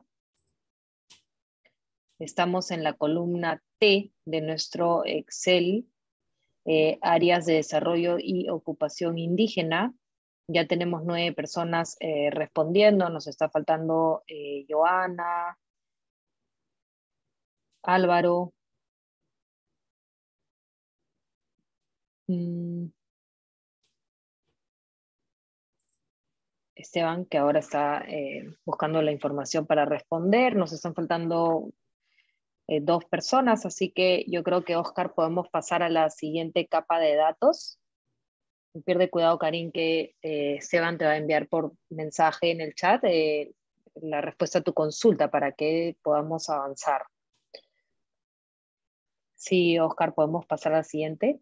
estamos en la columna T de nuestro Excel, áreas de desarrollo y ocupación indígena. Ya tenemos 9 personas respondiendo, nos está faltando Joana, Álvaro, Esteban, que ahora está buscando la información para responder. Nos están faltando 2 personas, así que yo creo que, Oscar, podemos pasar a la siguiente capa de datos. Pierde cuidado, Karin, que Esteban te va a enviar por mensaje en el chat la respuesta a tu consulta para que podamos avanzar. Sí, Oscar, podemos pasar a la siguiente.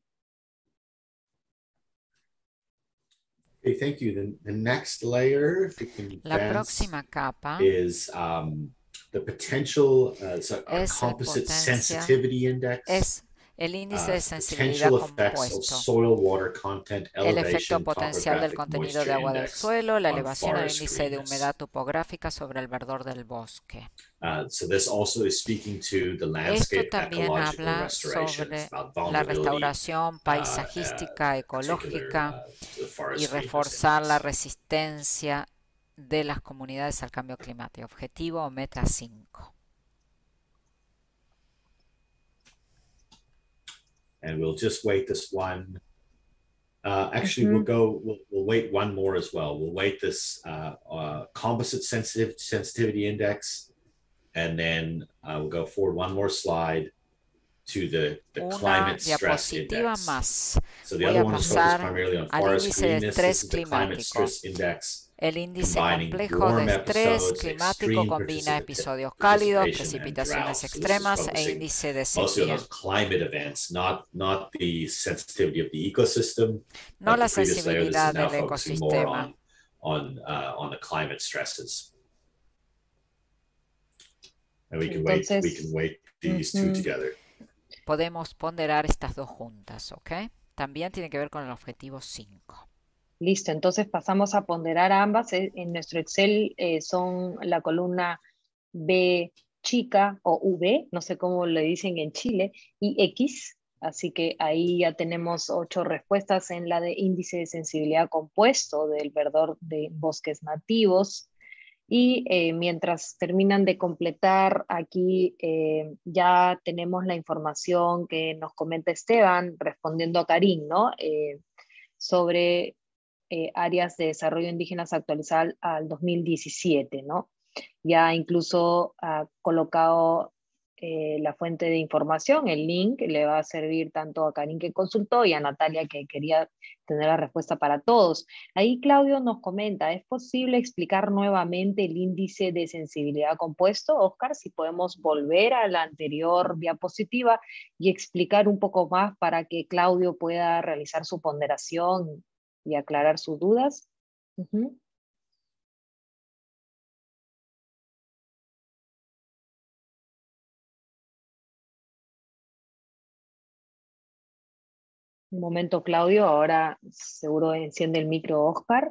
Okay, thank you. The next layer, if we can La advance, próxima capa is the potential composite sensitivity index. Es el índice de sensibilidad compuesto, el efecto potencial del contenido de agua del suelo, la elevación del índice de humedad topográfica sobre el verdor del bosque. Esto también habla sobre la restauración paisajística, ecológica y reforzar la resistencia de las comunidades al cambio climático. Objetivo Meta 5. And we'll just wait this one. Actually, we'll wait one more as well. We'll wait this composite sensitivity index, and then we'll go forward one more slide to the climate stress index. Más. So the other one is focused primarily on forest greenness. This is the climate stress index. El índice complejo de estrés climático combina episodios cálidos, precipitaciones extremas e índice de sequía. No la sensibilidad del ecosistema. Podemos ponderar estas dos juntas, ¿ok? También tiene que ver con el objetivo 5. Listo, entonces pasamos a ponderar ambas. En nuestro Excel son la columna B chica o V, no sé cómo le dicen en Chile, y X. Así que ahí ya tenemos 8 respuestas en la de índice de sensibilidad compuesto del verdor de bosques nativos. Y mientras terminan de completar, aquí ya tenemos la información que nos comenta Esteban, respondiendo a Karin, ¿no? Sobre áreas de desarrollo indígenas actualizadas al 2017, ¿no? Ya incluso ha colocado la fuente de información, el link, le va a servir tanto a Karin que consultó y a Natalia que quería tener la respuesta para todos. Ahí Claudio nos comenta, ¿es posible explicar nuevamente el índice de sensibilidad compuesto? Oscar, si podemos volver a la anterior diapositiva y explicar un poco más para que Claudio pueda realizar su ponderación y aclarar sus dudas. Un momento, Claudio, ahora seguro enciende el micro Oscar.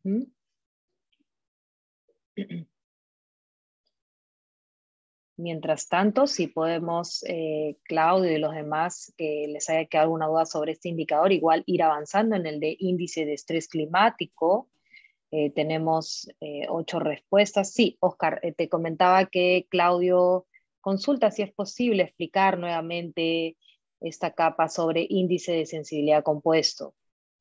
Mientras tanto, si podemos, Claudio y los demás, que les haya quedado alguna duda sobre este indicador, igual ir avanzando en el de índice de estrés climático. Tenemos 8 respuestas. Sí, Oscar, te comentaba que Claudio consulta si es posible explicar nuevamente esta capa sobre índice de sensibilidad compuesto.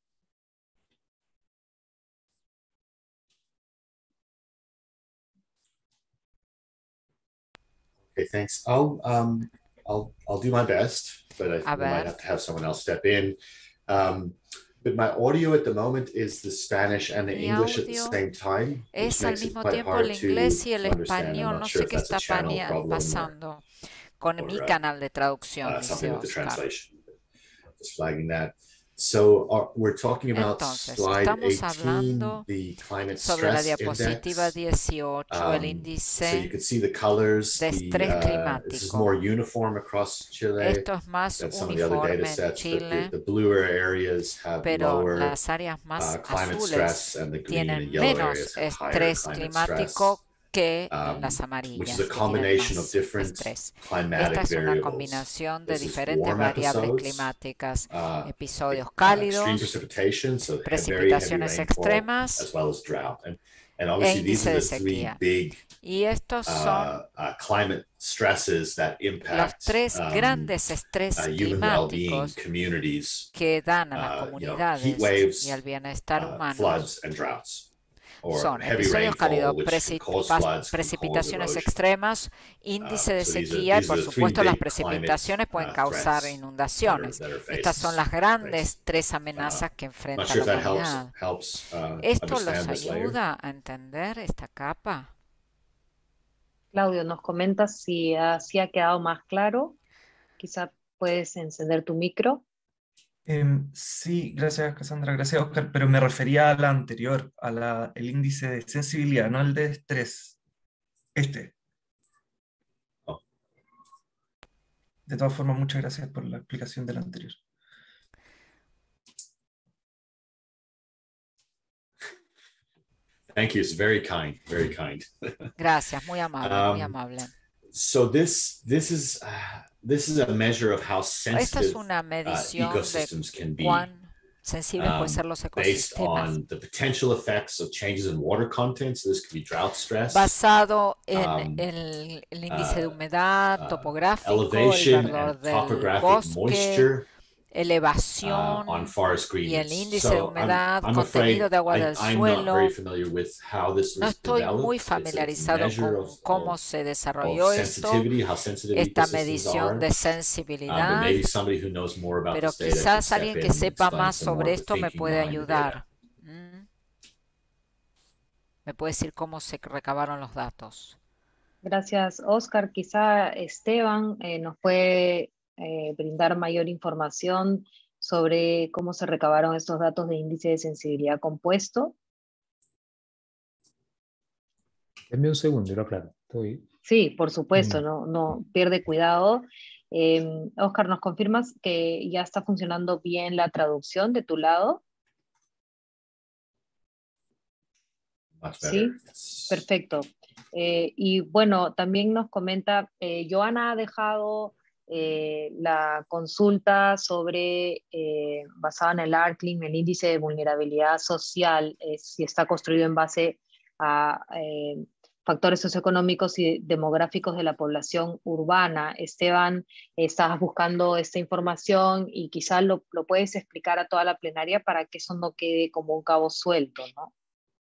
Okay, thanks. I'll do my best, but I might have to have someone else step in. But my audio at the moment is the Spanish and the English at the same time. Es al mismo tiempo el inglés y el español. No sé qué está pasando con mi canal de traducción. Something with the translation. Just flagging that. So we're talking about Entonces, slide estamos 18, hablando the climate sobre la stress diapositiva index. 18, el So you índice can see the colors. de estrés This is climático. more uniform across Chile Esto es más than some of the other data uniforme en sets. Chile, The bluer areas have pero lower las áreas más climate azules stress, and the green and tienen yellow menos areas have higher estrés climate climático stress, que las which is amarillas, a que tienen combination of más different estrés. Esta climatic es una variables. combinación de This is diferentes warm variables episodes, climáticas, episodios extreme cálidos, precipitation, so very heavy precipitaciones rainfall, extremas as well as drought. And e obviously these índice are de the three sequía. big Y estos son climate stresses that los impact tres grandes estrés human well-being, climáticos communities, que dan a las heat comunidades waves, y al bienestar humano. floods, and droughts. Or Son heavy episodios rainfall, cálidos, which can cause floods, can cause precipitaciones erosion. extremas, índice de So these sequía y are por the three supuesto las big precipitaciones pueden climate causar threats inundaciones. that are Estas son las grandes tres amenazas que Not enfrenta sure if la that humanidad. helps ¿Esto los understand this layer. ayuda a entender esta capa? Claudio, nos comentas si así ha quedado más claro. Quizá puedes encender tu micro. Sí, gracias Cassandra, gracias Oscar, pero me refería a la anterior, el índice de sensibilidad, no el de estrés. Oh. De todas formas, muchas gracias por la explicación del anterior. Thank you. It's very kind, very kind. Gracias, muy amable, muy amable. So this is a measure of how Esta es sensitive una medición ecosystems de can be cuán sensibles pueden ser los based ecosistemas. on the potential effects of changes in water content. So this could be drought stress, Basado en el índice de humedad topográfico, el elevation verdor and del topographic bosque, moisture elevación on forest y el greens. índice de So humedad, I'm contenido afraid de agua del I'm not suelo. very familiar with how this No was estoy developed. muy It's a familiarizado measure con cómo se desarrolló of esto, sensitivity, how sensitive esta ecosystems medición are. de But sensibilidad, maybe somebody who knows more about pero this data can quizás step alguien in que and sepa explain más some more sobre of the esto me thinking puede behind the data. ayudar. ¿Me puede decir cómo se recabaron los datos? Gracias, Oscar. Quizá Esteban nos puede brindar mayor información sobre cómo se recabaron estos datos de índice de sensibilidad compuesto. Denme un segundo, lo aclaro. Sí, por supuesto, no pierde cuidado. Oscar, ¿nos confirmas que ya está funcionando bien la traducción de tu lado? Sí, perfecto. Y bueno, también nos comenta, Joana ha dejado la consulta sobre, basada en el ARCLIM, el índice de vulnerabilidad social, si está construido en base a factores socioeconómicos y demográficos de la población urbana. Esteban, estabas buscando esta información y quizás lo puedes explicar a toda la plenaria para que eso no quede como un cabo suelto, ¿no?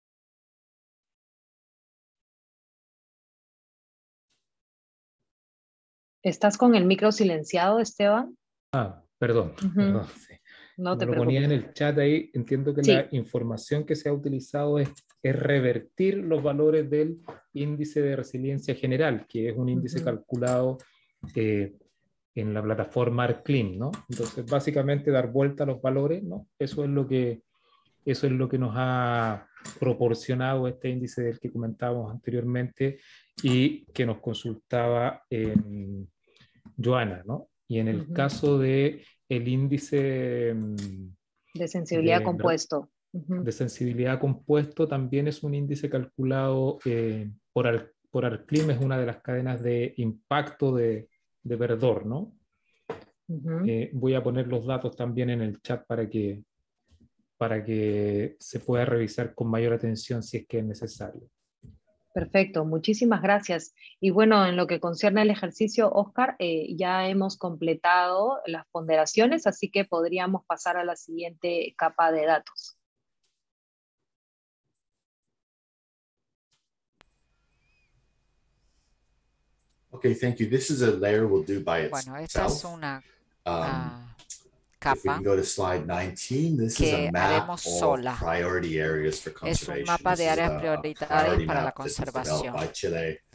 ¿Estás con el micro silenciado, Esteban? Perdón. Perdón, sí. No te Lo preocupes. ponía en el chat ahí. Entiendo que Sí. la información que se ha utilizado es revertir los valores del índice de resiliencia general, que es un índice calculado en la plataforma ARCLIM, ¿no? Entonces, básicamente dar vuelta a los valores, ¿no? Eso es lo que nos ha proporcionado este índice del que comentábamos anteriormente y que nos consultaba Joana, ¿no? Y en el caso de el índice de sensibilidad compuesto. De sensibilidad compuesto también es un índice calculado por ARCLIM, es una de las cadenas de impacto de verdor, ¿no? Voy a poner los datos también en el chat para que se pueda revisar con mayor atención si es que es necesario. Perfecto, muchísimas gracias. Y bueno, en lo que concierne al ejercicio, Oscar, ya hemos completado las ponderaciones, así que podríamos pasar a la siguiente capa de datos. Okay, thank you. This is a layer we'll do by itself. Bueno, esta es una capa if we can go to slide 19, this is a map of priority areas for es un conservation. mapa de This is áreas a prioritarias priority para la map that was developed conservación. by Chile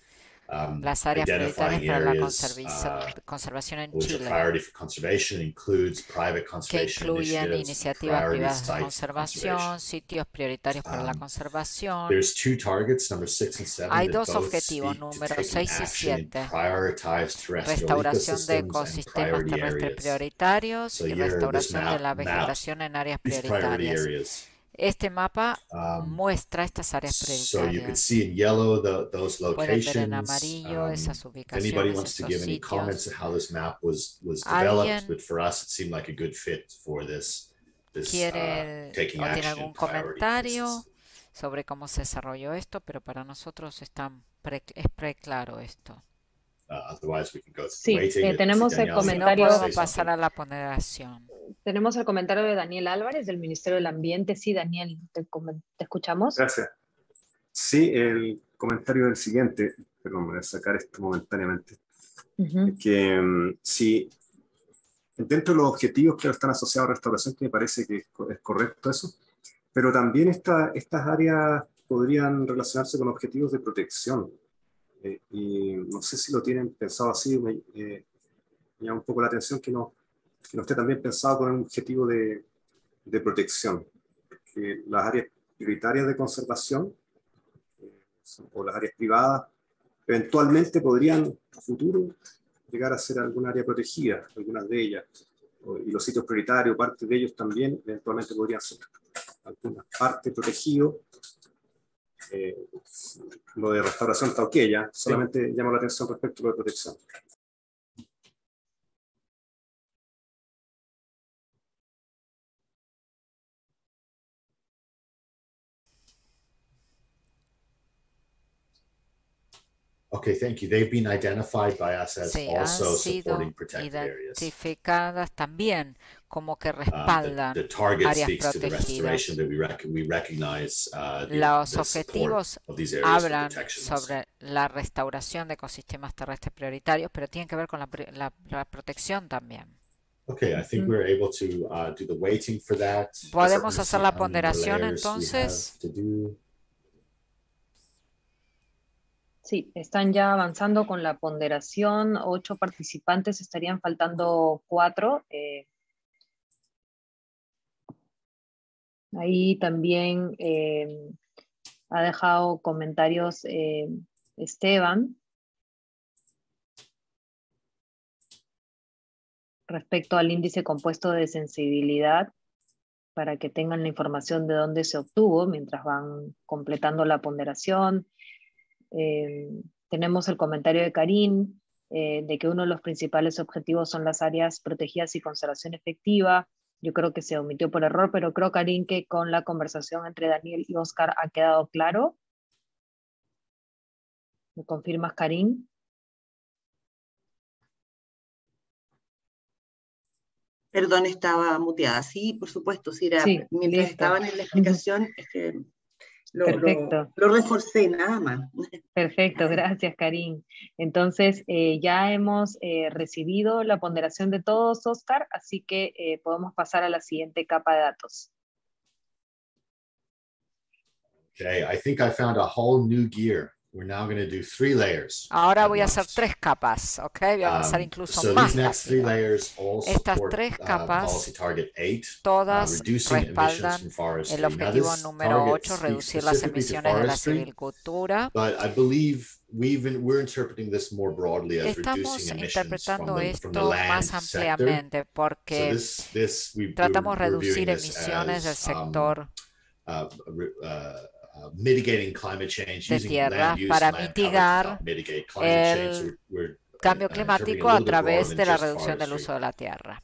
Las áreas prioritarias identifying para la areas conservación en which are Chile, priority for conservation includes private que conservation incluyen initiatives, iniciativas priority privadas de site conservación, conservation. sitios prioritarios para la conservación. There's two targets, number 6 and 7, Hay that dos both objetivos, speak to número taking 6 y action in 7. prioritized terrestrial Restauración de ecosystems and ecosistemas priority terrestres areas. prioritarios So y here, this restauración de la map maps vegetación en áreas these priority prioritarias. areas. Este mapa muestra estas áreas So you can prioritarias. see in yellow those Pueden ver en locations. amarillo esas If anybody ubicaciones, wants to esos give any comments sitios. on how this map was ¿Alguien developed, but for us it seemed like a good fit for this quiere taking o tiene action algún in priority comentario places. sobre cómo se desarrolló esto? Pero para nosotros es claro esto. Otherwise we can go through Sí, waiting. tenemos el Si no, comentario. podemos pasar a la ponderación. Tenemos el comentario de Daniel Álvarez del Ministerio del Ambiente. Sí, Daniel, te escuchamos. Gracias. Sí, el comentario es el siguiente, perdón, voy a sacar esto momentáneamente. Que si dentro de los objetivos que están asociados a restauración, que me parece que es correcto eso, pero también estas áreas podrían relacionarse con objetivos de protección. Y no sé si lo tienen pensado así, me llama un poco la atención que no esté también pensado con un objetivo de protección. Que las áreas prioritarias de conservación o las áreas privadas eventualmente podrían a futuro llegar a ser alguna área protegida, algunas de ellas. Y los sitios prioritarios, parte de ellos también, eventualmente podrían ser alguna parte protegido. Lo de restauración está ok, ya solamente llama la atención respecto a lo de protección. Okay, thank you. They've been identified by us as Sí, han also sido supporting protected areas. identificadas también como que respaldan The target áreas speaks to the restoration protegidas. that we recognize Los the support objetivos of these areas for hablan protection. sobre la restauración de ecosistemas terrestres prioritarios, pero tienen que ver con la protección también. Okay, I think we're able to do the weighting for that. Podemos hacer la How many more ponderación layers we entonces. have to do. Sí, están ya avanzando con la ponderación. 8 participantes, estarían faltando 4. Ahí también ha dejado comentarios Esteban respecto al índice compuesto de sensibilidad, para que tengan la información de dónde se obtuvo mientras van completando la ponderación. Tenemos el comentario de Karim de que uno de los principales objetivos son las áreas protegidas y conservación efectiva. Yo creo que se omitió por error, pero creo, Karim, que con la conversación entre Daniel y Oscar ha quedado claro. ¿Me confirmas, Karim? Perdón, estaba muteada. Sí, por supuesto, sí, mientras listo. estaban en la explicación, lo reforcé, nada más. Perfecto, gracias, Karim. Entonces, ya hemos recibido la ponderación de todos, Oscar, así que podemos pasar a la siguiente capa de datos. Okay, I think I found a whole new gear. We're now going to do 3 layers. Ahora voy a hacer 3 capas, ¿ok? Voy a avanzar incluso más rápido. Estas 3 capas, todas respaldan el objetivo número 8, reducir las emisiones de la silvicultura. Estamos interpretando esto más ampliamente porque tratamos de reducir emisiones del sector de tierra para mitigar el cambio climático a través de la reducción del uso de la tierra.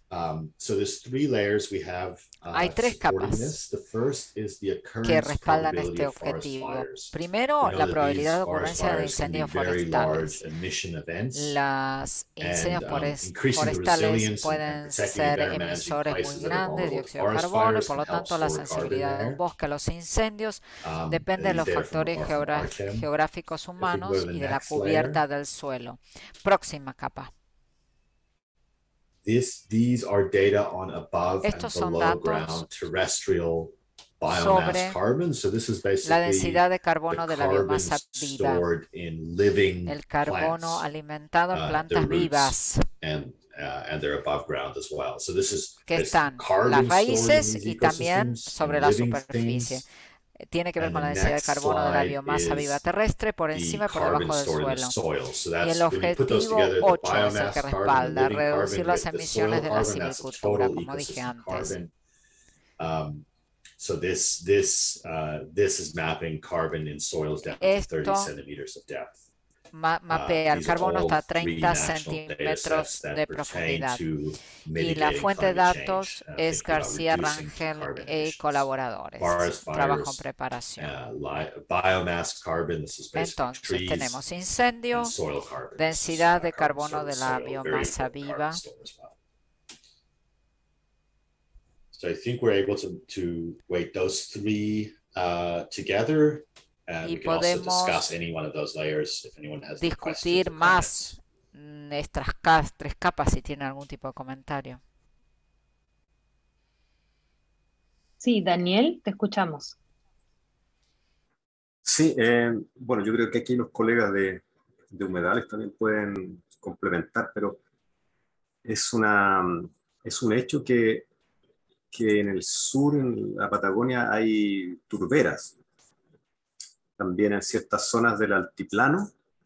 Hay 3 capas que respaldan este objetivo. Primero, la probabilidad de ocurrencia de incendios forestales. Los incendios forestales pueden ser emisores muy grandes de dióxido de carbono y por lo tanto la sensibilidad de un bosque a los incendios depende de los factores geográficos humanos y de la cubierta del suelo. Próxima capa. These are data on above Estos and son below datos ground terrestrial biomass carbon. So this is la basically densidad de carbono the de la carbon biomasa viva, stored in living el carbono plants, alimentado en their plantas vivas, roots, and they're above ground as well. So this is que basically están las carbon stored in raíces these y también ecosystems sobre and la living superficie. things. Tiene que ver And con the la densidad de next carbono de la slide biomasa viva is terrestre por the encima y por carbon debajo del stored in the suelo. soil. So Y el that's when you put those objetivo together, the 8 es el que biomass carbon, the respalda living reducir carbon las with the emisiones soil de la carbon, that's the silvicultura, total como dije ecosystem antes. carbon. So this is mapping carbon in soils down to 30 Esto centimeters of depth. mapea el These are carbono all hasta three 30 national centímetros datasets de that pertain profundidad. to Y la mitigating fuente de climate datos change, es thinking about García reducing Rangel carbon y emissions. colaboradores. Forest Trabajo en fires, preparación. biomass carbon, this is basically Entonces trees, tenemos incendio, and soil carbon. densidad de Carbon carbono stored de in la soil, very biomasa important viva. carbon store as well. So I think we're able to weight those three together, and Y we can also podemos discuss any one of those layers if anyone has any questions discutir or comments. más estas tres capas si tienen algún tipo de comentario. Sí, Daniel, te escuchamos. Sí, bueno, yo creo que aquí los colegas de humedales también pueden complementar, pero es un hecho que en el sur, en la Patagonia, hay turberas. También en ciertas zonas del altiplano.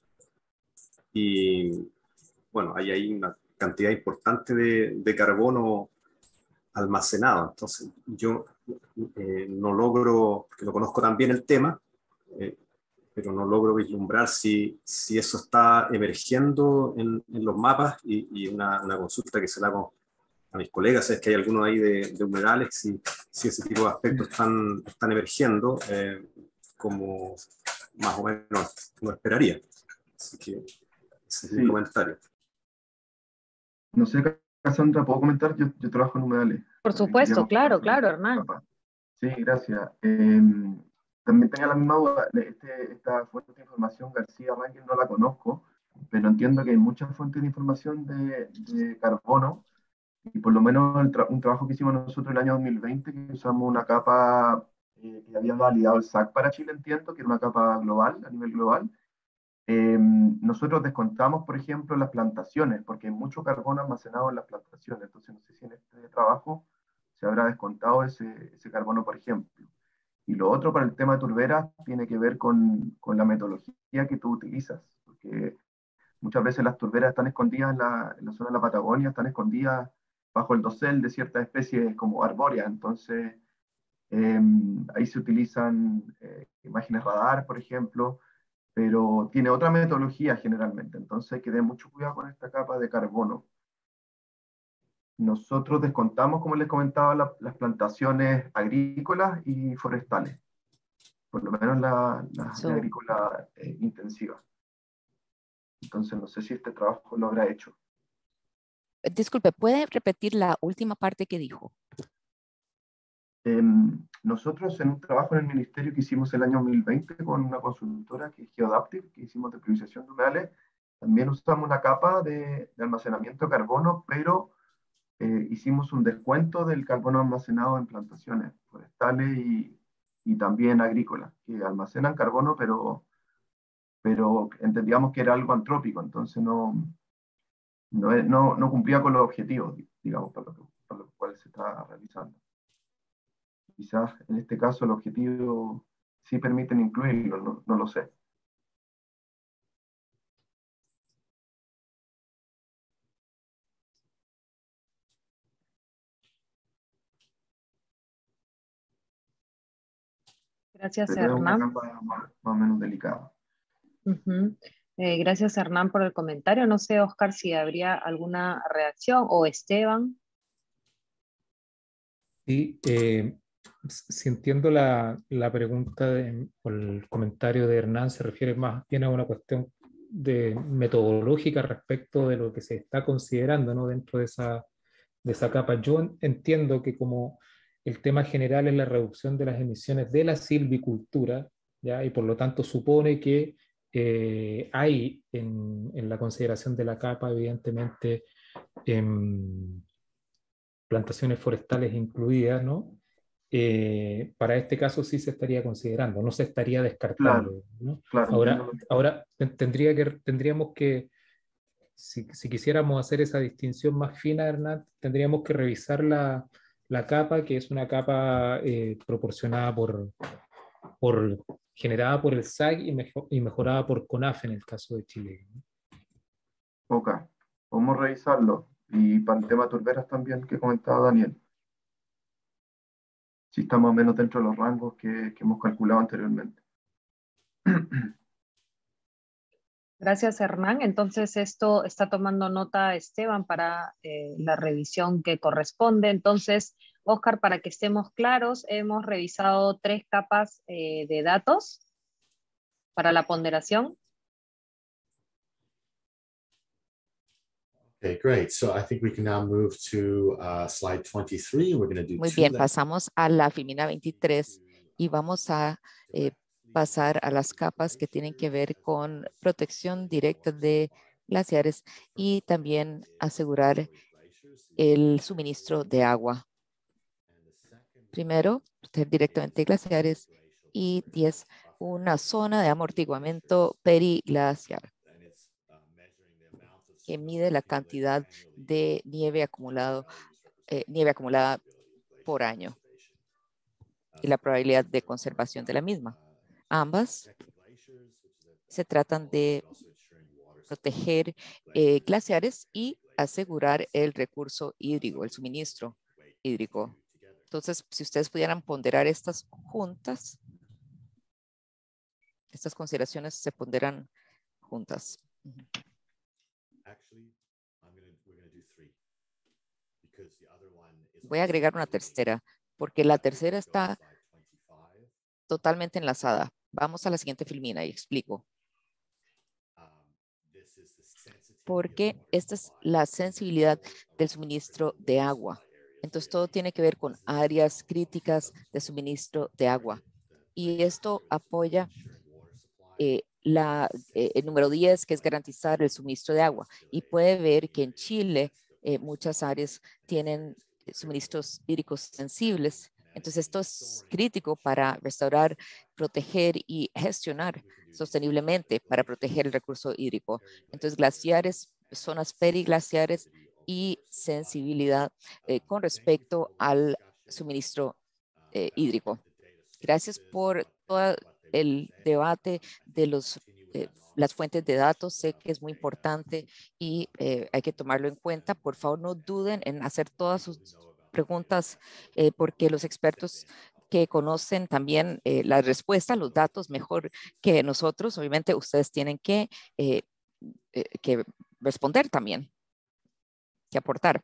Y bueno, hay una cantidad importante de carbono almacenado. Entonces, yo no logro, porque no conozco tan bien el tema, pero no logro vislumbrar si eso está emergiendo en los mapas, y una consulta que se la hago a mis colegas es que hay algunos ahí de humedales, si ese tipo de aspectos están emergiendo, como más o menos uno esperaría. Así que ese es mi comentario. No sé, Cassandra, ¿puedo comentar? Yo trabajo en humedales. Por supuesto, claro, Hernán. Sí, gracias. También tenía la misma duda. Esta fuente de información, García Rangel, no la conozco, pero entiendo que hay muchas fuentes de información de carbono, y por lo menos un trabajo que hicimos nosotros el año 2020, que usamos una capa que había validado el SAC para Chile, entiendo, que era una capa global, a nivel global. Nosotros descontamos, por ejemplo, las plantaciones, porque hay mucho carbono almacenado en las plantaciones. Entonces, no sé si en este trabajo se habrá descontado ese carbono, por ejemplo. Y lo otro, para el tema de turberas, tiene que ver con la metodología que tú utilizas, porque muchas veces las turberas están escondidas en la zona de la Patagonia, están escondidas bajo el dosel de ciertas especies como arbóreas. Entonces, ahí se utilizan imágenes radar, por ejemplo, pero tiene otra metodología generalmente. Entonces hay que tener mucho cuidado con esta capa de carbono. Nosotros descontamos, como les comentaba, las plantaciones agrícolas y forestales, por lo menos las de agrícola intensiva. Entonces no sé si este trabajo lo habrá hecho. Disculpe, ¿puede repetir la última parte que dijo? Nosotros en un trabajo en el ministerio que hicimos el año 2020 con una consultora que es Geodaptive, que hicimos de priorización de humedales, también usamos una capa de almacenamiento de carbono, pero hicimos un descuento del carbono almacenado en plantaciones forestales y también agrícolas, que almacenan carbono, pero entendíamos que era algo antrópico, entonces no cumplía con los objetivos, digamos, para lo cual se está realizando. Quizás en este caso el objetivo sí permiten incluirlo, no lo sé. Gracias, Pero Hernán. es una capa más o menos delicada. Gracias, Hernán, por el comentario. No sé, Oscar, si habría alguna reacción, o Esteban. Sí, si entiendo la pregunta o el comentario de Hernán, se refiere más bien a una cuestión metodológica respecto de lo que se está considerando, ¿no?, dentro de esa capa. Yo entiendo que como el tema general es la reducción de las emisiones de la silvicultura, ¿ya?, y por lo tanto supone que hay en la consideración de la capa, evidentemente, plantaciones forestales incluidas, ¿no? para este caso sí se estaría considerando, no se estaría descartando, ¿no? Claro. Ahora tendríamos que, si quisiéramos hacer esa distinción más fina, Hernán, tendríamos que revisar la capa, que es una capa proporcionada generada por el SAC y mejorada por CONAF en el caso de Chile, ¿no? Ok, podemos revisarlo. Y para el tema turberas también que comentaba Daniel, si está más o menos dentro de los rangos que hemos calculado anteriormente. Gracias, Hernán. Entonces, esto está tomando nota Esteban para la revisión que corresponde. Entonces, Oscar, para que estemos claros, hemos revisado 3 capas de datos para la ponderación. Okay, great. So I think we can now move to slide 23. We're going to do Muy two bien, levels. pasamos a la filmina 23 y vamos a pasar a las capas que tienen que ver con protección directa de glaciares y también asegurar el suministro de agua. Primero, proteger directamente glaciares y 10, una zona de amortiguamiento periglaciar que mide la cantidad de nieve acumulada por año y la probabilidad de conservación de la misma. Ambas se tratan de proteger glaciares y asegurar el recurso hídrico, el suministro hídrico. Entonces, si ustedes pudieran ponderar estas juntas, estas consideraciones se ponderan juntas. Voy a agregar una tercera, porque la tercera está totalmente enlazada. Vamos a la siguiente filmina y explico. Porque esta es la sensibilidad del suministro de agua. Entonces, todo tiene que ver con áreas críticas de suministro de agua. Y esto apoya el número 10, que es garantizar el suministro de agua. Y puede ver que en Chile muchas áreas tienen suministros hídricos sensibles. Entonces, esto es crítico para restaurar, proteger y gestionar sosteniblemente para proteger el recurso hídrico. Entonces, glaciares, zonas periglaciares y sensibilidad con respecto al suministro hídrico. Gracias por todo el debate de las fuentes de datos. Sé que es muy importante y hay que tomarlo en cuenta. Por favor, no duden en hacer todas sus preguntas porque los expertos que conocen también la respuesta, los datos mejor que nosotros, obviamente ustedes tienen que responder también, que aportar.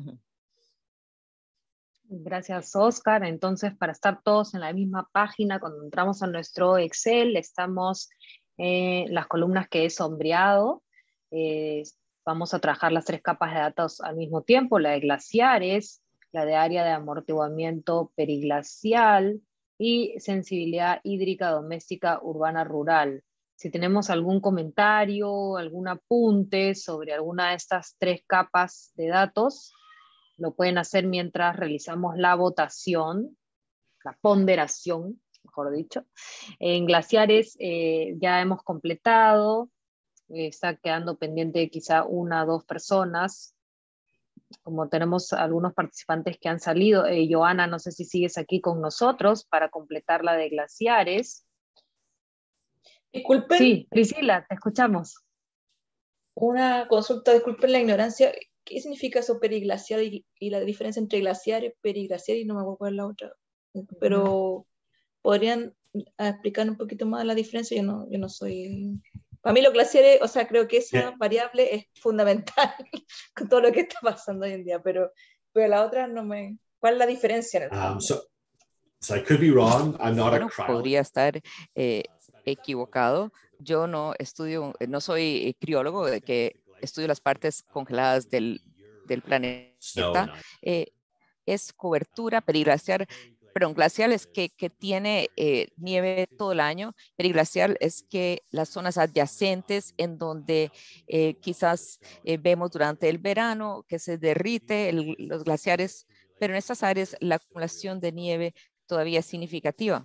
Gracias, Oscar. Entonces, para estar todos en la misma página, cuando entramos a nuestro Excel, estamos en las columnas que he sombreado. Vamos a trabajar las 3 capas de datos al mismo tiempo, la de glaciares, la de área de amortiguamiento periglacial y sensibilidad hídrica doméstica urbana rural. Si tenemos algún comentario, algún apunte sobre alguna de estas 3 capas de datos, lo pueden hacer mientras realizamos la votación, la ponderación, mejor dicho. En glaciares ya hemos completado, está quedando pendiente quizá 1 o 2 personas. Como tenemos algunos participantes que han salido, Joana, no sé si sigues aquí con nosotros para completar la de glaciares. Disculpen. Sí, Priscila, te escuchamos. Una consulta, disculpen la ignorancia. ¿Qué significa eso periglaciar y la diferencia entre glaciar y periglaciar? Y no me acuerdo cuál es la otra. Pero podrían explicar un poquito más la diferencia. Yo no soy... Para mí los glaciares, o sea, creo que esa variable es fundamental con todo lo que está pasando hoy en día, pero la otra no me... ¿Cuál es la diferencia en el fondo? So I could be wrong. I'm not a Podría estar equivocado. Yo no estudio, no soy criólogo, que estudio las partes congeladas del planeta. Es cobertura periglaciar, pero glacial es que tiene nieve todo el año. Periglacial es que las zonas adyacentes en donde quizás vemos durante el verano que se derrite los glaciares, pero en estas áreas la acumulación de nieve todavía significativa,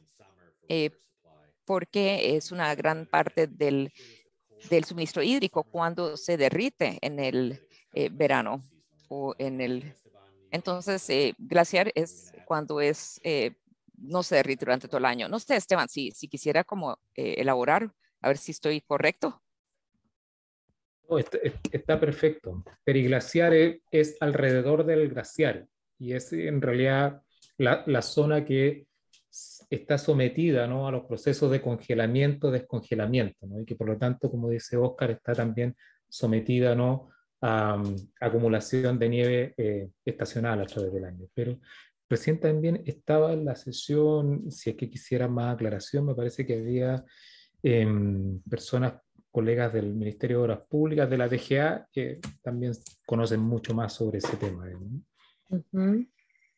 porque es una gran parte del suministro hídrico cuando se derrite en el verano o en el... Entonces, glaciar es cuando no se derrite durante todo el año. No sé, Esteban, si quisiera como elaborar, a ver si estoy correcto. Oh, está perfecto. Periglaciar es alrededor del glaciar y es en realidad la zona que está sometida, ¿no?, a los procesos de congelamiento, descongelamiento, ¿no?, y que por lo tanto, como dice Oscar, está también sometida, ¿no?, a acumulación de nieve estacional a través del año. Pero recién también estaba en la sesión, si es que quisiera más aclaración, me parece que había personas, colegas del Ministerio de Obras Públicas, de la DGA, que también conocen mucho más sobre ese tema, ¿no? Uh-huh.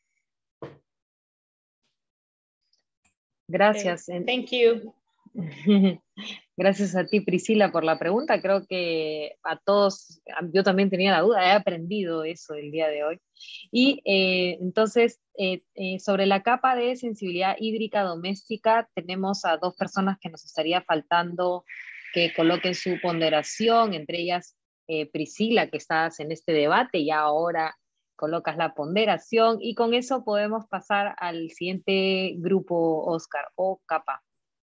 Gracias. Thank you. Gracias a ti, Priscila, por la pregunta. Creo que a todos, yo también tenía la duda, he aprendido eso el día de hoy. Y entonces, sobre la capa de sensibilidad hídrica doméstica, tenemos a dos personas que nos estaría faltando que coloquen su ponderación, entre ellas Priscila, que estás en este debate, y ahora colocas la ponderación, y con eso podemos pasar al siguiente grupo, Oscar, o capa.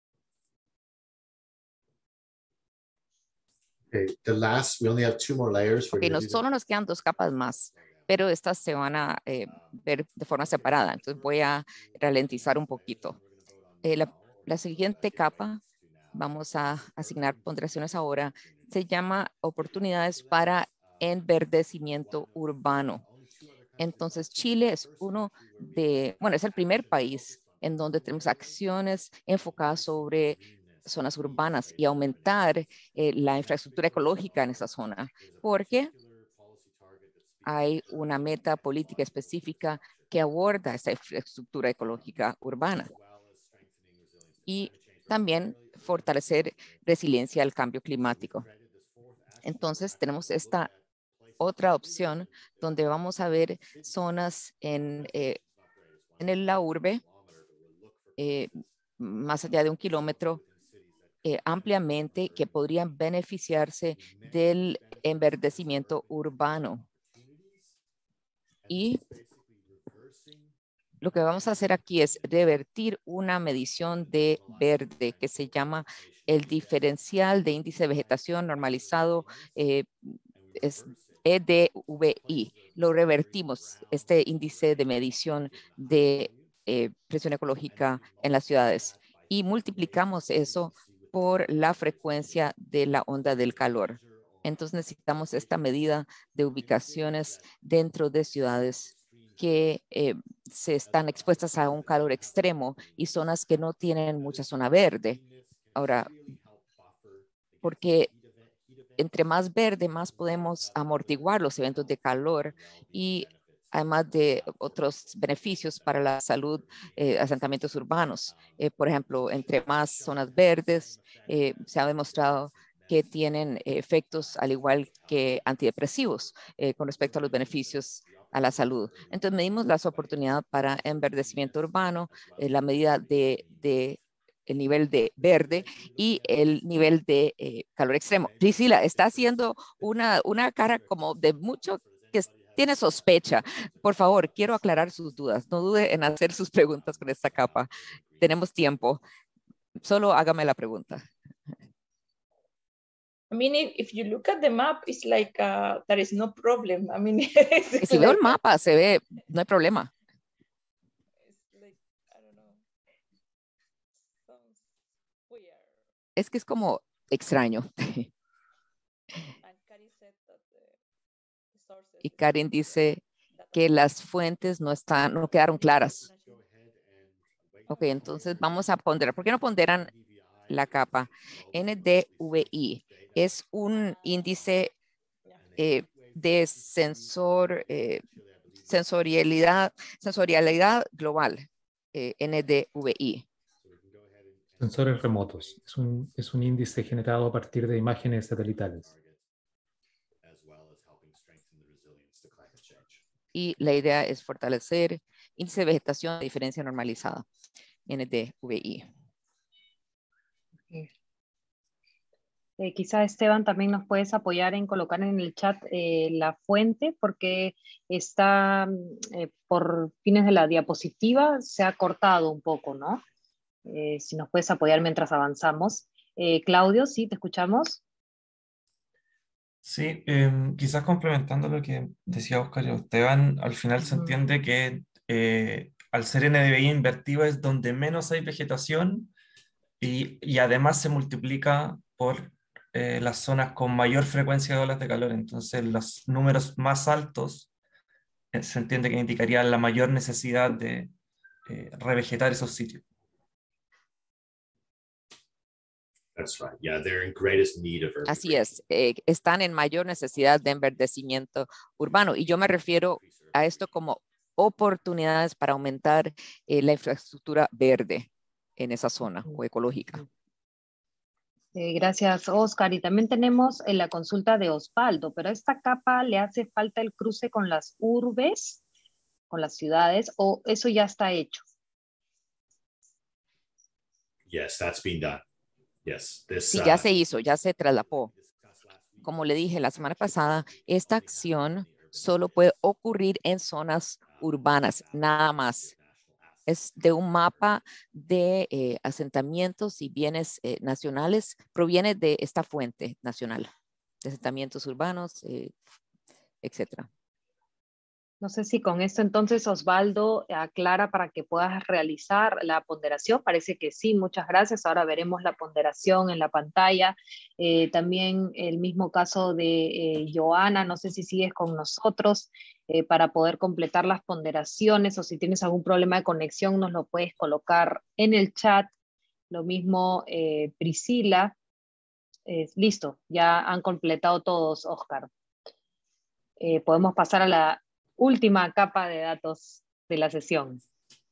The last, we only have 2 more layers. Okay, solo nos quedan 2 capas más, pero estas se van a ver de forma separada. Entonces voy a ralentizar un poquito. La siguiente capa, vamos a asignar ponderaciones ahora, se llama oportunidades para enverdecimiento urbano. Entonces Chile es es el primer país en donde tenemos acciones enfocadas sobre zonas urbanas y aumentar la infraestructura ecológica en esa zona, porque hay una meta política específica que aborda esa infraestructura ecológica urbana y también fortalecer resiliencia al cambio climático. Entonces tenemos esta otra opción donde vamos a ver zonas en la urbe, más allá de 1 kilómetro, ampliamente, que podrían beneficiarse del enverdecimiento urbano. Y lo que vamos a hacer aquí es revertir una medición de verde que se llama el diferencial de índice de vegetación normalizado, es EDVI. Lo revertimos, este índice de medición de presión ecológica en las ciudades, y multiplicamos eso por la frecuencia de la onda del calor. Entonces necesitamos esta medida de ubicaciones dentro de ciudades que se están expuestas a un calor extremo y zonas que no tienen mucha zona verde. Ahora, porque entre más verde, más podemos amortiguar los eventos de calor y además de otros beneficios para la salud, asentamientos urbanos. Por ejemplo, entre más zonas verdes, se ha demostrado que tienen efectos al igual que antidepresivos con respecto a los beneficios a la salud. Entonces medimos las oportunidades para enverdecimiento urbano, la medida de el nivel de verde y el nivel de calor extremo. Priscila, está haciendo una cara como de mucho que tiene sospecha. Por favor, quiero aclarar sus dudas. No dude en hacer sus preguntas con esta capa. Tenemos tiempo. Solo hágame la pregunta. I mean, if you look at the map, it's like there is no problem. I mean, si veo el mapa, se ve, no hay problema. Es que es como extraño. Y Karin dice que las fuentes no quedaron claras. Ok, entonces vamos a ponderar. ¿Por qué no ponderan la capa? NDVI es un índice de sensorialidad global, NDVI. Sensores remotos. Es un índice generado a partir de imágenes satelitales. Y la idea es fortalecer índice de vegetación de diferencia normalizada, NDVI. Quizá Esteban también nos puedes apoyar en colocar en el chat la fuente, porque está por fines de la diapositiva, se ha cortado un poco, ¿no? Si nos puedes apoyar mientras avanzamos. Claudio, ¿sí? ¿Te escuchamos? Sí, quizás complementando lo que decía Oscar y Esteban, al final se entiende que al ser NDVI invertido es donde menos hay vegetación y además se multiplica por las zonas con mayor frecuencia de olas de calor. Entonces, los números más altos se entiende que indicarían la mayor necesidad de revegetar esos sitios. That's right. Yeah, they're in greatest need of urban Así es, están en mayor necesidad de enverdecimiento urbano. Y yo me refiero a esto como oportunidades para aumentar la infraestructura verde en esa zona o ecológica. Gracias, Oscar. Y también tenemos la consulta de Osvaldo, pero a esta capa le hace falta el cruce con las urbes, con las ciudades, o eso ya está hecho. Yes, that's been done. Yes, Sí, ya se hizo, ya se traslapó. Como le dije la semana pasada, esta acción solo puede ocurrir en zonas urbanas, nada más. Es de un mapa de asentamientos y bienes nacionales, proviene de esta fuente nacional, de asentamientos urbanos, etcétera. No sé si con esto entonces Osvaldo aclara para que puedas realizar la ponderación. Parece que sí, muchas gracias. Ahora veremos la ponderación en la pantalla. También el mismo caso de Joana, no sé si sigues con nosotros para poder completar las ponderaciones, o si tienes algún problema de conexión nos lo puedes colocar en el chat. Lo mismo Priscila. Listo, ya han completado todos, Oscar. Podemos pasar a la última capa de datos de la sesión.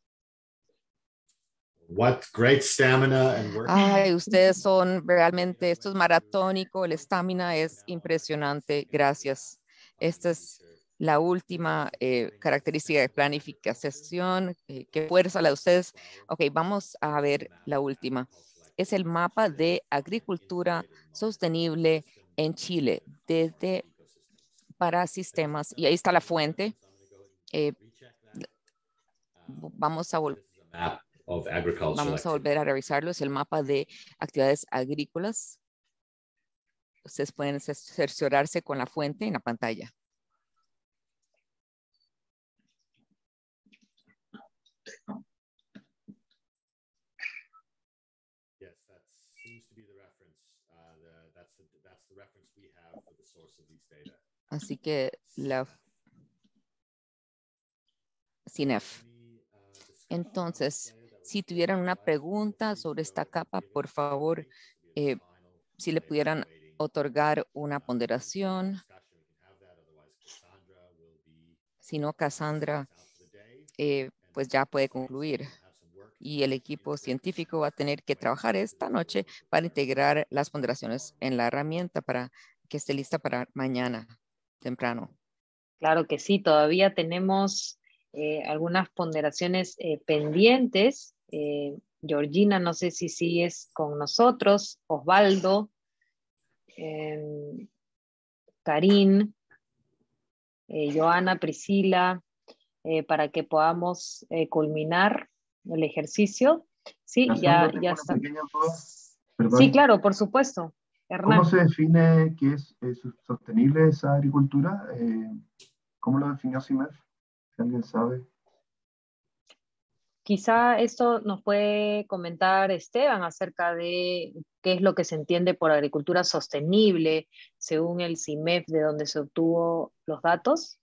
What great stamina and work. Ay, ustedes son realmente, esto es maratónico, el estamina es impresionante, gracias. Esta es la última característica de planificación, qué fuerza la de ustedes. Ok, vamos a ver la última. Es el mapa de agricultura sostenible en Chile, desde para sistemas, y ahí está la fuente. Vamos a volver a revisarlo. Es el mapa de actividades agrícolas. Ustedes pueden cerciorarse con la fuente en la pantalla. Así que la CINEF. Entonces, si tuvieran una pregunta sobre esta capa, por favor, si le pudieran otorgar una ponderación. Si no, Cassandra, pues ya puede concluir. Y el equipo científico va a tener que trabajar esta noche para integrar las ponderaciones en la herramienta para que esté lista para mañana temprano. Claro que sí, todavía tenemos algunas ponderaciones pendientes. Georgina, no sé si sigues con nosotros. Osvaldo, Karin, Joana, Priscila, para que podamos culminar el ejercicio. Sí, ya está. Sí, claro, por supuesto. Hernán. ¿Cómo se define qué es sostenible esa agricultura? ¿Cómo lo definió CIMEF? Si alguien sabe. Quizá esto nos puede comentar Esteban acerca de qué es lo que se entiende por agricultura sostenible según el CIMEF, de donde se obtuvo los datos.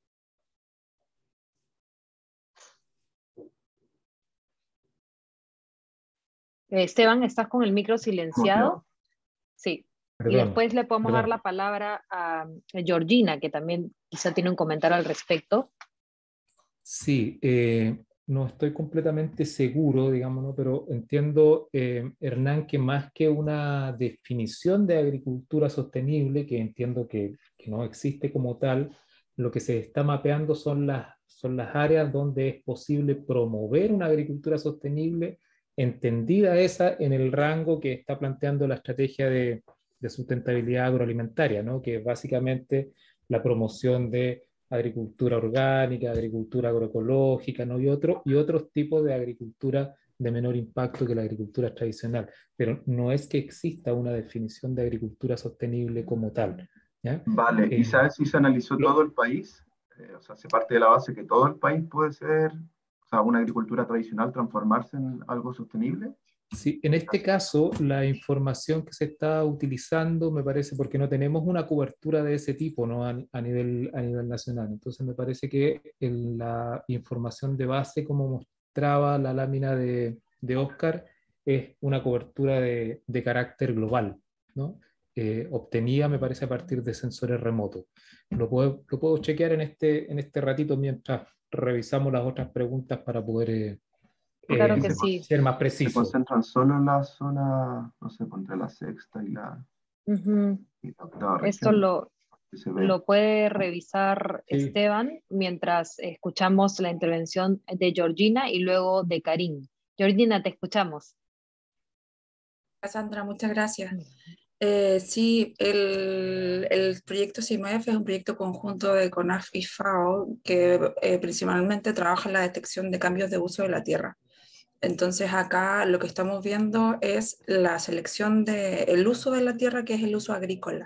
Esteban, ¿estás con el micro silenciado? Sí. Perdón, y después le podemos dar la palabra a Georgina, que también quizá tiene un comentario al respecto. Sí, no estoy completamente seguro, digamos, ¿no? Pero entiendo, Hernán, que más que una definición de agricultura sostenible, que entiendo que no existe como tal, lo que se está mapeando son las son las áreas donde es posible promover una agricultura sostenible, entendida esa en el rango que está planteando la estrategia de sustentabilidad agroalimentaria, ¿no? Que es básicamente la promoción de agricultura orgánica, agricultura agroecológica, ¿no? y otros tipos de agricultura de menor impacto que la agricultura tradicional. Pero no es que exista una definición de agricultura sostenible como tal, ¿ya? Vale, ¿y sabes si se analizó todo el país? O sea, se parte de la base que todo el país puede ser, o sea, una agricultura tradicional transformarse en algo sostenible. Sí, en este caso, la información que se está utilizando, me parece, porque no tenemos una cobertura de ese tipo, ¿no? a nivel nacional. Entonces, me parece que la información de base, como mostraba la lámina de Oscar, es una cobertura de carácter global, ¿no? Obtenida, me parece, a partir de sensores remotos. Lo puedo chequear en este ratito mientras revisamos las otras preguntas para poder Claro que sí. ser más Se preciso. concentran solo en la zona, no sé, entre la sexta y la octava Esto región. lo puede revisar Sí. Esteban mientras escuchamos la intervención de Georgina y luego de Karim. Georgina, te escuchamos. Sandra, muchas gracias. Sí, el proyecto CIMEF es un proyecto conjunto de CONAF y FAO que principalmente trabaja en la detección de cambios de uso de la tierra. Entonces acá lo que estamos viendo es la selección del uso de la tierra, que es el uso agrícola.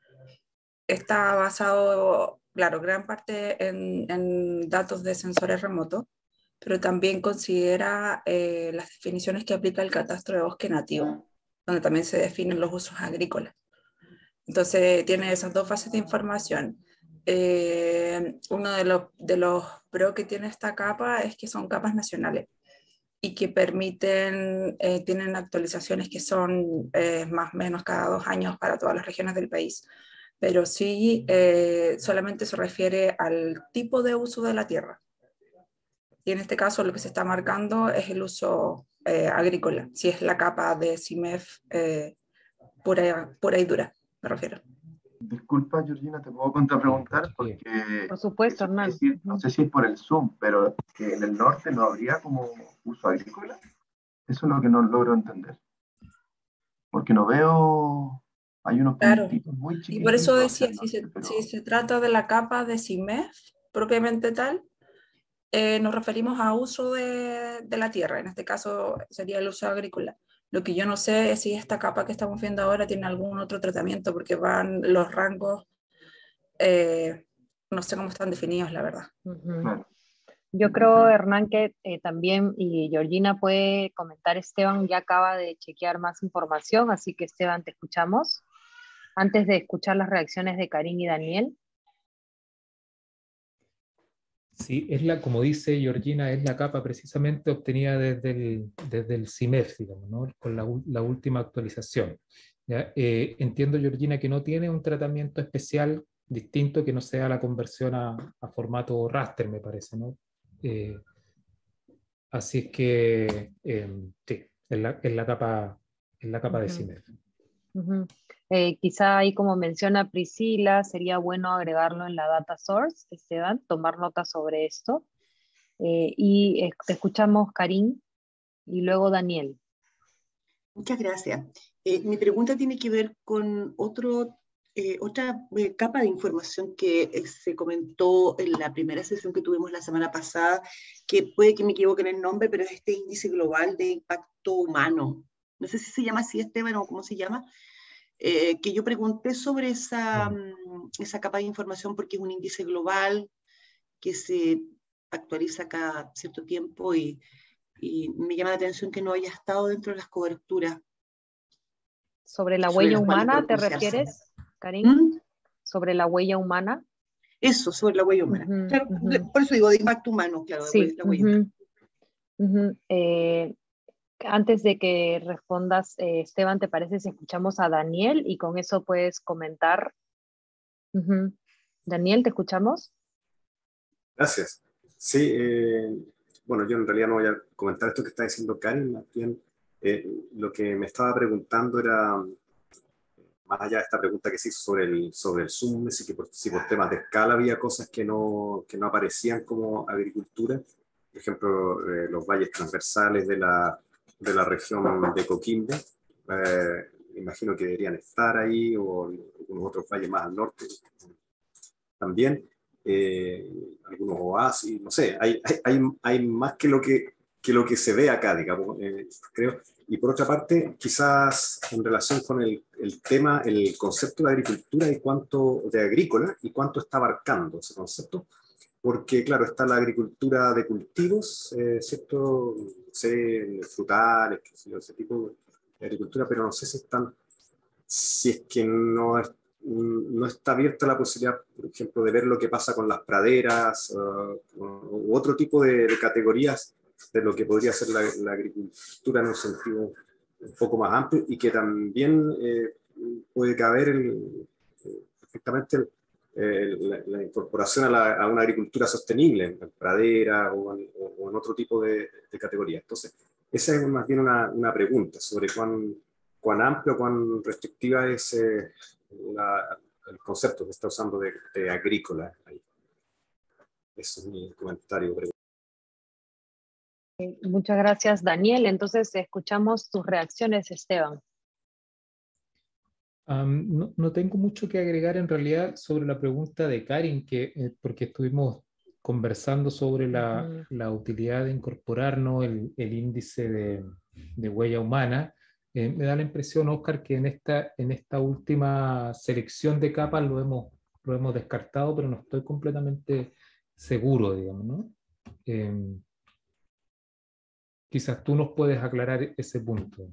Está basado, claro, gran parte en datos de sensores remotos, pero también considera las definiciones que aplica el catastro de bosque nativo, donde también se definen los usos agrícolas. Entonces tiene esas dos fases de información. Uno de los pros que tiene esta capa es que son capas nacionales y que permiten, tienen actualizaciones que son más o menos cada 2 años para todas las regiones del país. Pero sí, solamente se refiere al tipo de uso de la tierra. Y en este caso lo que se está marcando es el uso agrícola, si es la capa de CIMEF pura y dura, me refiero. Disculpa, Georgina, te puedo contrapreguntar porque por supuesto, Hernán. no sé si es por el Zoom, pero que en el norte no habría como uso agrícola. Eso es lo que no logro entender. Porque no veo, hay unos puntitos muy chiquititos. Y por eso decía, si se trata de la capa de CIMEF propiamente tal, nos referimos a uso de la tierra, en este caso sería el uso agrícola. Lo que yo no sé es si esta capa que estamos viendo ahora tiene algún otro tratamiento, porque van los rangos, no sé cómo están definidos, la verdad. Yo creo, Hernán, que también, y Georgina puede comentar, Esteban ya acaba de chequear más información, así que Esteban, te escuchamos. Antes de escuchar las reacciones de Karim y Daniel. Sí, como dice Georgina, es la capa precisamente obtenida desde el CIMEF, digamos, ¿no? Con la última actualización. ¿Ya? Entiendo, Georgina, que no tiene un tratamiento especial distinto que no sea la conversión a formato raster, me parece, ¿no? Así es que sí, es la capa de CIMEF. Quizá ahí, como menciona Priscila, sería bueno agregarlo en la data source, Esteban, tomar nota sobre esto. Y te escuchamos, Karim, y luego Daniel. Muchas gracias. Mi pregunta tiene que ver con otra capa de información que se comentó en la primera sesión que tuvimos la semana pasada, que puede que me equivoque en el nombre, pero es este índice global de impacto humano. No sé si se llama así, Esteban, o cómo se llama. Que yo pregunté sobre esa capa de información porque es un índice global que se actualiza cada cierto tiempo y me llama la atención que no haya estado dentro de las coberturas. ¿Sobre la huella humana te refieres, Karim? ¿Sobre la huella humana? Eso, sobre la huella humana. Claro, por eso digo, de impacto humano, claro, sí. la huella humana. Antes de que respondas, Esteban, ¿te parece si escuchamos a Daniel y con eso puedes comentar? Daniel, ¿te escuchamos? Gracias. Sí, bueno, yo en realidad no voy a comentar esto que está diciendo Karim, más bien lo que me estaba preguntando era más allá de esta pregunta que se hizo sobre el Zoom, si por temas de escala había cosas que no aparecían como agricultura, por ejemplo, los valles transversales de la región de Coquimbo, imagino que deberían estar ahí, o algunos otros valles más al norte también, algunos oasis, no sé, hay más que lo que se ve acá, digamos, creo. Y por otra parte, quizás en relación con el tema, el concepto de agricultura de agrícola, y cuánto está abarcando ese concepto, porque claro, está la agricultura de cultivos, ¿cierto? Frutales, ese tipo de agricultura, pero no sé si es que no está abierta la posibilidad, por ejemplo, de ver lo que pasa con las praderas, u otro tipo de categorías de lo que podría ser la agricultura en un sentido un poco más amplio, y que también puede caber perfectamente la incorporación a una agricultura sostenible en pradera o en otro tipo de categorías. Entonces, esa es más bien una pregunta sobre cuán amplio, cuán restrictiva es el concepto que está usando de agrícola. Ese es mi comentario. Muchas gracias, Daniel. Entonces, escuchamos tus reacciones, Esteban. No tengo mucho que agregar en realidad sobre la pregunta de Karin, porque estuvimos conversando sobre la utilidad de incorporarnos el índice de huella humana. Me da la impresión, Oscar, que en esta última selección de capas lo hemos descartado, pero no estoy completamente seguro, digamos, ¿no? Quizás tú nos puedes aclarar ese punto.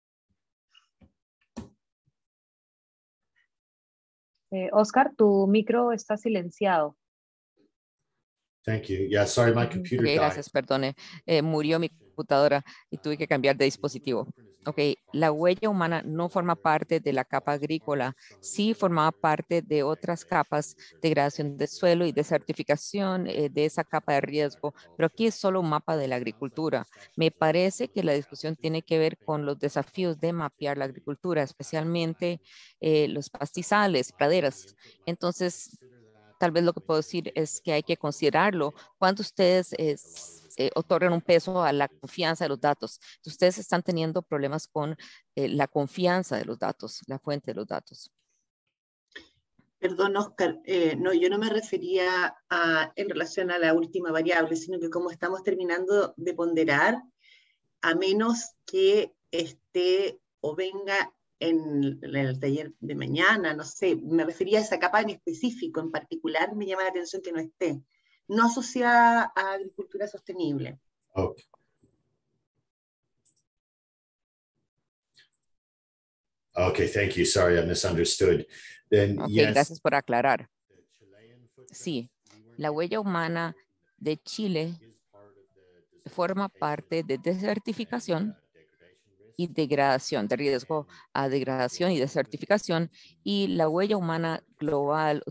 Oscar, tu micro está silenciado. Thank you. Yeah, sorry, my computer died. Gracias, perdone. Murió mi computadora y tuve que cambiar de dispositivo. La huella humana no forma parte de la capa agrícola, sí formaba parte de otras capas de degradación de suelo y de certificación de esa capa de riesgo, pero aquí es solo un mapa de la agricultura. Me parece que la discusión tiene que ver con los desafíos de mapear la agricultura, especialmente los pastizales, praderas. Entonces, tal vez lo que puedo decir es que hay que considerarlo cuando ustedes otorgan un peso a la confianza de los datos. Ustedes están teniendo problemas con la confianza de los datos, la fuente de los datos. Perdón, Oscar, no, yo no me refería en relación a la última variable, sino que como estamos terminando de ponderar, a menos que esté o venga en el taller de mañana, no sé, me refería a esa capa en específico, en particular me llama la atención que no esté, no asociada a agricultura sostenible. Okay. Okay, thank you. Sorry, I misunderstood. Then, yes. Gracias por aclarar. Sí, la huella humana de Chile forma parte de desertificación y degradación, de riesgo a degradación y desertificación, y la huella humana global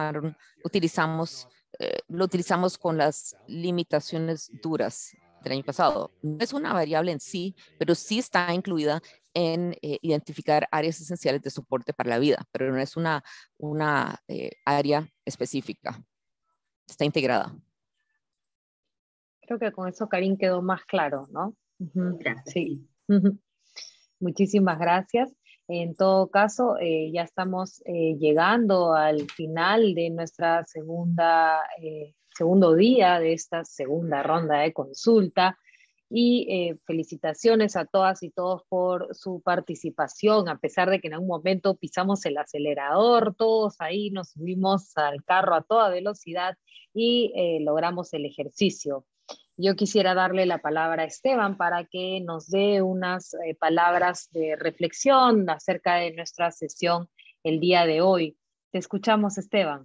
lo utilizamos con las limitaciones duras del año pasado. No es una variable en sí, pero sí está incluida en identificar áreas esenciales de soporte para la vida, pero no es una área específica. Está integrada. Creo que con eso, Karin, quedó más claro, ¿no? Gracias. Sí. Muchísimas gracias. En todo caso, ya estamos llegando al final de nuestra segundo día de esta segunda ronda de consulta, y felicitaciones a todas y todos por su participación, a pesar de que en algún momento pisamos el acelerador, todos ahí nos subimos al carro a toda velocidad y logramos el ejercicio. Yo quisiera darle la palabra a Esteban para que nos dé unas palabras de reflexión acerca de nuestra sesión el día de hoy. Te escuchamos, Esteban.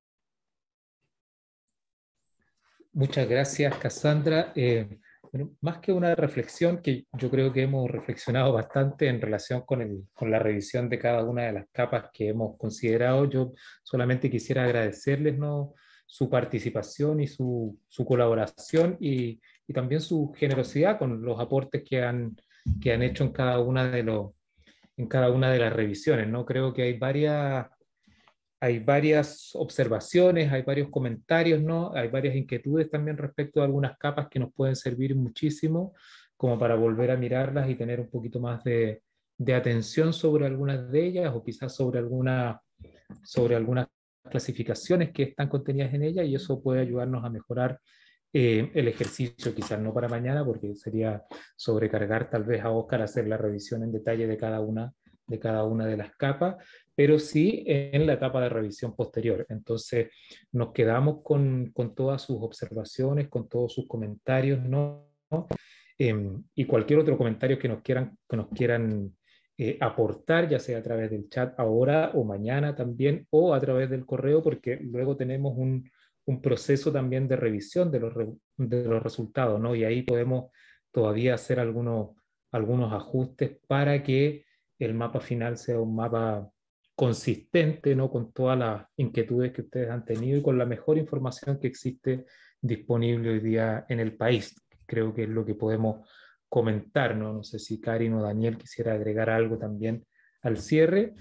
Muchas gracias, Cassandra. Bueno, más que una reflexión, que yo creo que hemos reflexionado bastante en relación con la revisión de cada una de las capas que hemos considerado, yo solamente quisiera agradecerles, ¿no?, su participación y su colaboración, y también su generosidad con los aportes que han hecho en cada una de cada una de las revisiones, ¿no? Creo que hay varias observaciones, hay varios comentarios, ¿no? Hay varias inquietudes también respecto a algunas capas que nos pueden servir muchísimo como para volver a mirarlas y tener un poquito más de atención sobre algunas de ellas o quizás sobre algunas clasificaciones que están contenidas en ellas, y eso puede ayudarnos a mejorar el ejercicio, quizás no para mañana, porque sería sobrecargar tal vez a Óscar hacer la revisión en detalle de cada una de las capas, pero sí en la etapa de revisión posterior. Entonces nos quedamos con todas sus observaciones, con todos sus comentarios, ¿no? Y cualquier otro comentario que nos quieran aportar, ya sea a través del chat ahora o mañana también, o a través del correo, porque luego tenemos un proceso también de revisión de los resultados, ¿no? Y ahí podemos todavía hacer algunos ajustes para que el mapa final sea un mapa consistente, ¿no? Con todas las inquietudes que ustedes han tenido y con la mejor información que existe disponible hoy día en el país. Creo que es lo que podemos comentar, ¿no? No sé si Karin o Daniel quisiera agregar algo también al cierre,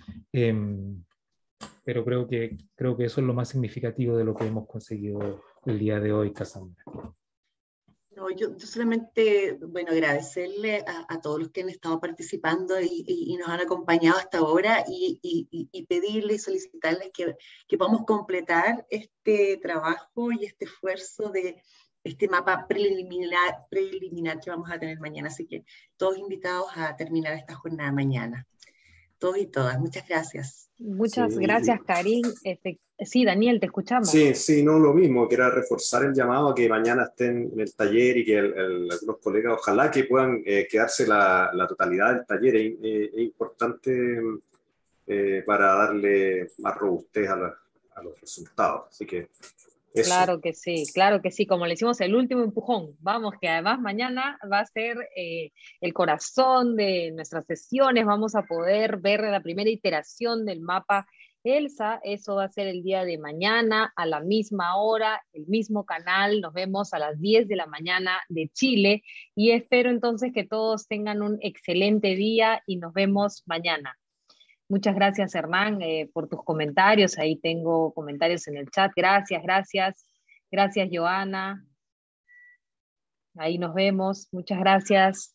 pero creo que eso es lo más significativo de lo que hemos conseguido el día de hoy, Cassandra. No, yo solamente, bueno, agradecerle a todos los que han estado participando y nos han acompañado hasta ahora y pedirles y solicitarles que podamos completar este trabajo y este esfuerzo de este mapa preliminar que vamos a tener mañana. Así que todos invitados a terminar esta jornada mañana. Todos y todas, muchas gracias. Muchas Sí. gracias, Karin. Sí, Daniel, te escuchamos. Sí, no, lo mismo, que era reforzar el llamado a que mañana estén en el taller y que algunos colegas, ojalá que puedan quedarse la totalidad del taller. Es importante para darle más robustez a los resultados. Así que eso. Claro que sí, como le hicimos el último empujón. Vamos, que además mañana va a ser el corazón de nuestras sesiones, vamos a poder ver la primera iteración del mapa ELSA, eso va a ser el día de mañana a la misma hora, el mismo canal, nos vemos a las 10 de la mañana de Chile y espero entonces que todos tengan un excelente día y nos vemos mañana. Muchas gracias, Hernán, por tus comentarios. Ahí tengo comentarios en el chat. Gracias. Gracias, Joana. Ahí nos vemos. Muchas gracias.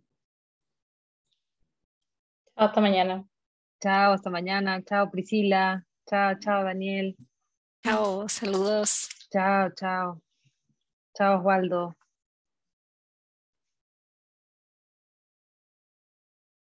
Hasta mañana. Chao, hasta mañana. Chao, Priscila. Chao, Daniel. Chao, saludos. Chao. Chao, Osvaldo.